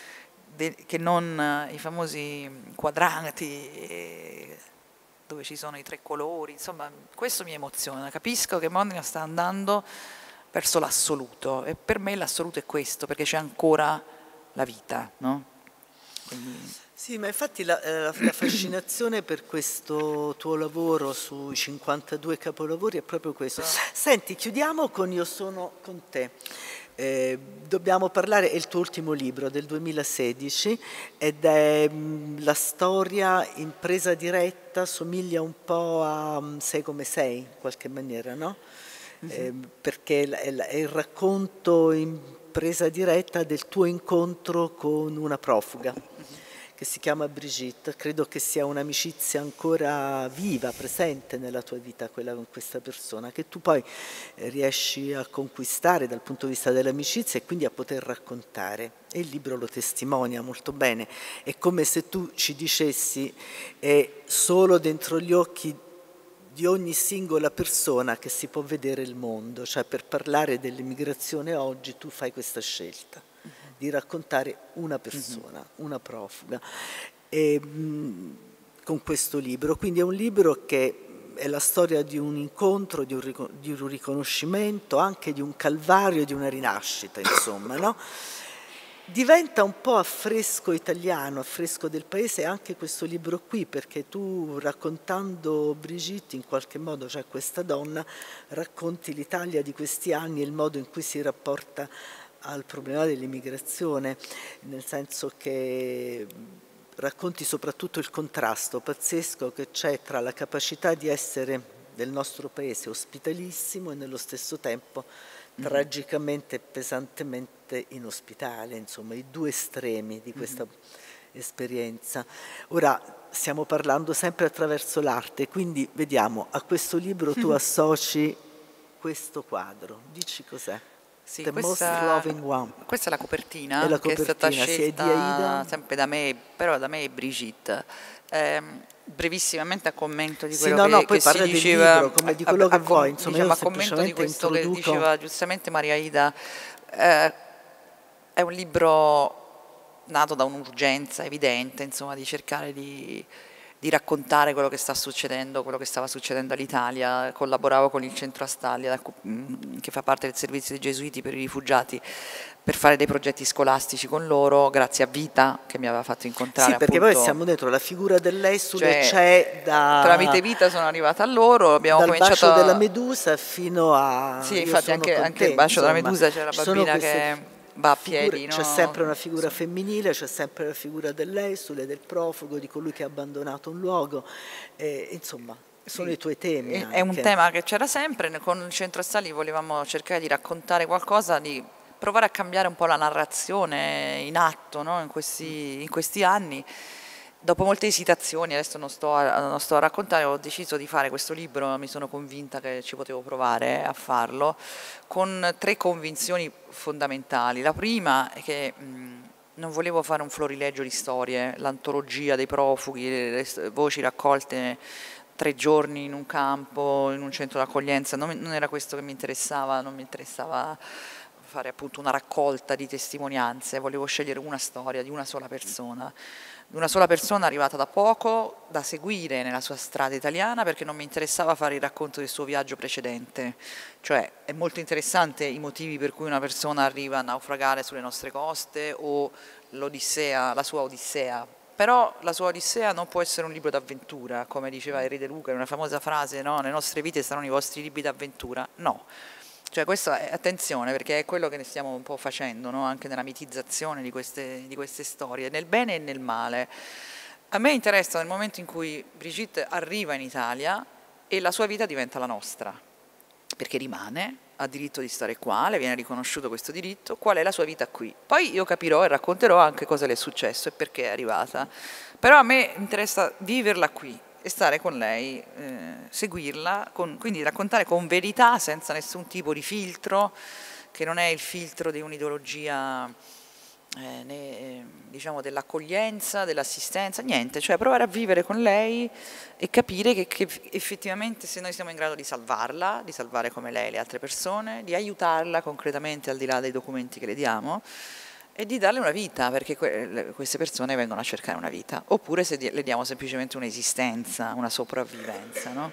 de, che non i famosi quadranti eh, dove ci sono i tre colori, insomma questo mi emoziona, capisco che Mondrian sta andando verso l'assoluto e per me l'assoluto è questo, perché c'è ancora la vita, no? Quindi... Sì, ma infatti la, la, la fascinazione per questo tuo lavoro sui cinquantadue capolavori è proprio questo. Senti, chiudiamo con Io sono con te. Eh, dobbiamo parlare, è il tuo ultimo libro del duemilasedici ed è mh, la storia in presa diretta, somiglia un po' a um, Sei come sei, in qualche maniera, no? Mm-hmm. Eh, perché è, è il racconto in presa diretta del tuo incontro con una profuga che si chiama Brigitte. Credo che sia un'amicizia ancora viva, presente nella tua vita, quella con questa persona, che tu poi riesci a conquistare dal punto di vista dell'amicizia e quindi a poter raccontare. E il libro lo testimonia molto bene. È come se tu ci dicessi: è solo dentro gli occhi di ogni singola persona che si può vedere il mondo. Cioè, per parlare dell'immigrazione oggi tu fai questa scelta di raccontare una persona, mm-hmm. una profuga, e, mh, con questo libro. Quindi è un libro che è la storia di un incontro, di un, di un riconoscimento, anche di un calvario, di una rinascita, insomma, no? Diventa un po' affresco italiano, affresco del paese anche questo libro qui, perché tu, raccontando Brigitte, in qualche modo, cioè questa donna, racconti l'Italia di questi anni e il modo in cui si rapporta al problema dell'immigrazione, nel senso che racconti soprattutto il contrasto pazzesco che c'è tra la capacità di essere del nostro paese ospitalissimo e nello stesso tempo mm-hmm. tragicamente e pesantemente inospitale, insomma i due estremi di questa mm-hmm. esperienza. Ora stiamo parlando sempre attraverso l'arte, quindi vediamo, a questo libro tu associ questo quadro, dici cos'è? Sì, The questa, Most Loving One. Questa è la copertina, è la che copertina, è stata sì, scelta è di Aida. sempre da me, però da me è Brigitte. Eh, brevissimamente a commento di sì, quello no, che, no, poi che parla si del diceva, libro, come di quello a, che a, vuoi, insomma, diciamo, io a commento di questo introduco... che diceva giustamente Maria Aida, eh, è un libro nato da un'urgenza evidente, insomma, di cercare di... di raccontare quello che sta succedendo, quello che stava succedendo all'Italia. Collaboravo con il Centro Astallia, che fa parte del servizio dei Gesuiti per i rifugiati, per fare dei progetti scolastici con loro, grazie a Vita, che mi aveva fatto incontrare. Sì, perché appunto, poi siamo dentro, la figura dell'esule cioè, c'è da... Tramite Vita sono arrivata a loro, abbiamo dal cominciato... bacio della Medusa fino a... Sì, Io infatti sono anche, con anche te, il bacio insomma. della Medusa c'è la bambina queste... che... va a piedi, c'è no? sempre una figura Sì. femminile, c'è sempre la figura dell'esule, del profugo, di colui che ha abbandonato un luogo, e, insomma, sono sì. i tuoi temi. È anche. un tema che c'era sempre, con il Centro Astalli volevamo cercare di raccontare qualcosa, di provare a cambiare un po' la narrazione in atto, no? in, questi, in questi anni. Dopo molte esitazioni, adesso non sto, a, non sto a raccontare, ho deciso di fare questo libro, mi sono convinta che ci potevo provare a farlo, con tre convinzioni fondamentali. La prima è che mh, non volevo fare un florilegio di storie, l'antologia dei profughi, le, le voci raccolte tre giorni in un campo, in un centro d'accoglienza, non, non era questo che mi interessava, non mi interessava fare appunto una raccolta di testimonianze, volevo scegliere una storia di una sola persona. Una sola persona arrivata da poco, da seguire nella sua strada italiana, perché non mi interessava fare il racconto del suo viaggio precedente. Cioè è molto interessante i motivi per cui una persona arriva a naufragare sulle nostre coste o l'Odissea, la sua Odissea, però la sua Odissea non può essere un libro d'avventura, come diceva Henri De Luca in una famosa frase, no? Le nostre vite saranno i vostri libri d'avventura. No. Cioè questo è, attenzione, perché è quello che ne stiamo un po' facendo, no? Anche nella mitizzazione di queste, di queste storie, nel bene e nel male. A me interessa nel momento in cui Brigitte arriva in Italia e la sua vita diventa la nostra, perché rimane, ha diritto di stare qua, le viene riconosciuto questo diritto, qual è la sua vita qui. Poi io capirò e racconterò anche cosa le è successo e perché è arrivata. Però a me interessa viverla qui e stare con lei, eh, seguirla, con, quindi raccontare con verità, senza nessun tipo di filtro, che non è il filtro di un'ideologia eh, né, diciamo dell'accoglienza, dell'assistenza, niente, cioè provare a vivere con lei e capire che, che effettivamente se noi siamo in grado di salvarla, di salvare come lei le altre persone, di aiutarla concretamente al di là dei documenti che le diamo, e di darle una vita, perché que queste persone vengono a cercare una vita, oppure se le diamo semplicemente un'esistenza, una sopravvivenza, no?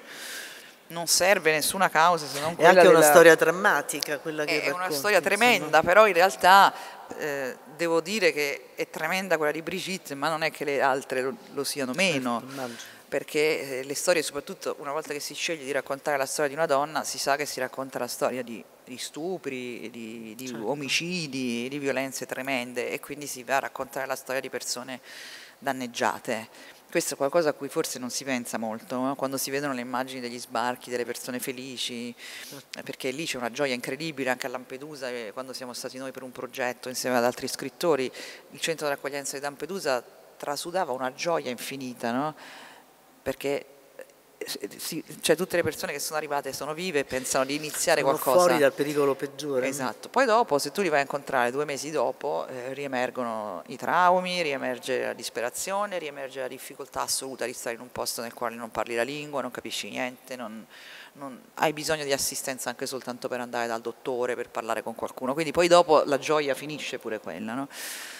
Non serve nessuna causa se non quella della... È anche della... una storia drammatica quella che è racconti. È una storia tremenda, insomma. Però in realtà eh, devo dire che è tremenda quella di Brigitte, ma non è che le altre lo, lo siano meno. Certo, perché eh, le storie, soprattutto una volta che si sceglie di raccontare la storia di una donna, si sa che si racconta la storia di, di stupri, di, di certo. omicidi, di violenze tremende, e quindi si va a raccontare la storia di persone danneggiate. Questo è qualcosa a cui forse non si pensa molto, no? Quando si vedono le immagini degli sbarchi, delle persone felici, perché lì c'è una gioia incredibile, anche a Lampedusa, quando siamo stati noi per un progetto insieme ad altri scrittori, il centro di accoglienza di Lampedusa trasudava una gioia infinita, no? Perché sì, cioè tutte le persone che sono arrivate sono vive e pensano di iniziare sono qualcosa. fuori dal pericolo peggiore. Esatto, poi dopo, se tu li vai a incontrare due mesi dopo, eh, riemergono i traumi, riemerge la disperazione, riemerge la difficoltà assoluta di stare in un posto nel quale non parli la lingua, non capisci niente, non, non, hai bisogno di assistenza anche soltanto per andare dal dottore, per parlare con qualcuno, quindi poi dopo la gioia finisce pure quella, no?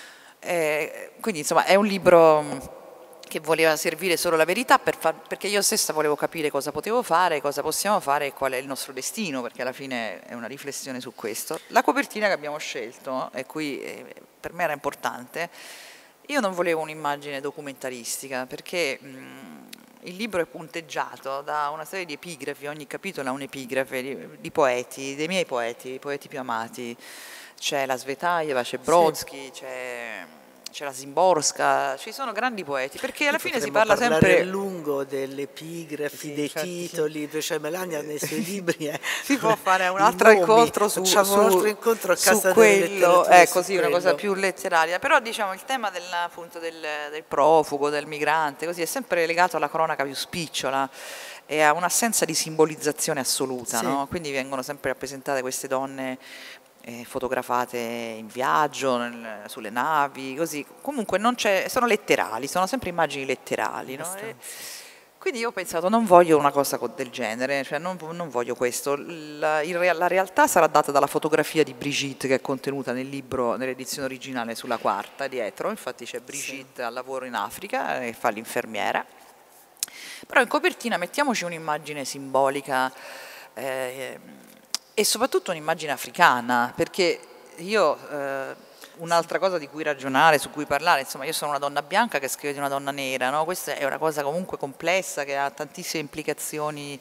Eh, quindi insomma è un libro che voleva servire solo la verità per far, perché io stessa volevo capire cosa potevo fare, cosa possiamo fare e qual è il nostro destino, perché alla fine è una riflessione su questo. La copertina che abbiamo scelto, e qui eh, per me era importante, io non volevo un'immagine documentaristica, perché mh, il libro è punteggiato da una serie di epigrafi, ogni capitolo ha un'epigrafe di, di poeti, dei miei poeti, i poeti più amati. C'è la Svetaeva, c'è Brodsky, sì. c'è... c'è la Szymborska, ci sono grandi poeti, perché alla fine si parla sempre a lungo delle epigrafi, sì, dei infatti, titoli, cioè Melania nei suoi libri eh, si può fare un altro incontro su, su, un altro incontro a casa su quello, è così quello. Una cosa più letteraria, però diciamo il tema del, appunto, del, del profugo, del migrante, così è sempre legato alla cronaca più spicciola e a un'assenza di simbolizzazione assoluta, sì. No? Quindi vengono sempre rappresentate queste donne Eh, fotografate in viaggio, nel, sulle navi, così. Comunque non c'è, sono letterali, sono sempre immagini letterali. No? E quindi io ho pensato, non voglio una cosa del genere, cioè non, non voglio questo. La, il, la realtà sarà data dalla fotografia di Brigitte che è contenuta nel libro, nell'edizione originale sulla quarta, dietro. Infatti c'è Brigitte sì. al lavoro in Africa e fa l'infermiera. Però in copertina mettiamoci un'immagine simbolica eh, e soprattutto un'immagine africana, perché io, eh, un'altra cosa di cui ragionare, su cui parlare, insomma io sono una donna bianca che scrive di una donna nera, no? Questa è una cosa comunque complessa che ha tantissime implicazioni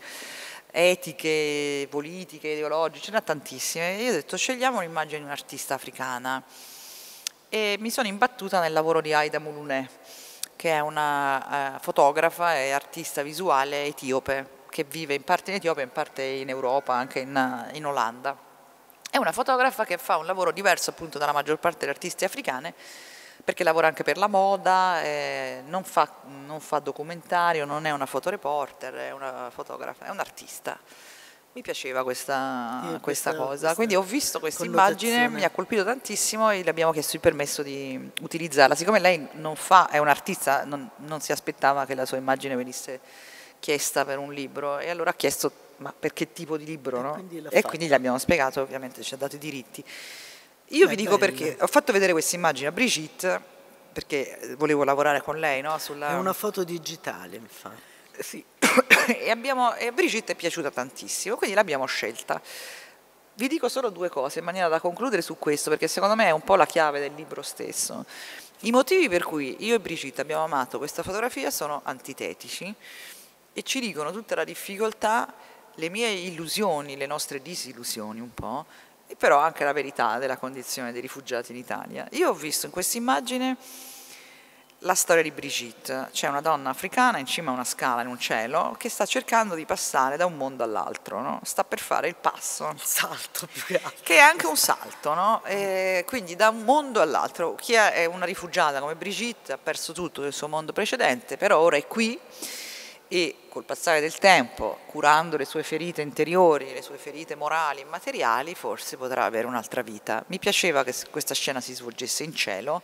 etiche, politiche, ideologiche, ce n'ha tantissime. E io ho detto scegliamo un'immagine di un'artista africana e mi sono imbattuta nel lavoro di Aida Moulounet, che è una uh, fotografa e artista visuale etiope, che vive in parte in Etiopia, in parte in Europa, anche in, in Olanda. È una fotografa che fa un lavoro diverso appunto dalla maggior parte delle artiste africane, perché lavora anche per la moda, eh, non, fa, non fa documentario, non è una fotoreporter, è una fotografa, è un'artista. Mi piaceva questa, questa, questa cosa, questa quindi ho visto questa immagine, mi ha colpito tantissimo e le abbiamo chiesto il permesso di utilizzarla. Siccome lei non fa, è un'artista, non, non si aspettava che la sua immagine venisse chiesta per un libro e allora ha chiesto ma per che tipo di libro, e no? Quindi e quindi gli abbiamo spiegato, ovviamente ci ha dato i diritti. Io Beh, vi dico belle. Perché ho fatto vedere questa immagine a Brigitte perché volevo lavorare con lei, no? Sulla... È una foto digitale, infatti. Sì. e, abbiamo, e a Brigitte è piaciuta tantissimo, quindi l'abbiamo scelta. Vi dico solo due cose in maniera da concludere su questo, perché secondo me è un po' la chiave del libro stesso. I motivi per cui io e Brigitte abbiamo amato questa fotografia sono antitetici e ci dicono tutta la difficoltà, le mie illusioni, le nostre disillusioni un po', e però anche la verità della condizione dei rifugiati in Italia. Io ho visto in questa immagine la storia di Brigitte, c'è una donna africana in cima a una scala in un cielo che sta cercando di passare da un mondo all'altro, no? Sta per fare il passo, il salto più che altro, che è anche un salto, no? E quindi da un mondo all'altro. Chi è una rifugiata come Brigitte ha perso tutto del suo mondo precedente, però ora è qui e col passare del tempo, curando le sue ferite interiori, le sue ferite morali e materiali, forse potrà avere un'altra vita. Mi piaceva che questa scena si svolgesse in cielo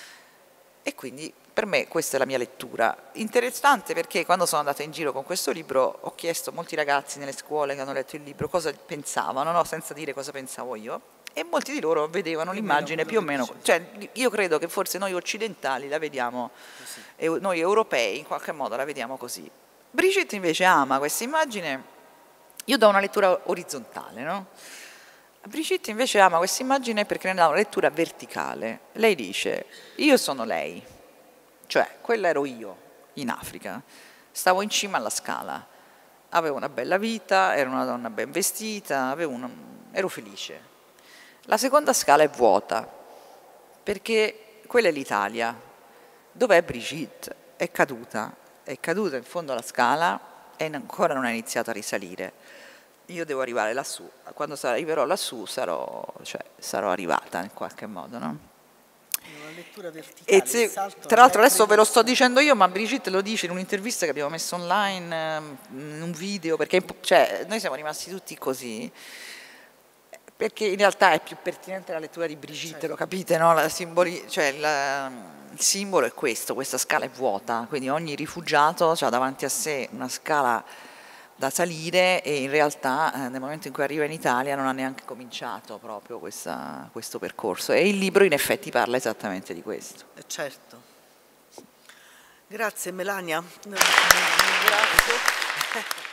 e quindi per me questa è la mia lettura. Interessante perché quando sono andata in giro con questo libro ho chiesto a molti ragazzi nelle scuole che hanno letto il libro cosa pensavano, no? Senza dire cosa pensavo io, e molti di loro vedevano l'immagine più o meno, cioè io credo che forse noi occidentali la vediamo, e noi europei in qualche modo la vediamo così. Brigitte invece ama questa immagine, io do una lettura orizzontale, no? Brigitte invece ama questa immagine perché ne dà una lettura verticale. Lei dice, io sono lei, cioè quella ero io in Africa, stavo in cima alla scala, avevo una bella vita, ero una donna ben vestita, avevo una, ero felice. La seconda scala è vuota, perché quella è l'Italia. Dov'è Brigitte? è caduta, è caduta in fondo alla scala e ancora non ha iniziato a risalire. Io devo arrivare lassù, quando arriverò lassù sarò, cioè, sarò arrivata in qualche modo, no? Una lettura verticale, e se, tra l'altro adesso ve lo sto dicendo io, ma Brigitte lo dice in un'intervista che abbiamo messo online, in un video, perché cioè, noi siamo rimasti tutti così, perché in realtà è più pertinente la lettura di Brigitte, certo. Lo capite, no? La simboli, cioè la, il simbolo è questo, questa scala è vuota, quindi ogni rifugiato ha davanti a sé una scala da salire e in realtà eh, nel momento in cui arriva in Italia non ha neanche cominciato proprio questa, questo percorso, e il libro in effetti parla esattamente di questo. Eh, certo. Grazie Melania. Grazie.